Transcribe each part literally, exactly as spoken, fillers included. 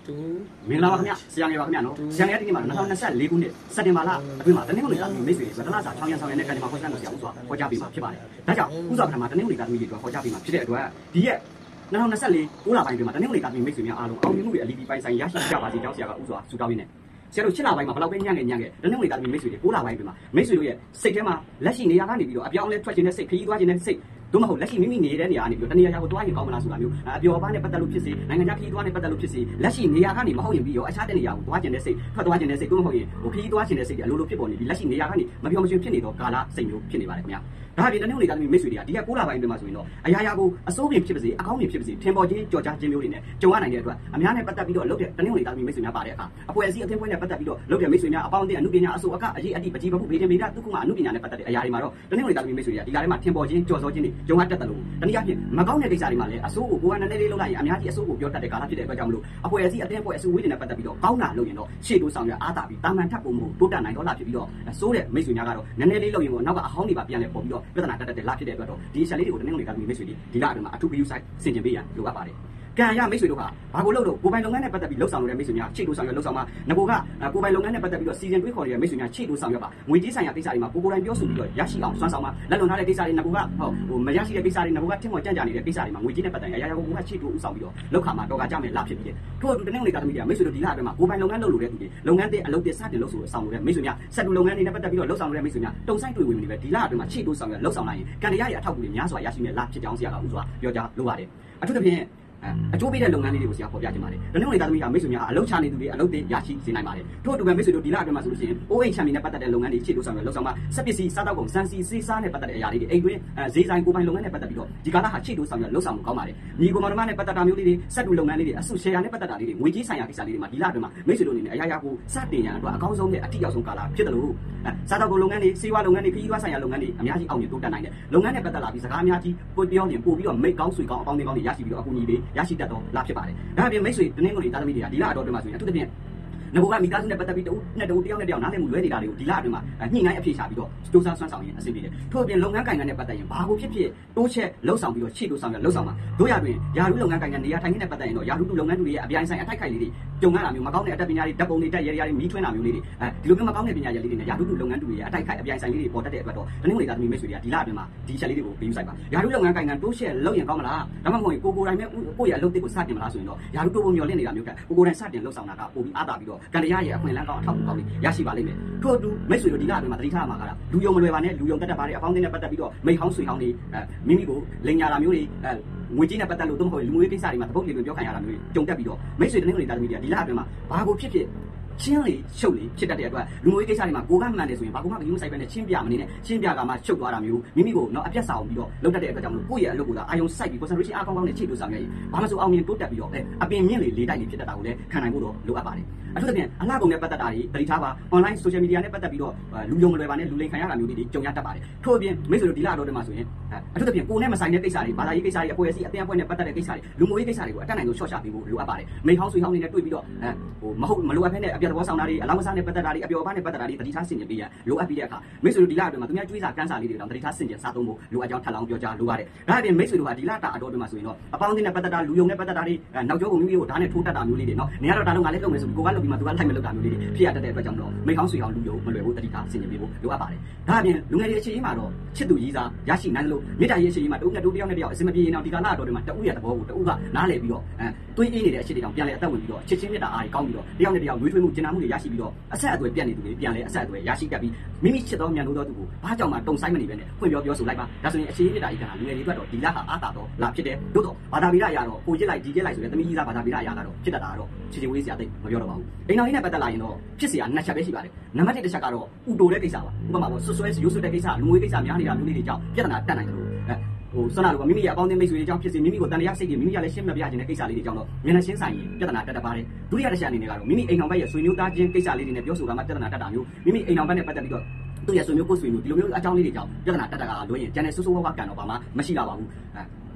မင်္ဂလာပါခင်ဗျဆရာငယ်ပါခင်ဗျနော်ဆရာငယ်ဒီနေ့မှာ၂၀၂၄ခုနှစ်စက်တင်ဘာလအတွင်းမှာတနင်္ဂနွေသားသမီးမိတ်ဆွေတွေဗဒလာစာချောင်းရံဆောင်ရံတဲ့ကံဒီမှာခေါ်ချမ်းကိုဆရာဦးစွာဟောကြားပေးမှာဖြစ်ပါတယ်။ဒါကြောင့်ဦးစွာပထမတနင်္ဂနွေသားသမီးတွေအတွက်ဟောကြားပေးမှာဖြစ်တဲ့အတွက်ဒီရက်၂၀၂၄ကိုလပိုင်းအတွင်းမှာတနင်္ဂနွေသားသမီးမိတ်ဆွေများအားလုံးအောင်မြင်မှုတွေအလီဒီပိုင်ဆိုင်ရရှိကြပါစေကြောင်းဆရာကဦးစွာဆုတောင်းရင်းနဲ့ဆရာတို့ရှစ်လပိုင်းမှာဘယ်လောက်ပဲညံ့ငယ်ညံ့ငယ်တနင်္ဂနွေသားသမီးမိတ်ဆွေတွေကိုလပိုင်းအတွင်းမှာမိတ်ဆွေတို့ရဲ့စိတ်ထဲမှာလက်ရှိနေရာကနေပြီးတော့အပြောင်းလဲထွက်ခြင်းနဲ့စိတ်ခရီးသွားခြင်းနဲ့စိတ်တို့မဟုတ်လက်ရှိမိမိနေတဲ့နေရာကနေပြီးတော့တနေရာရာကိုတွားရင်ကောင်းမလားဆိုတာမျိုးအပျော်ပါးနဲ့ပတ်သက်လို့ဖြစ်စေနိုင်ငံခြားခရီးသွားနဲ့ပတ်သက်လို့ဖြစ်စေလက်ရှိနေရာကနေမဟုတ်ရင်ပြီးတော့အခြားတဲ့နေရာကိုတွားခြင်းနဲ့စိတ်ထွက်သွားခြင်းနဲ့စိတ်တို့မဟုတ်ရင်ဟိုခရီးသွားခြင်းနဲ့စိတ်တွေအလိုလိုဖြစ်ပေါ်နေပြီးလက်ရှိနေရာကနေမပြောမချင်းဖြစ်နေတော့ကာလစိတ်မျိုးဖြစ်နေပါတယ်ခင်ဗျာဒါပြင်တနင်္ဂနွေသားသမီးမိတ်ဆွေတွေကဒီကကိုလပိုင်းအတွင်းမှာဆိုရင်တော့အရာရာကိုအစိုးပြင်ဖြစ်ပါစေအကောင်းပြင်ဖြစ်ပါစေထင်ပေါ်ခြင်းကြော်ကြားခြင်းမျိုးတွေနဲ့ကြုံရနိုင်တဲ့အတွက်အများနဲ့ပတ်သက်ပြီးတော့လုပ်တဲ့တနင်္ဂနွေသားသမီးမိတ်ဆွေများပါတဲ့အခါအဖွဲ့အစည်းအသင်းဖွဲ့နဲ့ပတ်သက်ပြီးတော့လုပ်တဲ့မိတ်ဆွေများအပေါင်းအသင်းအမှုပညာအစိုးအကအရေးအတိပကြီးပပုဘေးတင်ဗေဒသုခမအမှုပညာနဲ့ပတ်သက်တဲ့အရာတွေမှာတော့တနင်္ဂနွေသားသမီးမိတ်ဆွေတွေကဒီကထဲမှာထင်ပေါ်ခြင်းကြော်စောခြင်းတွေကြုံရတတ်တယ်လို့တနည်းအားဖြင့်မကောင်းတဲ့ကိစ္စတွေမှာလည်းအစိုးကိုကိုယ်ကနည်းနည်းလေးလုပ်လိုက်ရင်အများကြီးအစိုးကိုပြောတတ်တဲ့ကာလဖြစ်တဲ့အတွက်ကြောင့်မလို့အဖွဲ့အစည်းအသင်းအဖွဲ့အစည်းဝေးတွေနဲ့ပတ်သက်ပြီးတော့ကောင်းတာလုပ်ရင်တော့ရှေ့တိုးဆောင်ရအားတာပြီးတာမန်ထပ်ပုံမှုတိုးတက်နိုင်တော့လာဖြစ်ပြီးတော့စိုးတဲ့မိတ်ဆွေများကတော့နည်းနည်းလေးလုပ်ရင်တော့နောက်ကအဟောင်းတွေပါပြန်လဲပေါ်ပြီးတော့ပြဿနာတက်တဲ့လာဖြစ်တဲ့အတွက်တော့ဒီချက်လေးတွေကိုတနင်္ဂနွေသားသမီးမိတ်ဆွေတွေဒီလအတွင်းမှာအထူးဂရုစိုက်ဆင်ခြင်ပေးရလိုအပ်ပါတယ်ကံရမိတ်ဆွေတို့ဟာဘာကိုလုပ်လို့ကိုပိုင်လုပ်ငန်းနဲ့ပတ်သက်ပြီးလှုပ်ဆောင်နေတဲ့မိတ်ဆွေများချိတ်တိုးဆောင်ရလှုပ်ဆောင်မှာငကိုကကိုပိုင်လုပ်ငန်းနဲ့ပတ်သက်ပြီးတော့စီစဉ်တွေးခေါ်နေတဲ့မိတ်ဆွေများချိတ်တိုးဆောင်ရပါငွေကြေးဆိုင်ရာကိစ္စတွေမှာကိုကိုယ်တိုင်ပြောဆိုပြီးတော့ရရှိအောင်စွမ်းဆောင်မှာလက်လွန်ထားတဲ့ကိစ္စတွေငကိုကဟိုဟိုမရရှိတဲ့ကိစ္စတွေငကိုကထင်ပေါ်ကြံ့ကြာနေတဲ့ကိစ္စတွေမှာငွေကြေးနဲ့ပတ်သက်ရင်အရာရာကိုကိုကချိတ်တိုးဥဆောင်ပြီးတော့လောက်ခါမှာတော့ကကြမယ်လာဖြစ်ပြီးတယ်ထို့အတူတနင်္ဂနွေသားသမီးတွေကမိတ်ဆွေတို့ဒီလအတွင်းမှာကိုပိုင်လုပ်ငန်းလုပ်လို့တဲ့သူတွေလုပ်ငန်းတဲ့အလုပ်တွေစတင်လုပ်ဆိုဆောင်လို့တဲ့မိတ်ဆွေများစက်တူလုပ်ငန်းတွေနဲ့ပတ်သက်ပြီးတော့လှုပ်ဆောင်လို့တဲ့မိတ်ဆွေများတုံဆိုင်တွေ့ဝင်နေပဲဒီလအတွင်းမှာချိတ်တိုးဆောင်ရလှုပ်ဆောင်လိုက်ရင်ကံတရားရဲ့အထောက်အကူတွေများစွာရရှိမယ်လာဖြစ်ကြောင်းဆရာကဥစွာပြောကြားလိုပါတယ်အထူးသဖြင့်အကျိုးပေးတဲ့လုပ်ငန်းလေးတွေကိုဆရာဖော်ပြခြင်းပါတယ်။တနင်္ဂနွေသားသမီးကမိတ်ဆွေများအလုပ်ချနေသူတွေအလုပ်တွေရရှိစေနိုင်ပါတယ်။ထို့အတူပဲမိတ်ဆွေတို့ဒီလအတွင်းမှာဆိုလို့ရှိရင်အိုးအိမ်ချမ်းမီနဲ့ပတ်သက်တဲ့လုပ်ငန်းတွေခြေတိုးဆောင်ရလှုပ်ဆောင်မှာစက်ပစ္စည်းစားတောက်ကုန်စံစီစေးစားနဲ့ပတ်သက်တဲ့အရာလေးတွေအိမ်တွင်းဈေးဆိုင်ကိုပိုင်လုပ်ငန်းနဲ့ပတ်သက်ပြီးတော့ဒီကာလဟာခြေတိုးဆောင်ရလှုပ်ဆောင်မှုကောင်းပါတယ်။ညီကိုမောင်နှမနဲ့ပတ်သက်တာမျိုးလေးတွေစက်တူလုပ်ငန်းလေးတွေအစုရှယ်ယာနဲ့ပတ်သက်တာလေးတွေငွေကြီးဆိုင်ရာကိစ္စလေးတွေမှာဒီလအတွင်းမှာမိတ်ဆွေတို့အနေနဲ့အရာရာကိုစတင်ရန်အတွက်အကောင်းဆုံးနဲ့အထူးရောက်ဆုံးကာလဖြစ်တယ်လို့စားတောက်ကုန်လုပ်ငန်းတွေစေဝါလုပ်ငန်းတွေခရီးသွားဆိုင်ရာလုပ်ငန်းတွေအများကြီးအောင်မြင်တိုးတက်နိုင်တယ်။လုပ်ငန်းနဲ့ပတ်သက်လာပြီးစကားအများကြီးပို့ပြောရင်ပို့ပြီးတော့မိတ်ကောင်းဆွေကောင်းအပေါင်းအသင်းကောင်းတွေရရှိပြီးတော့အကူအညီတွေရရှိတတ်တော့လာဖြစ်ပါတယ်။ဒါပြင်မိတ်ဆွေတနင်္ဂနွေသားသမီးတွေကဒီလအတော်တွင်မှာဆိုရင်အထူးသဖြင့်ငကိုကမိသားစုနဲ့ပတ်သက်ပြီးတူနဲ့တူတယောက်နဲ့တယောက်နားလည်မှုလွဲနေတာတွေကိုဒီလအတွင်းမှာညှိနှိုင်းအဖြေရှာပြီးတော့စူးစမ်းဆွမ်းဆောင်ရင်အဆင်ပြေတယ်ထို့အပြင်လုပ်ငန်းကိုင်ငန်းနဲ့ပတ်သက်ရင်ဘာကိုဖြစ်ဖြစ်တိုးချက်လှုပ်ဆောင်ပြီးတော့ချိတိုးဆောင်ရလှုပ်ဆောင်မှာတို့ရတွင်ယာရုလုပ်ငန်းကိုင်ငန်းနေရာထိုင်ခင်းနဲ့ပတ်သက်ရင်တော့ယာရုတူလုပ်ငန်းတွေရဲ့အပြိုင်ဆိုင်အထိုက်ခိုက်လေးတွေကြုံရတာမျိုးမကောင်းတဲ့အတတ်ပညာတွေဓာတ်ပုံတွေတက်ရရတွေမီးထွန်းတာမျိုးလေးတွေအဲဒီလိုမျိုးမကောင်းတဲ့ပညာရလေးတွေနဲ့ယာရုတူလုပ်ငန်းတွေရဲ့အထိုက်ခိုက်အပြိုင်ဆိုင်လေးတွေပေါ်တတ်တဲ့အတွက်တော့တနင်္ဂနွေသားသမီးမိတ်ဆွေတွေကဒီလအတွင်းမှာဒီချက်လေးတွေကိုပေးယူဆိုင်ပါယာရုလုပ်ငန်းကိုင်ငန်းတိုးချက်လုပ်ရင်ကောင်းမလားဒါမှမဟုတ်ကိုကိုတိုင်းမဲ့ကိုယ့်ရဲ့အလုပ်တွေကိုစတင်မလားဆိုရင်တော့ယာရုတိုးပုံမျော်လင့်နေတာမျိုးကကိုကိုတိုင်းစတင်လှုပ်ဆောင်တာကပိုပြီးအားတာပြီးတော့ကံတရားရဲ့အခွင့်အလမ်းကောင်းအထောက်အကူကောင်းတွေရရှိပါလိမ့်မယ်ထို့အတူမိတ်ဆွေတို့ဒီလအတွင်းမှာတတိထားမှာကလူယုံမလွယ်ပါနဲ့လူယုံတက်တက်ပါတဲ့အပေါင်းအသင်းနဲ့ပတ်သက်ပြီးတော့မိတ်ဟောင်းဆွေဟောင်းတွေမိမိကိုလိန်ညာတာမျိုးတွေငွေကြေးနဲ့ပတ်သက်လို့တော့မဟုတ်လူငွေကိစ္စတွေမှာသဘုတ်လေးတွေပြောခံရတာမျိုးကြုံတက်ပြီးတော့မိတ်ဆွေတနင်္ဂနွေသားသမီးတွေကဒီလအတွင်းမှာဘာကိုဖြစ်ဖြစ်ချင်းလေးရှုပ်လေးဖြစ်တတ်တဲ့အတွက်လူငွေကိစ္စတွေမှာကိုကမှန်တယ်ဆိုရင်ဘာကိုမှမယူမဆိုင်ပဲနဲ့ချင်းပြမနေနဲ့ချင်းပြကမှရှုပ်သွားတာမျိုးမိမိကိုတော့အပြတ်စာအောင်ပြီးတော့လုပ်တတ်တဲ့အတွက်ကြောင့်မလို့ကိုယ့်ရဲ့အလုပ်ကိုသာအာရုံစိုက်ပြီး concentration အားကောင်းကောင်းနဲ့ချိတ်တူဆောင်ရရင်ဘာမှမဆိုအောင်မြင်တိုးတက်ပြီးတော့အပင်မြင့်လေးလေးတိုက်လေးဖြစ်တတ်တာကိုလည်းခံနိုင်ဖို့တော့လိုအပ်ပါတယ်အထူးသဖြင့်အလှကုန်နဲ့ပတ်သက်တာတွေတတိထားပါ online social media နဲ့ပတ်သက်ပြီးတော့လူယုံမလွယ်ပါနဲ့လူလိမ်ခံရတာမျိုးတွေကြုံရတတ်ပါတယ်ထို့အပြင်မိတ်ဆွေတို့ဒီလတော်တွေမှာဆိုရင်အထူးသဖြင့်ကိုယ်နဲ့မဆိုင်တဲ့ကိစ္စတွေဘာသာရေးကိစ္စတွေအဖွဲ့အစည်းအသင်းအဖွဲ့နဲ့ပတ်သက်တဲ့ကိစ္စတွေလူမျိုးရေးကိစ္စတွေကိုအတက်နိုင်ဆုံးရှော့ချပေးဖို့လိုအပ်ပါတယ်မိတ်ဟောင်းဆွေဟောင်းတွေနဲ့တွေ့ပြီးတော့ဟိုမဟုတ်မလိုအပ်ဘဲနဲ့အပြတ်သဘောဆောင်တာတွေအလောင်းမစားနဲ့ပတ်သက်တာတွေအပျော်ပါးနဲ့ပတ်သက်တာတွေတတိထားဆင်ခြင်ပေးရလိုအပ်ပြီးတဲ့အခါမိတ်ဆွေတို့ဒီလအတွင်းမှာသူများကျွေးစာကန်းစာလေးတွေတောင်တတိထားဆင်ခြင်စားသုံးဖို့လိုအပ်ကြောင်းထပ်လောင်းပြောကြားလိုပါတယ်ဒါအပြင်မိတ်ဆွေတို့ဟာဒီလတာအတော်တွေမှာဆိုရင်တော့အပေါင်းအသင်းနဲ့ပတ်သက်တာလူယုံနဲ့ပတ်သက်တာတွေနောက်ကျောကိုမိမိကိုဓာတ်နဲ့ထိုးတတ်တာမျိုးလေးတွေနော်နေရာတော့ဒါတော့ငါလည်းလုပ်မယ်ဆိုပြီးကိုကလုပ်ပြီးမှသူကလိုက်မလုပ်တာမျိုးလေးတွေဖြစ်ရတတ်တဲ့အတွက်ကြောင့်တော့မိတ်ဟောင်းဆွေဟောင်းလူယုံမလွယ်ဘူးတတိထားဆင်ခြင်ပေးဖို့လိုအပ်ပါတယ်ဒါအပြင်လူငယ်တွေအခြေရေးမှာတော့ချစ်သူကြီးစားရရှိနိုင်လို့မေတ္တာရေးအခြေရေးမှာတဦးနဲ့တဦးတယောက်နဲ့တယောက်အစင်မပြေရင်တော့ဒီကလာအတော်တွေမှာတဦးရဲ့သဘောကိုတဦးကနားလည်ပြီးတော့အဲတွေးအေးနေတဲ့အချက်တွေတောင်ပြန်လဲအသက်ဝင်ပြီးတော့ချစ်ချင်းမေတ္တာအားကြီးကောင်းပြီးတော့တယောက်နဲ့တယောက်နှွေးထွေးမှုကျင်နာမှုတွေရရှိပြီးတော့အဆက်အသွယ်ပြတ်နေသူတွေပြန်လဲအဆက်အသွယ်ရရှိတတ်ပြီးမိမိချစ်တော်မြန်လို့တော့သူကိုဘာကြောင့်မှတုံဆိုင်မနေပဲနဲ့ဖွင့်ပြောပြောဆိုလိုက်ပါဒါဆိုရင်အခြေရေးမေတ္တာကြီးကလူငယ်တွေအတွက်တော့ဒီလဟာအားသာတော့လာဖြစ်တယ်တို့တော့ဘာသာပိရအရာတော့ကိုကျစ်လိုက်ဒီကျစ်လိုက်ဆိုရင်သမီးကြီးသားဘာသာပိရအရာကတော့ဖြစ်တတ်တာတော့ချစ်ချစ်ဝေးစရာတိတ်မပြောတော့ပါဘူးအိမ်တော်ကြီးနဲ့ပတ်သက်လာရင်တော့ဖြစ်စရာနှစ်ချက်ပဲရှိပါတယ်နံပါတ်တစ်တစ်ချက်ကတော့ဥတိုတဲ့ကိစ္စပါဥပမာပေါ့ဆွဆွဲရိုးဆွတဲ့ကိစ္စလူငွေကိစ္စများနေတာမျိုးလေးတွေကြောင့်ပြဿနာတက်နိုင်တယ်လို့အဲဟိုစနာတို့ကမိမိရဲ့အပေါင်းအသင်းမိတ်ဆွေတွေကြောင့်ဖြစ်စေမိမိကိုတန်တရားစိတ်တွေမိမိကလည်းရှင်းမပြခြင်းတဲ့ကိစ္စလေးတွေကြောင့်တော့မျက်နှာရှင်းဆိုင်ရင်ပြဿနာတက်တတ်ပါတယ်ဒုတိယတစ်ချက်အနေနဲ့ကတော့မိမိအိမ်တော်ဘက်ရဲ့ဆွေမျိုးသားချင်းကိစ္စလေးတွေနဲ့ပြောဆိုတာမှပြဿနာတက်တာမျိုးမိမိအိမ်တော်ဘက်နဲ့ပတ်သက်ပြီးတော့သူ့ရဲ့ဆွေမျိုးကိုယ်ဆွေမျိုးဒီလိုမျိုးအကြောင်းလေးတွေကြောင့်ပြဿနာတက်တတ်တာလွှဲရင်ကျန်တဲ့ဆိုးဆိုးဝါးဝါကံတော့ဘာမှမရှိတော့ပါဘူးအဲ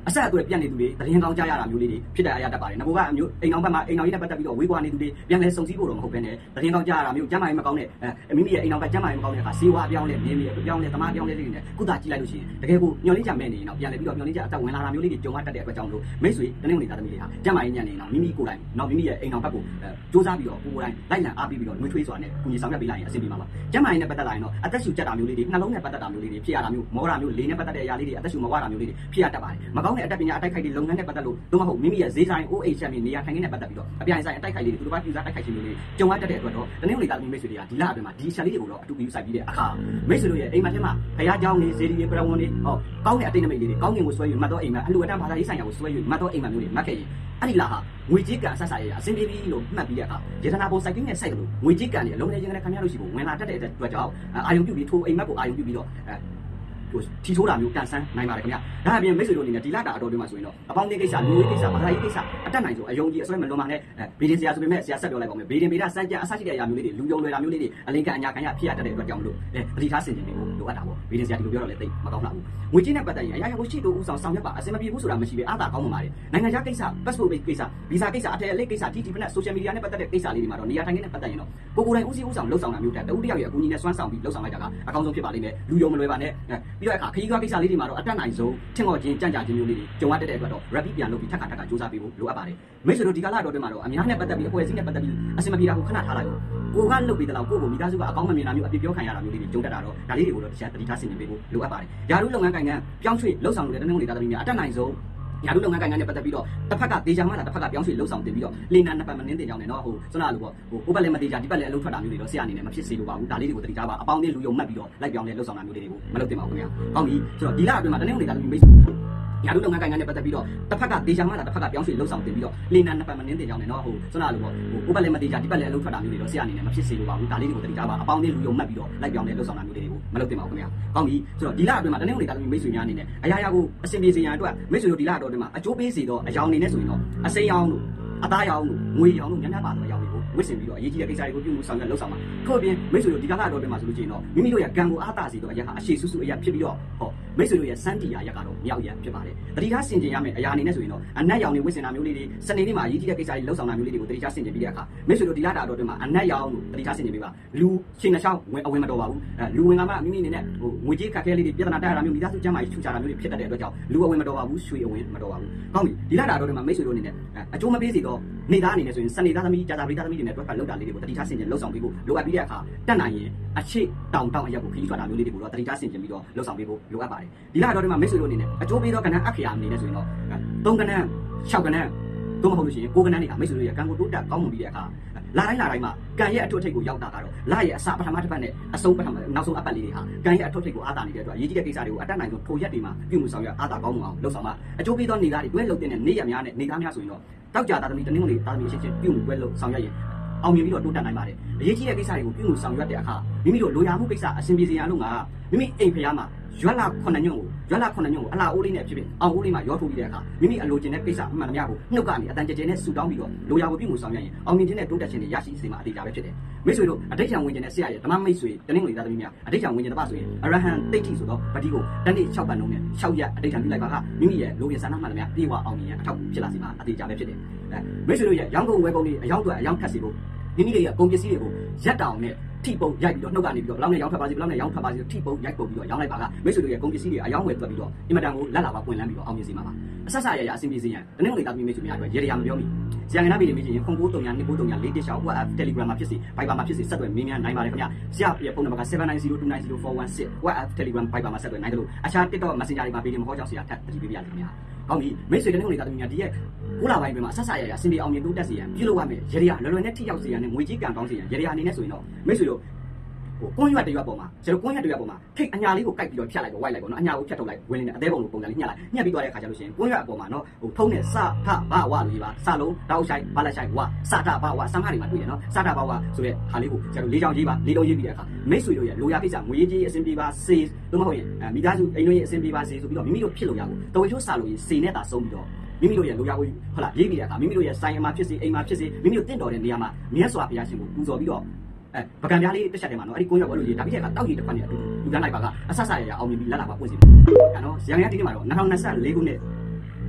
အဆက်အသွယ်ပြတ်နေသူတွေတရင်ကောင်းကြရတာမျိုးလေးတွေဖြစ်တဲ့အရာတက်ပါတယ်ငါကအမျိုးအိမ်အောင်ဘက်မှာအိမ်အောင်ကြီးနဲ့ပတ်သက်ပြီးတော့ဝေးကွာနေသူတွေပြန်လဲစုံစည်းဖို့တော့မဟုတ်ဘဲနဲ့တရင်ကောင်းကြရတာမျိုးကျမ်းမာရေးမကောင်းတဲ့အဲမိမိရဲ့အိမ်အောင်ဘက်ကျမ်းမာရေးမကောင်းတဲ့အခါစေဝါပြောင်းလဲနေနေပြောင်းလဲတမားပြောင်းလဲလေးတွေနဲ့ကုသကြည့်လိုက်လို့ရှိရင်တကယ်ကိုညှော်လင်းကြမဲ့နေရင်တော့ပြန်လဲပြီးတော့ညှော်လင်းကြအသက်ဝင်လာတာမျိုးလေးတွေကြုံရတတ်တဲ့အတွက်ကြောင့်မလို့မိတ်ဆွေတနေ့နေ့သားသမီးတွေဟာကျမ်းမာရေးညံ့နေတော့မိမိကိုယ်တိုင်တော့မိမိရဲ့အိမ်အောင်ဘက်ကိုစူးစမ်းပြီးတော့ကိုယ်တိုင်လိုက်လံအားပေးပြီးတော့နှွေးထွေးစွာနဲ့ကုညီဆောင်ရွက်ပေးလိုက်ရင်အဆင်ပြေမှာပါကျမ်းမာရေးနဲ့ပတ်သက်လာရင်တော့အသက်ရှူကျက်တာမျိုးလေးတွေနှလုံးနဲ့ပတ်သက်တာမျိုးလေးတွေဖြစ်ရတာမျိုးမောတာမျိုးလေးနဲ့ပတ်သက်တဲ့အရာလေးတွေအသက်ရှူမဝတာမျိုးလေးတွေဖြစ်ရတတ်ပါတယ်မကောင်းတဲ့အတတ်ပညာအတိုက်ခိုက်တွေလုပ်ငန်းနဲ့ပတ်သက်လို့သို့မဟုတ်မိမိရဲ့ဈေးဆိုင် အိုး အိတ် ချက်မြေနေရာထိုင်ခင်းနဲ့ပတ်သက်ပြီးတော့အပြိုင်ဆိုင်အတိုက်ခိုက်လေးတွေသူတို့ဘာပြူစားတိုက်ခိုက်ခြင်းမျိုးလေးကြုံရတတ်တဲ့အတွက်တော့တနေ့နေ့သားသမီးမိတ်ဆွေတွေကဒီလအတွင်းမှာဒီအချက်လေးတွေကိုတော့အတူတူစိုက်ပြီးတဲ့အခါမိတ်ဆွေတို့ရဲ့အိမ်မှာထဲမှာဘုရားကျောင်းနေဇေဒီရေပရဝန်းနေဟောကောင်းတဲ့အတိတ်နမိတ်လေးတွေကောင်းကင်ကိုဆွဲယူမှတ်တော့အိမ်မှာအလှူအတန်းဘာသာရေးဆိုင်ရာကိုဆွဲယူမှတ်တော့အိမ်မှာမျိုးတွေမှတ်ခဲ့ရင်အဲ့ဒီလားဟာငွေကြေးကန်ဆက်စားရအဆင်ပြေပြီလို့မှတ်ပြီးတဲ့အခါယေတနာပုံစိုက်ပြီးနဲ့စိုက်တယ်လို့ငွေကြေးကန်နေအလုံးလေးချင်းနဲ့ခံရလို့ရှိဖို့ဝင်လာတတ်တဲ့အတွက်ကြောင့်အာယုံပြုပြီးထိုးအိမ်မက်ကိုအာယုံပြုပြီးတော့ဟိုထီထိုးတာမျိုးကန်ဆန်းနိုင်ပါတယ်ခင်ဗျာဒါအပြင်မိတ်ဆွေတို့အနေနဲ့ဒီလတာအတော်တွေမှာဆိုရင်တော့အပေါင်းအသင်းကိစ္စလူရေးကိစ္စဘာသာရေးကိစ္စအတက်နိုင်ဆိုအယုံကြီးအစွဲမလွန်ပါနဲ့ဘေးဒင်ဆရာဆိုပေမဲ့ဆရာဆက်ပြောလိုက်ပါမယ်ဘေးဒင်ဘေးဒစမ်းကြံအစရှိတဲ့အရာမျိုးလေးတွေလူယုံလွယ်တာမျိုးလေးတွေအလင်းကအညာခံရဖြစ်ရတတ်တဲ့အတွက်ကြောင့်မလို့အဲပဋိထားစင်ကြင်တွေကိုလိုအပ်တာပေါ့ဘေးဒင်ဆရာဒီလိုပြောတော့လည်းသိမကောင်းလာဘူးငွေကြေးနဲ့ပတ်သက်ရင်အရာရာကိုရှိတို့ဥဆောင်ဆောင်ရွက်ပါအစင်မပြေဘူးဆိုတာမရှိပဲအားသာကောင်းမှာပါတယ်နိုင်ငံခြားကိစ္စ passport ကိစ္စဗီဇာကိစ္စအထက်အလိပ်ကိစ္စ တီ တီ ဖက်နဲ့ social media နဲ့ပတ်သက်တဲ့ကိစ္စလေးတွေမှာတော့နေရာထိုင်ခင်းနဲ့ပတ်သက်ရင်တော့ကိုကိုယ်တိုင်ဦးစီးဦးဆောင်လှုပ်ဆောင်တာမျိုးတဲ့တဦးတယောက်ရဲ့အကူအညီနဲ့စွမ်းဆောင်ပြီးလှုပ်ဆောင်လိုက်တာကအကောင်းဆုံးဖြစ်ပါလိမ့်မယ်လူယုံမလွယ်ပါနဲ့ပြီးတော့အခါခရီးသွားကိစ္စလေးတွေမှာတော့အတက်နိုင်ဆုံးထင်ပေါ်ခြင်းကြံ့ကြာခြင်းမျိုးလေးတွေကြုံရတဲ့အတွက်တော့ rapid ပြန်လုပ်ပြီးထပ်ခါထပ်ခါစူးစမ်းပေးဖို့လိုအပ်ပါတယ်မိတ်ဆွေတို့ဒီကာလတော့တွင်မှာတော့အများနဲ့ပတ်သက်ပြီးအဖွဲ့အစည်းနဲ့ပတ်သက်ပြီးအစင်မပြေတာကိုခဏထားလိုက်ကိုကလှုပ်ပြီးတဲ့လောက်ကိုကိုမိသားစုကအကောင်းမမြင်တာမျိုးအပြစ်ပြောခံရတာမျိုးလေးတွေကြုံတတ်တာတော့ဒါလေးတွေကိုတော့တရားတတိထားဆင်ခြင်ပေးဖို့လိုအပ်ပါတယ်ယာရုလုပ်ငန်းကိုင်ငံပြောင်းရွှေ့လှုပ်ဆောင်နေတဲ့တနင်္ဂနွေသားသမီးများအတက်နိုင်ဆုံးယာရုလုပ်ငန်းကိုင်ငံနဲ့ပတ်သက်ပြီးတော့တစ်ဖက်ကဒေချာမှလာတစ်ဖက်ကပြောင်းရွှေ့လှုပ်ဆောင်တင်ပြီးတော့လေနာနှစ်ပတ်မနှင်းတင်ကြောင်းနဲ့နော်ဟိုစွနာလိုပေါ့ဟိုဟိုဘက်လည်းမတေချာဒီဘက်လည်းအလုပ်ထွက်တာမျိုးတွေတော့ဆရာအနေနဲ့မဖြစ်စေလိုပါဘူးဒါလေးတွေကိုတတိထားပါအပေါင်းအသင်းလူယုံမှတ်ပြီးတော့လိုက်ပြောင်းလဲလှုပ်ဆောင်တာမျိုးတွေကိုမလုပ်သင့်ပါဘူးခင်ဗျာကောင်းပြီဆိုတော့ဒီလအတွင်းမှာတနင်္ဂနွေသားသမီးမိတ်ယာရုလုပ်ငန်းကိုင်ငံနဲ့ပတ်သက်ပြီးတော့တစ်ဖက်ကဒေချာမှလာတစ်ဖက်ကပြောင်းရွှေ့လှုပ်ဆောင်တင်ပြီးတော့လေနာနှစ်ပတ်မနှင်းတင်ကြောင်းနဲ့နော်ဟိုစွနာလိုပေါ့ဟိုဟိုဘက်လည်းမတေချာဒီဘက်လည်းအလုပ်ထွက်တာမျိုးတွေတော့ဆရာအနေနဲ့မဖြစ်စေလိုပါဘူးဒါလေးတွေကိုတတိထားပါအပေါင်းအသင်းလူယုံမှတ်ပြီးတော့လိုက်ပြောင်းလဲလှုပ်ဆောင်တာမျိုးတွေကိုမလုပ်သင့်ပါဘူးခင်ဗျာကောင်းပြီဆိုတော့ဒီလအတွင်းမှာတနင်္ဂနွေသားသမီးမိတ်ဆွေများအနေနဲ့အရာရာကိုအဆင်ပြေစေရန်အတွက်မိတ်ဆွေတို့ဒီလအတွင်းမှာအကျိုးပေးစေတော့အယောင်အနေနဲ့ဆိုရင်တော့အစိမ်းရောင်းတို့အသားရောင်းတို့ငွေရောင်းတို့ညံ့ညံ့ပါတော့အယောင်တွေကိုဝစ်စင်ပြီးတော့အရေးကြီးတဲ့ကိစ္စတွေကိုပြုမှုဆောင်ရွက်လှုပ်ဆောင်ပါထို့အပြင်မိတ်ဆွေတို့ဒီကလာတော့တင်မှာဆိုလို့ရှိရင်တော့မိမိတို့ရဲ့ကံကိုအားသာစေတော့အရာဟာအရှိစုစုအရာဖြစ်ပြီးတော့ဟောမိတ်ဆွေတို့ရဲ့စမ်းတီရာရက်ကတော့မြောက်ရဖြစ်ပါတယ်တတိထားဆင်ကျင်ရမယ်အရာအနေနဲ့ဆိုရင်တော့အနက်ရောင်တွေဝစ်စင်တာမျိုးလေးတွေစနေနေ့မှာအရေးကြီးတဲ့ကိစ္စတွေလှုပ်ဆောင်တာမျိုးလေးတွေကိုတတိထားဆင်ကျင်ပြီးတဲ့အခါမိတ်ဆွေတို့ဒီလတာတော့တင်မှာအနက်ရောင်တို့တတိထားဆင်ကျင်ပြီးပါလူရှင်နှချောင်းဝင်အဝင်မတော်ပါဘူးအဲလူဝင်ကမှမိမိအနေနဲ့ဟိုငွေကြေးခက်ခဲလေးတွေပြဿနာတက်ရတာမျိုးမိသားစုကျမ်းမာရေးချူချတာမျိုးတွေဖြစ်တတ်တဲ့အတွက်ကြောင့်လူအဝင်မတော်ပါဘူးရွှေအဝင်မတော်ပါဘူးကောင်းပြီဒီလတာတော့တင်မှာမိတ်ဆွေတို့အနေနဲ့အကျိုးမပေးစေတော့နေသားအနေနဲ့ဆိုရင်စနေသားသမီးကြာသာပရိသတ်သမီးတွေနဲ့တွဲဖက်လောက်တာလေးတွေကိုတတိထားဆင်ကျင်လှုပ်ဆောင်ပေးဖို့လိုအပ်ပြီးတဲ့အခါတက်နိုင်ရင်အချိတောင်တောင်အရက်ကိုခရီးထွက်တာမျိုးလေးတွေကိုတော့တတိထားဆင်ကျင်ပြီးတော့လှုပ်ဆောင်ပေးဖို့လိုအပ်ပါတယ်ဒီလတော့ဒီမှာမိတ်ဆွေတို့အနေနဲ့အကျိုးပေးတော့ကဏ္ဍအခရာအနေနဲ့ဆိုရင်တော့သုံးကဏ္ဍ၆ကဏ္ဍသို့မဟုတ်လို့ရှိရင်ကိုယ်ကဏ္ဍတွေကမိတ်ဆွေတို့ရဲ့ကံကိုတိုးတက်ကောင်းမွန်ပြီးတဲ့အခါလာတိုင်းလာတိုင်းမှာကံရဲ့အထွတ်ထိပ်ကိုရောက်တာကတော့လာရဲ့အစပထမတစ်ပတ်နဲ့အဆုံးပထမနောက်ဆုံးအပတ်လေးတွေဟာကံရဲ့အထွတ်ထိပ်ကိုအားတာနေတဲ့အတွက်အရေးကြီးတဲ့ကိစ္စတွေကိုအတက်နိုင်ဆုံးထိုရက်တွေမှာပြုမှုဆောင်ရွက်အားတာကောင်းမှုအောင်လှုပ်ဆောင်ပါအကျိုးပေးသောနေသားတွေတွဲလှုပ်တဲ့နေရက်များနဲ့နေသားများဆိုရင်တော့တောက်ကြသားသမီးတနင်္ဂနွေသားသမီးချင်းချင်းပြုမှုတွဲလှုပ်ဆောင်ရွက်ရင်အောင်မြင်ပြီးတော့တိုးတက်နိုင်ပါတယ်အရေးကြီးတဲ့ကိစ္စတွေကိုပြုမှုဆောင်ရွက်တဲ့အခါမိမိတို့လိုရာမှုကိစ္စအဆင်ပြေစေရန်လို့ငါမိမိအိမ်ဖျားမှာရွက်လာခုနှစ်ညွန့်ကိုရွက်လာခုနှစ်ညွန့်ကိုအလားအိုးလေးနဲ့ဖြစ်ဖြစ်အောင်အိုးလေးမှာရောထိုးပြီးတဲ့အခါမိမိအလိုချင်တဲ့ကိစ္စအမှန်တမျှကိုနှုတ်ကနေအတန်ကြဲကြဲနဲ့ဆူတောင်းပြီးတော့လိုရာကိုပြုမှုဆောင်ရွက်ရင်အောင်မြင်ခြင်းနဲ့တိုးတက်ခြင်းတွေရရှိစေမှာအတေချာပဲဖြစ်တယ်မိတ်ဆွေတို့အတိတ်ချံဝင်ခြင်းနဲ့ဆရာရဲ့ဓမ္မမိတ်ဆွေတနင်္ဂနွေသားသမီးများအတိတ်ချံဝင်ခြင်းတစ်ပတ်ဆိုရင်အရဟံတိတ်တိဆိုတော့ဗတိကိုတနေ့၆ပတ်လုံးနဲ့၆ရက်အတိတ်ချံပြုလိုက်ပါကမိမိရဲ့လိုရဆန္ဒမှန်သမျှပြေဝအောင်မြင်ရအထောက်ဖြစ်လာစေမှာအတေချာပဲဖြစ်တယ်အဲမိတ်ဆွေတို့ရဲ့ရောင်းကုန်ဝယ်ကုန်တွေအယောင်းတွေအယောင်းခတ်စေဖို့မိမိတွေရဲ့ကုန်ပစ္စည်းတွေကိုရက်တောင်နဲ့ထိပုံရိုက်ပြီးတော့နှုတ်ကနေပြီးတော့ဘယ်လောက်နဲ့ရောင်းထွက်ပါစေဘယ်လောက်နဲ့ရောင်းထွက်ပါစေထိပုံရိုက်ပုံပြီးတော့ရောင်းလိုက်ပါကမိတ်ဆွေတို့ရဲ့ကုန်ပစ္စည်းတွေအယောင်းဝယ်ထွက်ပြီးတော့အင်မတန်ကိုလက်လာပါပွင့်လန်းပြီးတော့အောင်မြင်စေမှာပါအဆက်ဆက်ရရအဆင်ပြေစေရန်တနင်္ဂနွေသားသမီးမိတ်ဆွေများအတွက်ရေရရမပြောမိဆရာငနာပြည်တွေမိချင်းခုံကိုတုံညာနှစ်ကိုတုံညာလေးတစ်ချောင်း WhatsApp Telegram မှာဖြစ်စေ Viber မှာဖြစ်စေဆက်သွယ်မင်းများနိုင်ပါတယ်ခင်ဗျာဆရာရဲ့ဖုန်းနံပါတ်က seven nine zero two nine zero four one six WhatsApp Telegram Viber မှာဆက်သွယ်နိုင်တယ်လို့အခြား TikTok Messenger တွေမှာပြည်တယ်မဟောကြောင့်ဆရာထပ်တတိပေးပြရတယ်ခင်ဗျာကောင်းပြီမိတ်ဆွေတနင်္ဂနွေသားသမီးများဒီရဲ့ကိုလာပိုင်းတွင်မှာဆက်ဆက်ရရအဆင်ပြေအောင်မြင်တိုးတက်စေရန်ပြုလုပ်ရမယ်ရေရလွယ်လွယ်နဲ့ထိရောက်စေရန်နဲ့ငွေကြီးကံကောင်းစေရန်ရေရအနေနဲ့ဆိုရင်တော့မိတ်ဆွေတို့ဟိုကွန်းရွက်တရွက်ပေါ်မှာကျွန်တော်ကွန်းရွက်တရွက်ပေါ်မှာထိတ်အညာလေးကိုကိုက်ပြီးတော့ဖြတ်လိုက်တော့ဝိုက်လိုက်ပေါ့နော်အညာကိုဖြတ်ထုတ်လိုက်ဝင်နေတဲ့အသေးပုံလိုပုံစံလေးညှက်လိုက်ညှက်ပြီးသွားတဲ့အခါကျလို့ရှိရင်ကွန်းရွက်အပေါ်မှာနော်ဟိုထုံးတဲ့စထဘဝလို့ရေးပါစလုံးတောက်ဆိုင်ဘာလက်ဆိုင်ဝစထဘဝစံခါတွေမှာတွေ့တယ်နော်စထဘဝဆိုတဲ့ဟာလေးကိုကျွန်တော်လေးချောင်းရေးပါလေးလုံးရေးပြီးတဲ့အခါမိတ်ဆွေတို့ရဲ့လိုရာကိစ္စငွေရေးကြီးအဆင်ပြေပါစေသို့မဟုတ်ရင်မိသားစုအိမ်တို့ရဲ့အဆင်ပြေပါစေဆိုပြီးတော့မိမိတို့ဖြစ်လို့ရဘူးတော်ဝေချိုးစာလို့ရေးစေနဲ့တာဆုံးပြီးတော့မိမိတို့ရဲ့လိုရာကိုဟုတ်လားရေးပြီးတဲ့အခါမိမိတို့ရဲ့ဆိုင်အမှာဖြစ်စေအိမ်မှာဖြစ်စေမိမိတို့တင့်တော်တဲ့နေရာမှာမြတ်စွာဘုရားရှင်ကိုပူဇော်ပြီးတော့အဲပကံပြားလေးတစ်ချက်တည်းမှာနော်အဲ့ဒီကိုရောက်လို့ရေးဒါပြီးတဲ့အခါတောက်ရည်တစ်ခွက်နဲ့အတူတူလူကန်းလိုက်ပါကအဆဆရရအောင်မြင်ပြီးလက်လာပါပွင့်စီတယ်နော်ဇာန်ရဒီနေ့မှာတော့၂၀၂၄ခုနှစ်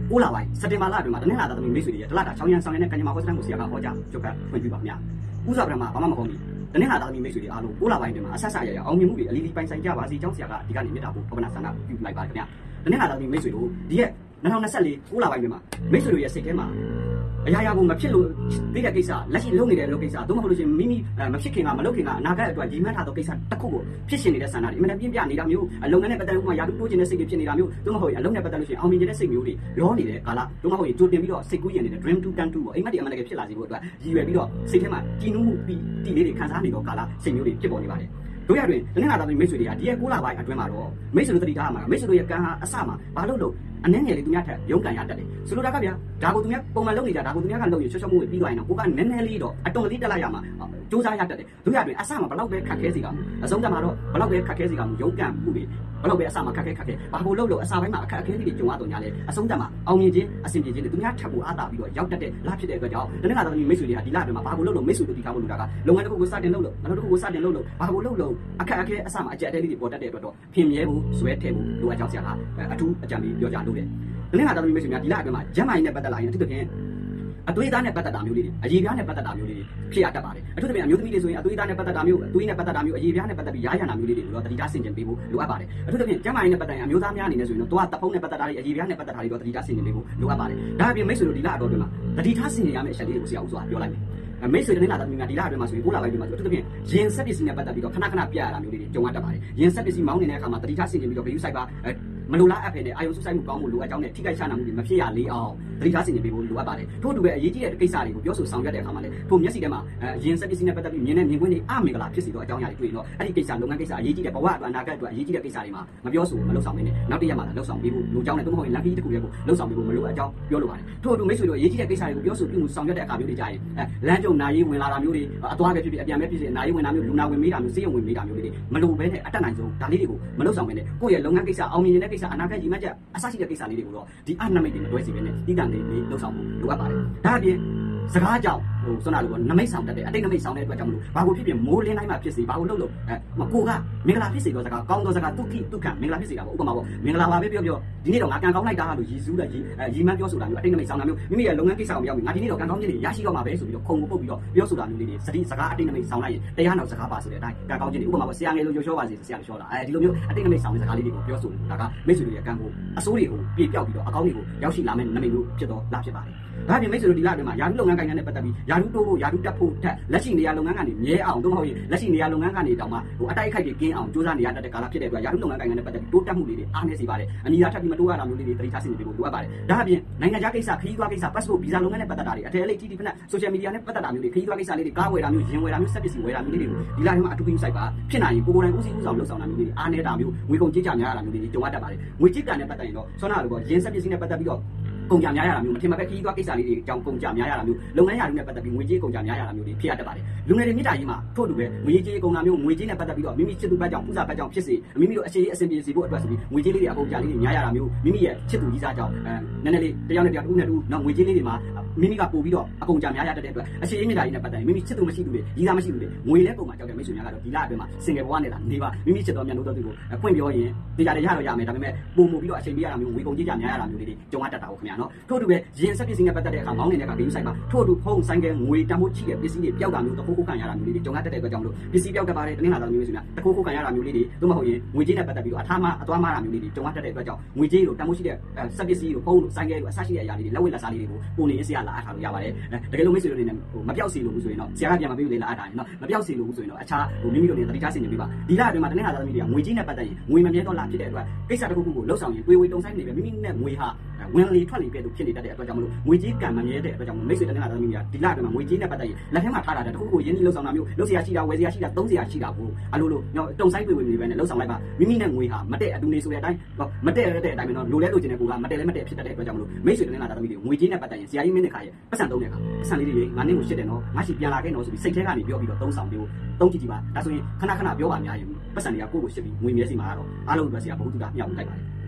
ကိုလာပိုင်းစက်တင်ဘာလအတွင်းမှာတနင်္လာသားသမီးမိတ်ဆွေတွေရဲ့တလတာချောင်းရံဆောင်ရံနဲ့ကံကြမ္မာဟောစတန်ကိုဆရာကဟောကြားချုပ်ကဖွင့်ပြပါခင်ဗျာဥစားပထမဘာမှမဟုတ်ဘူးတနင်္လာသားသမီးမိတ်ဆွေတွေအားလုံးကိုလာပိုင်းအတွင်းမှာအဆက်ဆက်ရရအောင်မြင်မှုတွေအလီလီပိုင်ဆိုင်ကြပါစေကျောင်းဆရာကဒီကနေမြတ်တာဖို့ပပနာဆန္ဒပြုလိုက်ပါခင်ဗျာတနင်္လာသားသမီးမိတ်ဆွေတို့ဒီရက်၂၀၂၄ကိုလာပိုင်းအတွင်းမှာမိတ်ဆွေတို့ရဲ့စိတ်ထဲမှာအရာရာကိုမဖြစ်လို့သိတဲ့ကိစ္စလက်ရှိလုပ်နေတဲ့အလုပ်ကိစ္စသို့မဟုတ်လို့ရှိရင်မိမိမဖြစ်ခင်ကမလုပ်ခင်ကအနာဂတ်အတွက်ကြီးမှန်းထားသောကိစ္စတစ်ခုကိုဖြစ်ရှင်နေတဲ့ဆန္ဒတွေအမှန်တမ်းပြင်းပြနေတာမျိုးအလုပ်နဲ့ပတ်သက်လို့မှရာထူးတိုးချင်တဲ့စိတ်တွေဖြစ်နေတာမျိုးသို့မဟုတ်ရင်အလုပ်နဲ့ပတ်သက်လို့ရှိရင်အောင်မြင်တဲ့စိတ်မျိုးတွေရောနေတဲ့ကာလသို့မဟုတ်ရင်ကြိုတင်ပြီးတော့စိတ်ကူးရင်နေတဲ့ dream to turn to ပေါ့အိမ်မက်တွေအမှန်တကယ်ဖြစ်လာစေဖို့အတွက်ရည်ရွယ်ပြီးတော့စိတ်ထဲမှာကြည်နူးမှုပြီးတီလေးတွေခံစားနေတော့ကာလစိတ်မျိုးတွေဖြစ်ပေါ်နေပါတယ်တို့ရတွင်တနင်္လာသားသမီးမိတ်ဆွေတွေကဒီရက်ကိုလာပိုင်းအတွင်းမှာတော့မိတ်ဆွေတို့တတိထားမှာမိတ်ဆွေတို့ရဲ့ကံဟာအစမှာဘာလို့လို့အနှဲငယ်လေးသူများထက်ရုံးကန်ရတတ်တယ်ဆိုလိုတာကဗျာဒါကိုသူများပုံမှန်လုပ်နေကြဒါကိုသူများကလုပ်ရချွတ်ချွတ်မှုပြီးသွားရင်တော့ကိုကနည်းနည်းလေးတော့အတုံးလေးတက်လိုက်ရမှာစူးစမ်းရတတ်တယ်တို့ရတွင်အစမှာဘလောက်ပဲခက်ခဲစီကမှုအဆုံးသတ်မှာတော့ဘလောက်ပဲခက်ခဲစီကမှုရုံးကန်မှုတွေဘလောက်ပဲအစမှာခက်ခဲခက်ခဲဘာကိုလုပ်လို့အစပိုင်းမှာအခက်အခဲလေးတွေကြုံရတော့ညာလေအဆုံးသတ်မှာအောင်မြင်ခြင်းအဆင်ပြေခြင်းတွေသူများထပ်ဖို့အားတာပြီးတော့ရောက်တတ်တဲ့လားဖြစ်တဲ့အတွက်ကြောင့်တနင်္လာသားသမီးမိတ်ဆွေတွေကဒီလအတွင်းမှာဘာကိုလုပ်လို့မိတ်ဆွေတို့တီထားဖို့လိုတာကလုပ်ငန်းတစ်ခုကိုစတင်လုပ်လို့အလုပ်တစ်ခုကိုစတင်လုပ်လို့ဘာကိုလုပ်လို့အခက်အခဲအစမှာအကြက်အတဲလေးတွေပေါ်တတ်တဲ့အတွက်တော့ပြင်မြဲဖို့ဇွဲထဲဖို့လိုအပ်ကြောင်းဆရာကအထူးအကြံပေးပြောကြားလို့တယ်တနင်္လာသားသမီးမိတ်ဆွေများဒီလအတွင်းမှာဂျမ်းမာရေးနဲ့ပတ်သက်လာရင်အထူးသဖြင့်အသွေးသားနဲ့ပတ်သက်တာမျိုးလေးတွေအရေးပြားနဲ့ပတ်သက်တာမျိုးလေးတွေဖြစ်ရတတ်ပါတယ်အထူးသဖြင့်အမျိုးသမီးတွေဆိုရင်အသွေးသားနဲ့ပတ်သက်တာမျိုးအသွေးနဲ့ပတ်သက်တာမျိုးအရေးပြားနဲ့ပတ်သက်ပြီးရားရနာမျိုးလေးတွေကိုတော့တတိထားဆင်ခြင်ပေးဖို့လိုအပ်ပါတယ်အထူးသဖြင့်ကျန်းမာရေးနဲ့ပတ်သက်ရင်အမျိုးသားများအနေနဲ့ဆိုရင်တော့တဖုံးနဲ့ပတ်သက်တာတွေအရေးပြားနဲ့ပတ်သက်တာတွေတော့တတိထားဆင်ခြင်ပေးဖို့လိုအပ်ပါတယ်ဒါအပြင်မိတ်ဆွေတို့ဒီလအတော်အတွင်းမှာတတိထားဆင်ခြင်ရမယ့်အချက်လေးတွေကိုဆရာဦးစွာပြောလိုက်မယ်မိတ်ဆွေတနင်္လာသားသမီးများဒီလအတွင်းမှာဆိုရင်ကိုလာပိုင်းအတွင်းမှာဆိုအထူးသဖြင့်ရင်ဆက်ပစ္စည်းနဲ့ပတ်သက်ပြီးတော့ခဏခဏပြရတာမျိုးလေးတွေကြုံရတတ်ပါတယ်ရင်ဆက်ပစ္စည်းမောင်းနေတဲ့အခါမှာတတိထားဆင်ခြင်ပြီးတော့ view site ပါမလိုလားအပ်ဖယ်နဲ့အာယုံစုဆိုင်မှုကောင်းမှုလိုအပ်ကြောင်းနဲ့ထိခိုက်ချနာမှုတွေမဖြစ်ရလေအောင်တတိထားဆင်ခြင်ပေးဖို့လိုအပ်ပါတယ်ထို့အတူပဲအရေးကြီးတဲ့ကိစ္စတွေကိုပြောဆိုဆောင်ရွက်တဲ့အခါမှာလည်းထို့မျက်စိထဲမှာရင်ဆက်ပစ္စည်းနဲ့ပတ်သက်ပြီးမြင်တဲ့မြင်ကွင်းတွေအမင်္ဂလာဖြစ်စေတော့အကြောင်းအရာတွေတွေ့ရင်တော့အဲ့ဒီကိစ္စလုပ်ငန်းကိစ္စအရေးကြီးတဲ့ဘဝအတွက်အနာဂတ်အတွက်အရေးကြီးတဲ့ကိစ္စတွေမှာမပြောဆိုမလုပ်ဆောင်မင်းနဲ့နောက်တစ်ရက်မှာလည်းလုပ်ဆောင်ပေးဖို့လိုကြောင်းနဲ့သို့မဟုတ်ရင် lucky တစ်ခုရဲ့ကိုလုပ်ဆောင်ပေးဖို့မလိုအပ်ကြောင်းပြောလိုပါတယ်ထို့အတူမိတ်ဆွေတို့အရေးကြီးတဲ့ကိစ္စတွေကိုပြောဆိုပြုမှုဆောင်ရွက်တဲ့အခါမျိုးတွေကြရင်လမ်းကြုံနာရေးဝင်လာတာမျိုးတွေအသွားပဲဖြစ်ဖြစ်အပြန်ပဲဖြစ်ဖြစ်နာရေးဝင်တာမျိုးလူနာဝင်မေးတာမျိုးစေးရုံဝင်မေးတာမျိုးတွေမလိုဘဲနဲ့အတက်နိုင်ဆုံးဒါလေးတွေကိုမလုပ်ဆောင်မင်းနဲ့ကိုယ့်ရဲ့လုပ်ငန်းကိစ္စအောင်မြင်တဲ့ကိစ္စအနာဂတ်ကြီးမှတ်ချက်အစရှိတဲ့ကိစ္စလေးတွေကိုတော့ဒီအနမိတ်တွေမတွဲစီပဲနဲ့တိတန်လေးလေးလှုပ်ဆောင်ဖို့လိုအပ်ပါတယ်ဒါအပြင်စကားကြောင့်ဟိုဆွမ်းနာလို့နမိတ်ဆောင်တတ်တယ်အတိတ်နမိတ်ဆောင်တဲ့အတွက်ကြောင့်မလို့ဘာကိုဖြစ်ဖြစ်မိုးလင်းတိုင်းမှာဖြစ်စေဘာကိုလုပ်လို့အဲကိုကမင်္ဂလာဖြစ်စေတော့စကားကောင်းတော့စကားဒုက္ခိဒုက္ခမင်္ဂလာဖြစ်စေတာပေါ့ဥပမာပေါ့မင်္ဂလာပါပဲပြောပြောဒီနေ့တော့ငါကံကောင်းလိုက်တာလို့ရည်စူးတဲ့ရည်ရည်မှန်းပြောဆိုတာမျိုးအတိတ်နမိတ်ဆောင်တာမျိုးမိမိရဲ့လုပ်ငန်းကိစ္စကိုမရောက်ဘူးငါဒီနေ့တော့ကံကောင်းခြင်းတွေရရှိတော့မှာပဲဆိုပြီးတော့ခုံကိုပုတ်ပြီးတော့ပြောဆိုတာမျိုးလေးတွေစတိစကားအတိတ်နမိတ်ဆောင်လိုက်ရင်တရားနောက်စကားပါဆိုတဲ့အတိုင်းကံကောင်းခြင်းတွေဥပမာပေါ့ဆရာငယ်လိုရိုးရှောပါစေဆရာလိုရှောတာအဲဒီလိုမျိုးအတိတ်နမိတ်ဆောင်တဲ့စကားလေးတွေကိုပြောဆိုတာကမိတ်ဆွေတို့ရဲ့ကံကိုအစိုးတွေကိုပြေပြောက်ပြီးတော့အကောင်းတွေကိုရောက်ရှိလာမယ့်နမိတ်မျိုးဖြစ်တော့လာဖြစ်ပါတယ်ဒါပြင်မိတ်ဆွေတို့ဒီလအတွင်းမှာယာရုလုပ်ငန်းကိုင်နဲ့ပတ်သက်ပြီးယာရုတိုးဖို့ယာရုတက်ဖို့တက်လက်ရှိနေရာလုပ်ငန်းကနေမြဲအောင်သို့မဟုတ်ရင်လက်ရှိနေရာလုပ်ငန်းကနေတောင်မှဟိုအတိုက်အခိုက်တွေကင်းအောင်စူးစမ်းနေရတဲ့ကာလဖြစ်တဲ့အတွက်ယာရုလုပ်ငန်းကိုင်နဲ့ပတ်သက်ပြီးတိုးတက်မှုလေးတွေအားနည်းစေပါတယ်အနီးအထပ်ပြီးမတိုးရတာမျိုးလေးတွေတတိထားဆင်နေပေးဖို့လိုအပ်ပါတယ်ဒါအပြင်နိုင်ငံခြားကိစ္စခရီးသွားကိစ္စ passport visa လုပ်ငန်းနဲ့ပတ်သက်တာတွေအထက်အလိပ် တီ တီ ဖက်နဲ့ social media နဲ့ပတ်သက်တာမျိုးတွေခရီးသွားကိစ္စလေးတွေကားဝယ်တာမျိုးရင်ဝယ်တာမျိုးဆက်ပစ္စည်းဝယ်တာမျိုးလေးတွေကိုဒီလထဲမှာအထူးပြုစိုက်ပါဖြစ်နိုင်ရင်ကိုကိုယ်တိုင်ဦးစီးဦးဆောင်လုပ်ဆောင်တာမျိုးလေးအားနည်းတာမျိုးငွေကုန်ကြေးကြများတာမျိုးလေးတွေကြုံရတတ်ပါတယ်ငွေကြေးကံနဲ့ပတ်သက်ရင်တော့ဆွမ်းနာလိုပေါ့ရင်းဆက်ပစ္စည်းနဲ့ပတ်သက်ပြီးတော့ကုန်ကြများရတာမျိုးမထင်မှပဲခရီးသွားကိစ္စလေးတွေအကြောင်းကုန်ကြများရတာမျိုးလုပ်ငန်းရာထူးနဲ့ပတ်သက်ပြီးငွေကြေးကုန်ကြများရတာမျိုးတွေဖြစ်ရတတ်ပါတယ်လူငယ်တွေမြစ်တာကြီးမှာထို့တူပဲငွေကြေးကုန်တာမျိုးငွေကြေးနဲ့ပတ်သက်ပြီးတော့မိမိချစ်သူဘက်ကြောင့်ပူဇာဘက်ကြောင့်ဖြစ်စေမိမိတို့အခြေအဆင်ပြေစေဖို့အတွက်ဆိုပြီးငွေကြေးလေးတွေအကုန်ကြလေးတွေများရတာမျိုးမိမိရဲ့ချစ်သူကြီးစားကြောင့်အဲနည်းနည်းလေးတယောက်နဲ့တယောက်တစ်ခုနဲ့တစ်ခုနောက်ငွေကြေးလေးတွေမှာမိမိကပို့ပြီးတော့အကုန်ကြများရတတ်တဲ့အတွက်အခြေအမြစ်တာကြီးနဲ့ပတ်သက်ရင်မိမိချစ်သူမရှိသူတွေကြီးစားမရှိသူတွေငွေလဲကုန်မှာကြောက်တဲ့မိတ်ဆွေများကတော့ဒီလအတွင်းမှာစင်ငယ်ဘဝနဲ့လာနေပါမိမိချစ်တော်မြတ်လို့တော့သူကိုဖွင့်ပြောရင်တရားတွေရတော့ရမယ်ဒါပေမဲ့ပုံမှုပြီးတော့အချိန်ပေးရတာမျိုးငွေကုန်ကြေးကြများရတာမျိုးတွေကြုံရတတ်တာကိုခင်ဗျာနော်ထို့တူပဲရင်ဆက်ပစ္စည်းနဲ့ပတ်သက်တဲ့အခါမောင်းနေတဲ့အခါဂိမ်းဆိုင်မှာထို့တူဖုန်းဆိုင်ကငွေတန်ဖိုးချိတဲ့ပစ္စည်းတွေပျောက်တာမျိုးတခိုးခိုးခံရတာမျိုးတွေကြုံရတတ်တဲ့အတွက်ကြောင့်မလို့ပစ္စည်းပျောက်တတ်ပါတယ်တနင်္လာသားမျိုးဆိုများတခိုးခိုးခံရတာမျိုးလေးတွေသို့မဟုတ်ရင်ငွေကြေးနဲ့ပတ်သက်ပြီးတော့အထားမအသွားမတာမျိုးလေးတွေကြုံရတတ်တဲ့အတွက်ကြောင့်ငွေကြေးတို့တန်ဖိုးရှိတဲ့ဆက်ပစ္စည်းတို့ဖုန်းတို့ဆိုင်ကတို့အစရှိတဲ့အရာလေးတွေလက်ဝဲလက်စားလေးတွေကိုပုံနေအစရလာအထားလို့ရပါတယ်တကယ်လို့မိတ်ဆွေတို့အနေနဲ့ဟိုမပြောက်စီလို့ဘူးဆိုရင်တော့ဆရာကပြန်မပေးဘူးလေလားအထားရင်နော်မပြောက်စီလို့ဘူးဆိုရင်တော့အခြားဟိုမိမိတို့နေတတိထားဆင်နေပေးပါဒီလအတွင်းမှာတနင်္လာသားသမီးတွေကငွေကြေးနဲ့ပတ်သက်ရင်ငွေမမြဲတော့လာဖြစ်တဲ့အတွက်ကိစ္စတစ်ခုခုကိုလှုပ်ဆောင်ရင်တွေးဝေတုံဆိုင်နေပဲမိမိနဲ့ငွေဟာဝင်လေထွက်လေပြည့်သူဖြစ်နေတတ်တဲ့အတွက်ကြောင့်မလို့ငွေကြေးကံမမြဲတဲ့အတွက်ကြောင့်မိတ်ဆွေတနင်္လာသားသမီးတွေကဒီလအတွင်းမှာငွေကြေးနဲ့ပတ်သက်ရင်လက်ထဲမှာထားတာတခုခုကိုရင်းနှီးလှုပ်ဆောင်တာမျိုးလှုပ်เสียရှိတာဝယ်เสียရှိတာသုံးเสียရှိတာကိုအလိုလိုတုံဆိုင်တွေဝင်နေပဲနဲ့လှုပ်ဆောင်လိုက်ပါမိမိနဲ့ငွေဟာမတဲ့အတူနေဆိုတဲ့အတိုင်းမတဲ့တဲ့အတိုင်းပဲနော်လိုလဲလိုချင်တဲ့ကိုကမတဲ့လဲမတဲ့ဖြစ်တတ်တဲ့အတွက်ကြောင့်မလို့မိတ်ဆွေတနင်္လာသားသမီးတွေငွေကြေးနဲ့ပတ်သက်ရင်ဆရာကြီးမင်းနဲ့ခါရဲ့ပတ်စံသုံးတဲ့အခါပတ်စံလေးတွေငါနဲ့ကိုရှစ်တယ်နော်ငါရှိပြန်လာခဲ့နော်ဆိုပြီးစိတ်ထဲကနေပြောပြီးတော့သုံးဆောင်ပြီးသုံးကြည့်ကြည့်ပါဒါဆိုရင်ခဏခဏပြောပါများရင်ပတ်စံတွေကကိုယ့်ကိုရှစ်ပြီးငွေမြဲစီမှာတော့အားလုံးအတွက်ဆရာဘုသူတာမြောက်တိုက်ပါတယ်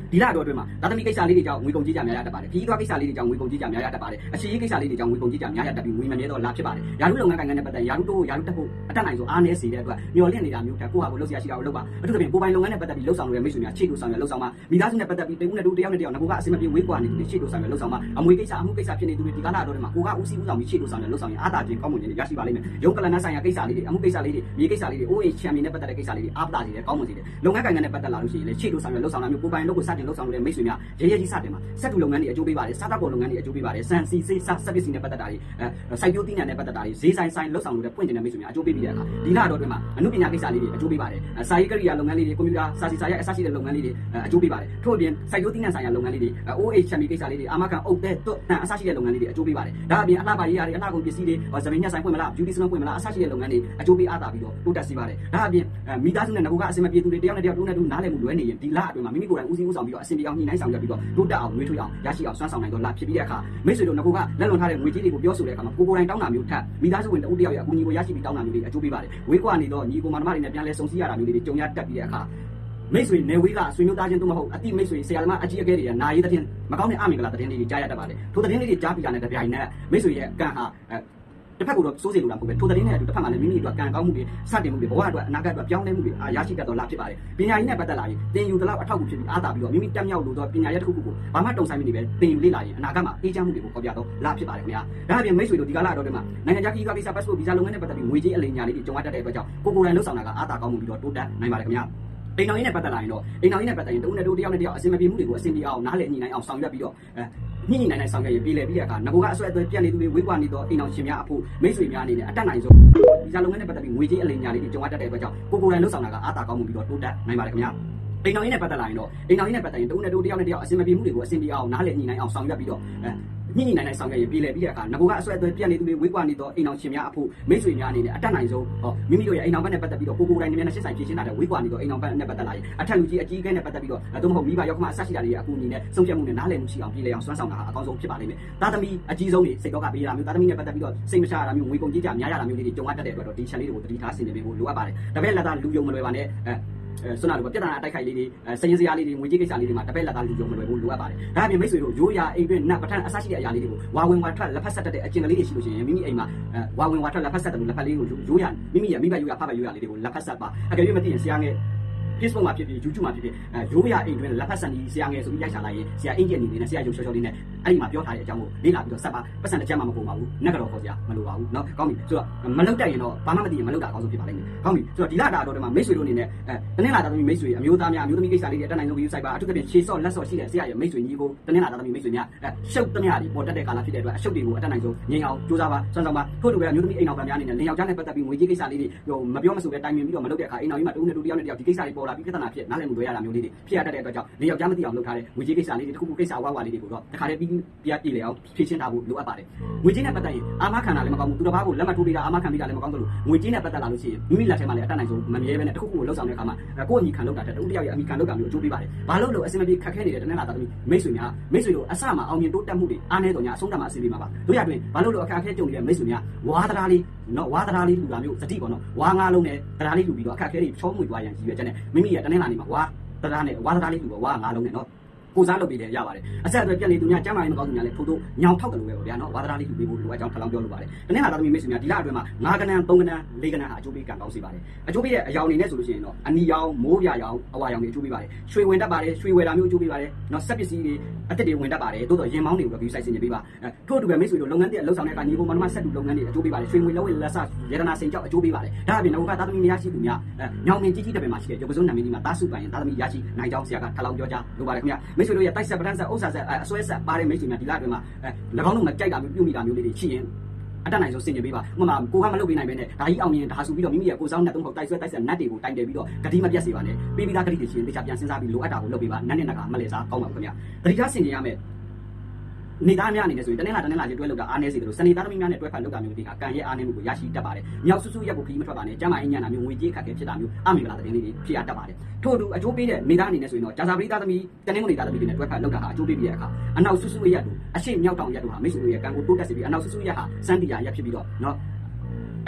ဒီလာတော့အတွင်းမှာဒါသမီးကိစ္စလေးတွေကြောင့်ငွေကုန်ကြေးကြများရတတ်ပါတယ်ခီးသွားကိစ္စလေးတွေကြောင့်ငွေကုန်ကြေးကြများရတတ်ပါတယ်အခြေရေးကိစ္စလေးတွေကြောင့်ငွေကုန်ကြေးကြများရတတ်ပြီးငွေမမြဲတော့လာဖြစ်ပါတယ်ယာရုလုပ်ငန်းကိုင်ငန်းနဲ့ပတ်သက်ယာရုတိုးယာရုတက်ဖို့အတက်နိုင်ဆုံးအားနည်းစေတဲ့အတွက်မျော်လင့်နေတာမျိုးတက်ကိုဟာကိုလုပ်ရရှိတာကိုလုပ်ပါအထူးသဖြင့်ကိုပိုင်လုပ်ငန်းနဲ့ပတ်သက်ပြီးလှုပ်ဆောင်နေတဲ့မိတ်ဆွေများခြေတူဆောင်ရလှုပ်ဆောင်ပါမိသားစုနဲ့ပတ်သက်ပြီးတဦးနဲ့တူတယောက်နဲ့တယောက်ငါကအစမပြေဝေးကွာနေသူတွေခြေတူဆောင်ရလှုပ်ဆောင်ပါအမွေကိစ္စအမှုကိစ္စဖြစ်နေသူတွေဒီကာလတော့ဒီမှာကိုကဦးစီးဦးဆောင်ပြီးခြေတူဆောင်ရလှုပ်ဆောင်ရင်အားသာခြင်းကောင်းမွန်ခြင်းတွေရရှိပါလိမ့်မယ်ရုံးကလန်နာဆိုင်ရာကိစ္စလေးတွေအမှုကိစ္စလေးတွေမြေကိစ္စလေးတွေအိုးအိမ်ချန်ပီယံနဲ့ပတ်သက်တဲ့ကိစ္စလေးတွေအားသာစေတယ်ကောင်းမွန်စေတယ်လုပ်ငန်းကိုင်ငန်းနဲ့ပတ်သက်လာလို့ရှိရင်လည်းခြေတူဆောင်ရလှုပ်ဆောင်တာမျိုးကိုပိုင်လုပ်ကိုစတင်လှုပ်ဆောင်လို့တဲ့မိတ်ဆွေများရဲရဲကြီးစတင်မှာစက်တူလုပ်ငန်းတွေအကျိုးပေးပါတယ်စားတောက်ကုန်လုပ်ငန်းတွေအကျိုးပေးပါတယ်စံစီစေးစက်ပစ္စည်းနဲ့ပတ်သက်တာတွေအဲစိုက်ပျိုးသီးနှံနဲ့ပတ်သက်တာတွေဈေးဆိုင်ဆိုင်လှုပ်ဆောင်လို့တဲ့ပွင့်တင်တဲ့မိတ်ဆွေများအကျိုးပေးပြီးတဲ့အခါဒီလတော့တွင်မှာအမှုပညာကိစ္စလေးတွေအကျိုးပေးပါတယ်စာရေးကရိယာလုပ်ငန်းလေးတွေကွန်ပျူတာစာစီစာရိုက်အစရှိတဲ့လုပ်ငန်းလေးတွေအကျိုးပေးပါတယ်ထို့အပြင်စိုက်ပျိုးသီးနှံဆိုင်ရာလုပ်ငန်းလေးတွေအိုးအိမ်ချန်ပီကိစ္စလေးတွေအာမခံအုပ်တဲ့တွတ်အစရှိတဲ့လုပ်ငန်းလေးတွေအကျိုးပေးပါတယ်ဒါအပြင်အလှပါရေးရတယ်အလှကုန်ပစ္စည်းတွေဇမင်းညက်ဆိုင်ပွင့်မလား beauty salon ပွင့်မလားအစရှိတဲ့လုပ်ငန်းတွေအကျိုးပေးအားသာပြီးတော့တိုးတက်စေပါတယ်ဒါအပြင်မိသားစုနဲ့ငကိုကအစင်မပြေသူတွေတယောက်နဲ့တယောက်တူနဲ့တူနားလည်မှုလွဲနေရင်ဒီလအတွင်းမှာမိမိကိုယ်တိုင်ဦးစီးဦးဆောင်ပြီးတော့အစင်ပြေအောင်ညှိနှိုင်းဆောင်ရွက်ပြီးတော့တိုးတက်အောင်နှွေးထွေးအောင်ရရှိအောင်စွမ်းဆောင်နိုင်တော့လဖြစ်ပြီးတဲ့အခါမိတ်ဆွေတို့ငကိုကလက်လွန်ထားတဲ့ငွေကြေးတွေကိုပြောဆိုတဲ့အခါမှာကိုကိုယ်တိုင်တောင်းတာမျိုးထက်မိသားစုဝင်တဦးတယောက်ရဲ့အကူအညီကိုရရှိပြီးတောင်းတာမျိုးတွေအကျိုးပေးပါတယ်ဝေးကွာနေတော့ညီကိုမောင်နှမတွေနဲ့ပြန်လဲစုံစည်းရတာမျိုးတွေကြုံရတတ်ပြီးတဲ့အခါမိတ်ဆွေနေဝေးကဆွေမျိုးသားချင်းတို့မဟုတ်အတိမိတ်ဆွေဆရာသမားအကြီးအကဲတွေကနာရီတဲ့တင်မကောင်းတဲ့အမင်္ဂလာတဲ့တင်လေးတွေကြားရတတ်ပါတယ်ထိုတဲ့တင်လေးတွေကြားပြီးတာနဲ့တပြိုင်နက်မိတ်ဆွေရဲ့ကံဟာတစ်ဖက်ကတော့စိုးစေလိုတာမဟုတ်ပဲထိုတဲ့နဲ့အတူတစ်ဖက်မှာလည်းမိမိတို့ကံကောင်းမှုတွေစတင်မှုတွေဘဝအတွက်အနာဂတ်အတွက်ပြောင်းလဲမှုတွေရရှိတတ်တော့လာဖြစ်ပါတယ်ပညာရေးနဲ့ပတ်သက်လာရင်သင်ယူတလောက်အထောက်အကူဖြစ်ပြီးအားသာပြီးတော့မိမိတက်မြောက်လို့တော့ပညာရေးတစ်ခုခုကိုဘာမှတုံဆိုင်မနေပဲသင်ယူလေ့လာရင်အနာဂတ်မှာအေးချမ်းမှုတွေကိုပေါ်ပြတော့လာဖြစ်ပါတယ်ခင်ဗျာဒါအပြင်မိတ်ဆွေတို့ဒီကာလတော့ဒီမှာနိုင်ငံခြားခီးသွားကိစ္စ passport visa လုပ်ငန်းနဲ့ပတ်သက်ပြီးငွေကြေးအလိမ်ညာလေးတွေကြုံရတတ်တဲ့အတွက်ကြောင့်ကိုကိုယ်တိုင်လှုပ်ဆောင်တာကအားသာကောင်းမှုပြီးတော့တိုးတက်နိုင်ပါတယ်ခင်ဗျာအိမ်တော်ကြီးနဲ့ပတ်သက်လာရင်တော့အိမ်တော်ကြီးနဲ့ပတ်သက်ရင်တူနဲ့တူတယောက်နဲ့တယောက်အစင်မပြေမှုတွေကိုအစင်ပြေအောင်နားလည်ညှိနှိုင်းအောင်ဆောင်ရွက်ပြီးတော့အဲညှိနှိုင်းနိုင်ဆောင်ရွက်ရင်ပြည်လည်ပြီးတဲ့အခါငကိုကအဆွဲအသွဲပြတ်နေသူတွေဝေးကွာနေတော့အိမ်တော်ရှင်များအဖို့မိတ်ဆွေများအနေနဲ့အတက်နိုင်ဆုံးဒီစားလုပ်ငန်းနဲ့ပတ်သက်ပြီးငွေကြေးအလိမ်ညာလေးတွေကြုံရတတ်တဲ့အတွက်ကြောင့်ကိုကိုယ်တိုင်လှုပ်ဆောင်တာကအားသာကောင်းမှုပြီးတော့တိုးတက်နိုင်ပါတယ်ခင်ဗျာအိမ်တော်ကြီးနဲ့ပတ်သက်လာရင်တော့အိမ်တော်ကြီးနဲ့ပတ်သက်ရင်တူနဲ့တူတယောက်နဲ့တယောက်အစင်မပြေမှုတွေကိုအစင်ပြေအောင်နားလည်ညှိနှိုင်းအောင်ဆောင်ရွက်ပြီးတော့အဲညှိနှိုင်းနိုင်ဆောင်ရွက်ရင်ပြည်လည်ပြီးတဲ့အခါငကိုကအဆွဲအသွဲပြတ်နေသူတွေဝေးကွာနေတော့အိမ်တော်ရှင်များအဖို့မိတ်ဆွေများအနေနဲ့အတက်နိုင်ဆုံးဟောမိမိတို့ရဲ့အိမ်တော်ဘက်နဲ့ပတ်သက်ပြီးတော့ကိုကိုယ်တိုင်နေမျက်နှာရှင်းဆိုင်ဖြည့်ရှင်းတာတဲ့ဝေးကွာနေတော့အိမ်တော်ဘက်နဲ့ပတ်သက်လာရင်အထက်လူကြီးအကြီးအကဲနဲ့ပတ်သက်ပြီးတော့သို့မဟုတ်မိဘရောက်ခမအဆရှိတာတွေရဲ့အကူအညီနဲ့ဆုံးဖြတ်မှုနဲ့နားလည်မှုရှိအောင်ပြည်လည်အောင်စွမ်းဆောင်တာအကောင်းဆုံးဖြစ်ပါလိမ့်မယ်သားသမီးအကြီးဆုံးတွေစိတ်တော့ကပေးရတာမျိုးသားသမီးနဲ့ပတ်သက်ပြီးတော့စိတ်မချရတာမျိုးငွေကုန်ကြေးကြများရတာမျိုးတွေကြုံရတတ်တဲ့အတွက်တော့ဒီချက်လေးတွေကိုတတိထားဆင်ခြင်ပေးဖို့လိုအပ်ပါတယ်ဒါပေမဲ့လက်သားလူယုံမလွယ်ပါနဲ့အဲဆွမ်းနာတို့ပြဿနာအတိုက်ခိုက်လေးတွေစရင်စရာလေးတွေငွေကြေးကိစ္စလေးတွေမှာတပည့်လက်သားလူယုံမလွယ်ဘူးလိုအပ်ပါတယ်ဒါအပြင်မိတ်ဆွေတို့ရိုးရာအိမ်တွင်းနတ်ပထန်အဆရှိတဲ့အရာလေးတွေကိုဝါဝင်ဝါထွက်လက်ဖက်ဆက်တတ်တဲ့အကျင့်ကလေးတွေရှိလို့ရှိရင်မိမိအိမ်မှာဝါဝင်ဝါထွက်လက်ဖက်ဆက်တဲ့လက်ဖက်လေးကိုရိုးရာမိမိရဲ့မိဘရိုးရာဖဖရိုးရာလေးတွေကိုလက်ဖက်ဆက်ပါအကယ်၍မသိရင်ဆရာငယ် Facebook မှာဖြစ်ဖြစ် YouTube မှာဖြစ်ဖြစ်ရိုးရာအိမ်တွင်းလက်ဖက်ဆန်ကြီးဆရာငယ်ဆိုပြီးရိုက်ချလိုက်ရင်ဆရာအင်ဂျင်နေနဲ့ဆရာရုပ်ချောချောလေးနဲ့အဲ့ဒီမှာပြောထားတဲ့အကြောင်းကိုလေ့လာပြီးတော့ဆက်ပါပတ်စံတစ်ချက်မှမကုန်ပါဘူးနက်ကတော့ခေါ်ကြမလိုပါဘူးเนาะကောင်းပြီဆိုတော့မလုတ်တက်ရင်တော့ဘာမှမသိရင်မလုတ်တာအကောင်းဆုံးဖြစ်ပါလိမ့်မယ်ကောင်းပြီဆိုတော့ဒီလတာတော့ဒီမှာမိတ်ဆွေတို့အနေနဲ့အဲတနင်္လာသားသမီးမိတ်ဆွေအမျိုးသားများအမျိုးသမီးကိစ္စလေးတွေအတက်နိုင်ဆုံးပြီးစိုက်ပါအထူးသဖြင့်ခြေစော့လက်စော့ရှိတဲ့ဆရာရဲ့မိတ်ဆွေညီကိုတနင်္လာသားသမီးမိတ်ဆွေများအဲရှုပ်သမျှတွေပေါ်တက်တဲ့ကာလဖြစ်တဲ့အတွက်အရှုပ်တွေကိုအတက်နိုင်ဆုံးငြိမ်အောင်ကြိုးစားပါစွမ်းဆောင်ပါထို့တူပဲအမျိုးသမီးအိမ်အောင်ပန်များအနေနဲ့လင်ယောက်ျားနဲ့ပတ်သက်ပြီးငွေကြေးကိစ္စလေးတွေဟိုမပြောမဆိုတဲ့တိုင်ပင်ပြီးတော့မလုပ်တဲ့အခါအိမ်အောင်ကြီးမှာတူနဲ့တူတယောက်နဲ့တယောက်ဒီကိစ္စတွေပေါ်လာပြီးပြဿနာဖြစ်နားလည်မှုတွေရတာမျိုးလေးတွေဖြစ်ရတတ်တဲ့အတွက်ကြောင့်လင်ယောက်ျားမသိအောင်လုပ်ထားတဲ့ငွေကြေးကိစ္စလေးတွေတစ်ခုခုကိစ္စဝါဝါလေးတွေကိုတော့တခါတည်းပြီးပြပြလေအောင်ဖြည့်ရှင်းထားဖို့လိုအပ်ပါတယ်ငွေကြေးနဲ့ပတ်သက်ရင်အာမခံတာလည်းမကောင်းဘူးသူတစ်ပါးကိုလက်မှတ်ထိုးပေးတာအာမခံပေးတာလည်းမကောင်းဘူးလို့ငွေကြေးနဲ့ပတ်သက်လာလို့ရှိရင်မိမိလက်ထဲမှာလည်းအတတ်နိုင်ဆုံးမမြဲပဲနဲ့တစ်ခုခုကိုလှုပ်ဆောင်တဲ့အခါမှာကိုယ့်အညီခံလုပ်တာတဲ့တူတယောက်ရဲ့အမိခံလုပ်တာမျိုးအကျိုးပေးပါတယ်ဘာလို့လို့အစင်မပြေခက်ခဲနေတဲ့တနင်္လာသားသမီးမိတ်ဆွေများမိတ်ဆွေတို့အစမှာအောင်မြင်တိုးတက်မှုတွေအားနည်းတော့ညာအဆုံးသတ်မှာအစီအစဉ်မှာပါတို့ရတွင်ဘာလို့လို့အခက်အခဲကြုံနေတဲ့မိတ်ဆွေများဝါသရာလေးနော်ဝါသရာလေးလူတာမျိုးစတိပေါ့နော်ဝါငါးလုံးနဲ့သရာလေးလူပြီးတော့အခက်အခဲတွေချောမွေသွားရန်ကြီးရွယ်ချက်နဲ့မိမိရဲ့တနင်္လာနေ့မှာဝါသရာနဲ့ဝါသရာလေးလူပေါ့ဝါငါးလုံးနဲ့နော်ကိုစားလုပ်ပေးတယ်ရပါတယ်အဆက်အသွယ်ပြက်နေသူများကျမ်းမာရေးမကောင်းသူများလည်းထို့ထို့ညောင်ထောက်တယ်လို့ပဲပေါ့ဗျာနော်ဝါသရာလေးလူပေးဖို့လိုအပ်ကြောင်းထပ်လောင်းပြောလိုပါတယ်တနင်္လာသားသမီးမိတ်ဆွေများဒီလအတွင်းမှာငါးကနန်းသုံးကနန်းလေးကနန်းဟာအကျိုးပေးကံကောင်းစေပါတယ်အကျိုးပေးတဲ့အယောင်အနေနဲ့ဆိုလို့ရှိရင်တော့အနီရောင်မိုးပြရောင်အဝါရောင်တွေအကျိုးပေးပါတယ်ရွှေဝင်တတ်ပါတယ်ရွှေဝယ်တာမျိုးအကျိုးပေးပါတယ်နော်ဆက်ပစ္စည်းတွေအသက်တွေဝင်တတ်ပါတယ်သို့တော့ရင်မောင်းတွေကို review စိုက်ဆင်နေပေးပါထို့အတူပဲမိတ်ဆွေတို့လုပ်ငန်းတွေလှုပ်ဆောင်တဲ့အခါညီကိုမနမဆက်တူလုပ်ငန်းတွေအကျိုးပေးပါတယ်ရွှေငွေလက်ဝဲလက်ဆရတနာစိန်ကြောက်အကျိုးပေးပါတယ်ဒါအပြင်နောက်ကသားသမီးများရှိသူများညောင်မင်းကြီးကြီးတပင်မှာရှိတဲ့ရုပ်ကစုံနာမည်ကြီးမှာတားစုပိုင်ရင်သားသမီးရရှိနိုင်ကြောင်းဆရာကထပ်လောင်းပြောကြားလိုပါတယ်ခင်ဗျာမိတ်ဆွေတို့ရဲ့တိုက်ဆက်ပဒန်းဆက်ဥစ္စာဆက်အစွဲဆက်ပါတဲ့မိတ်ဆွေများဒီလအတွင်းမှာ၎င်းတို့မကြိုက်တာမျိုးပြုမိတာမျိုးလေးတွေရှိရင်အတက်နိုင်ဆုံးဆင်ခြင်ပေးပါဥပမာကိုကမလုပ်ပေးနိုင်ပဲနဲ့ဒါကြီးအောင်မြင်ဒါဆိုပြီးတော့မိမိရဲ့ကိုစောင်းနဲ့သုံးဖို့တိုက်ဆွဲတိုက်ဆက်နတ်တွေကိုတိုင်တယ်ပြီးတော့ဂတိမပြတ်စေပါနဲ့ပေးပြီးသားဂတိတွေရှင်တခြားပြန်စဉ်းစားပြီးလိုအပ်တာကိုလုပ်ပေးပါနတ်နဲ့နတ်ကအမလဲစားကောင်းပါဘူးခင်ဗျာဂတိသားဆင်ခြင်ရမယ်နေသားများအနေနဲ့ဆိုရင်တနင်္လာတနင်္လာချင်းတွဲလောက်တာအားနည်းစေတယ်လို့စနေသားသမီးများနဲ့တွဲဖက်လောက်တာမျိုးဒီဟာကံရဲ့အားနည်းမှုကိုရရှိတတ်ပါတယ်။မြောက်ဆူဆူရက်ကိုခရီးမထွက်ပါနဲ့ကျမ်းမာရေးညံ့တာမျိုးငွေကြေးခက်ခဲဖြစ်တာမျိုးအမင်္ဂလာသတင်းလေးတွေဖြစ်ရတတ်ပါတယ်။ထို့အတူအကျိုးပေးတဲ့နေသားအနေနဲ့ဆိုရင်တော့ဂျာဇာပရိသားသမီးတနင်္ဂနွေသားသမီးတွေနဲ့တွဲဖက်လောက်တာဟာအကျိုးပေးပြီးတဲ့အခါအနောက်ဆူဆူရက်တို့အရှိမြောက်တောင်ရက်တို့ဟာမိတ်ဆွေတို့ရဲ့ကံကိုတိုးတက်စေပြီးအနောက်ဆူဆူရက်ဟာစန်းတီယာရက်ဖြစ်ပြီးတော့နော်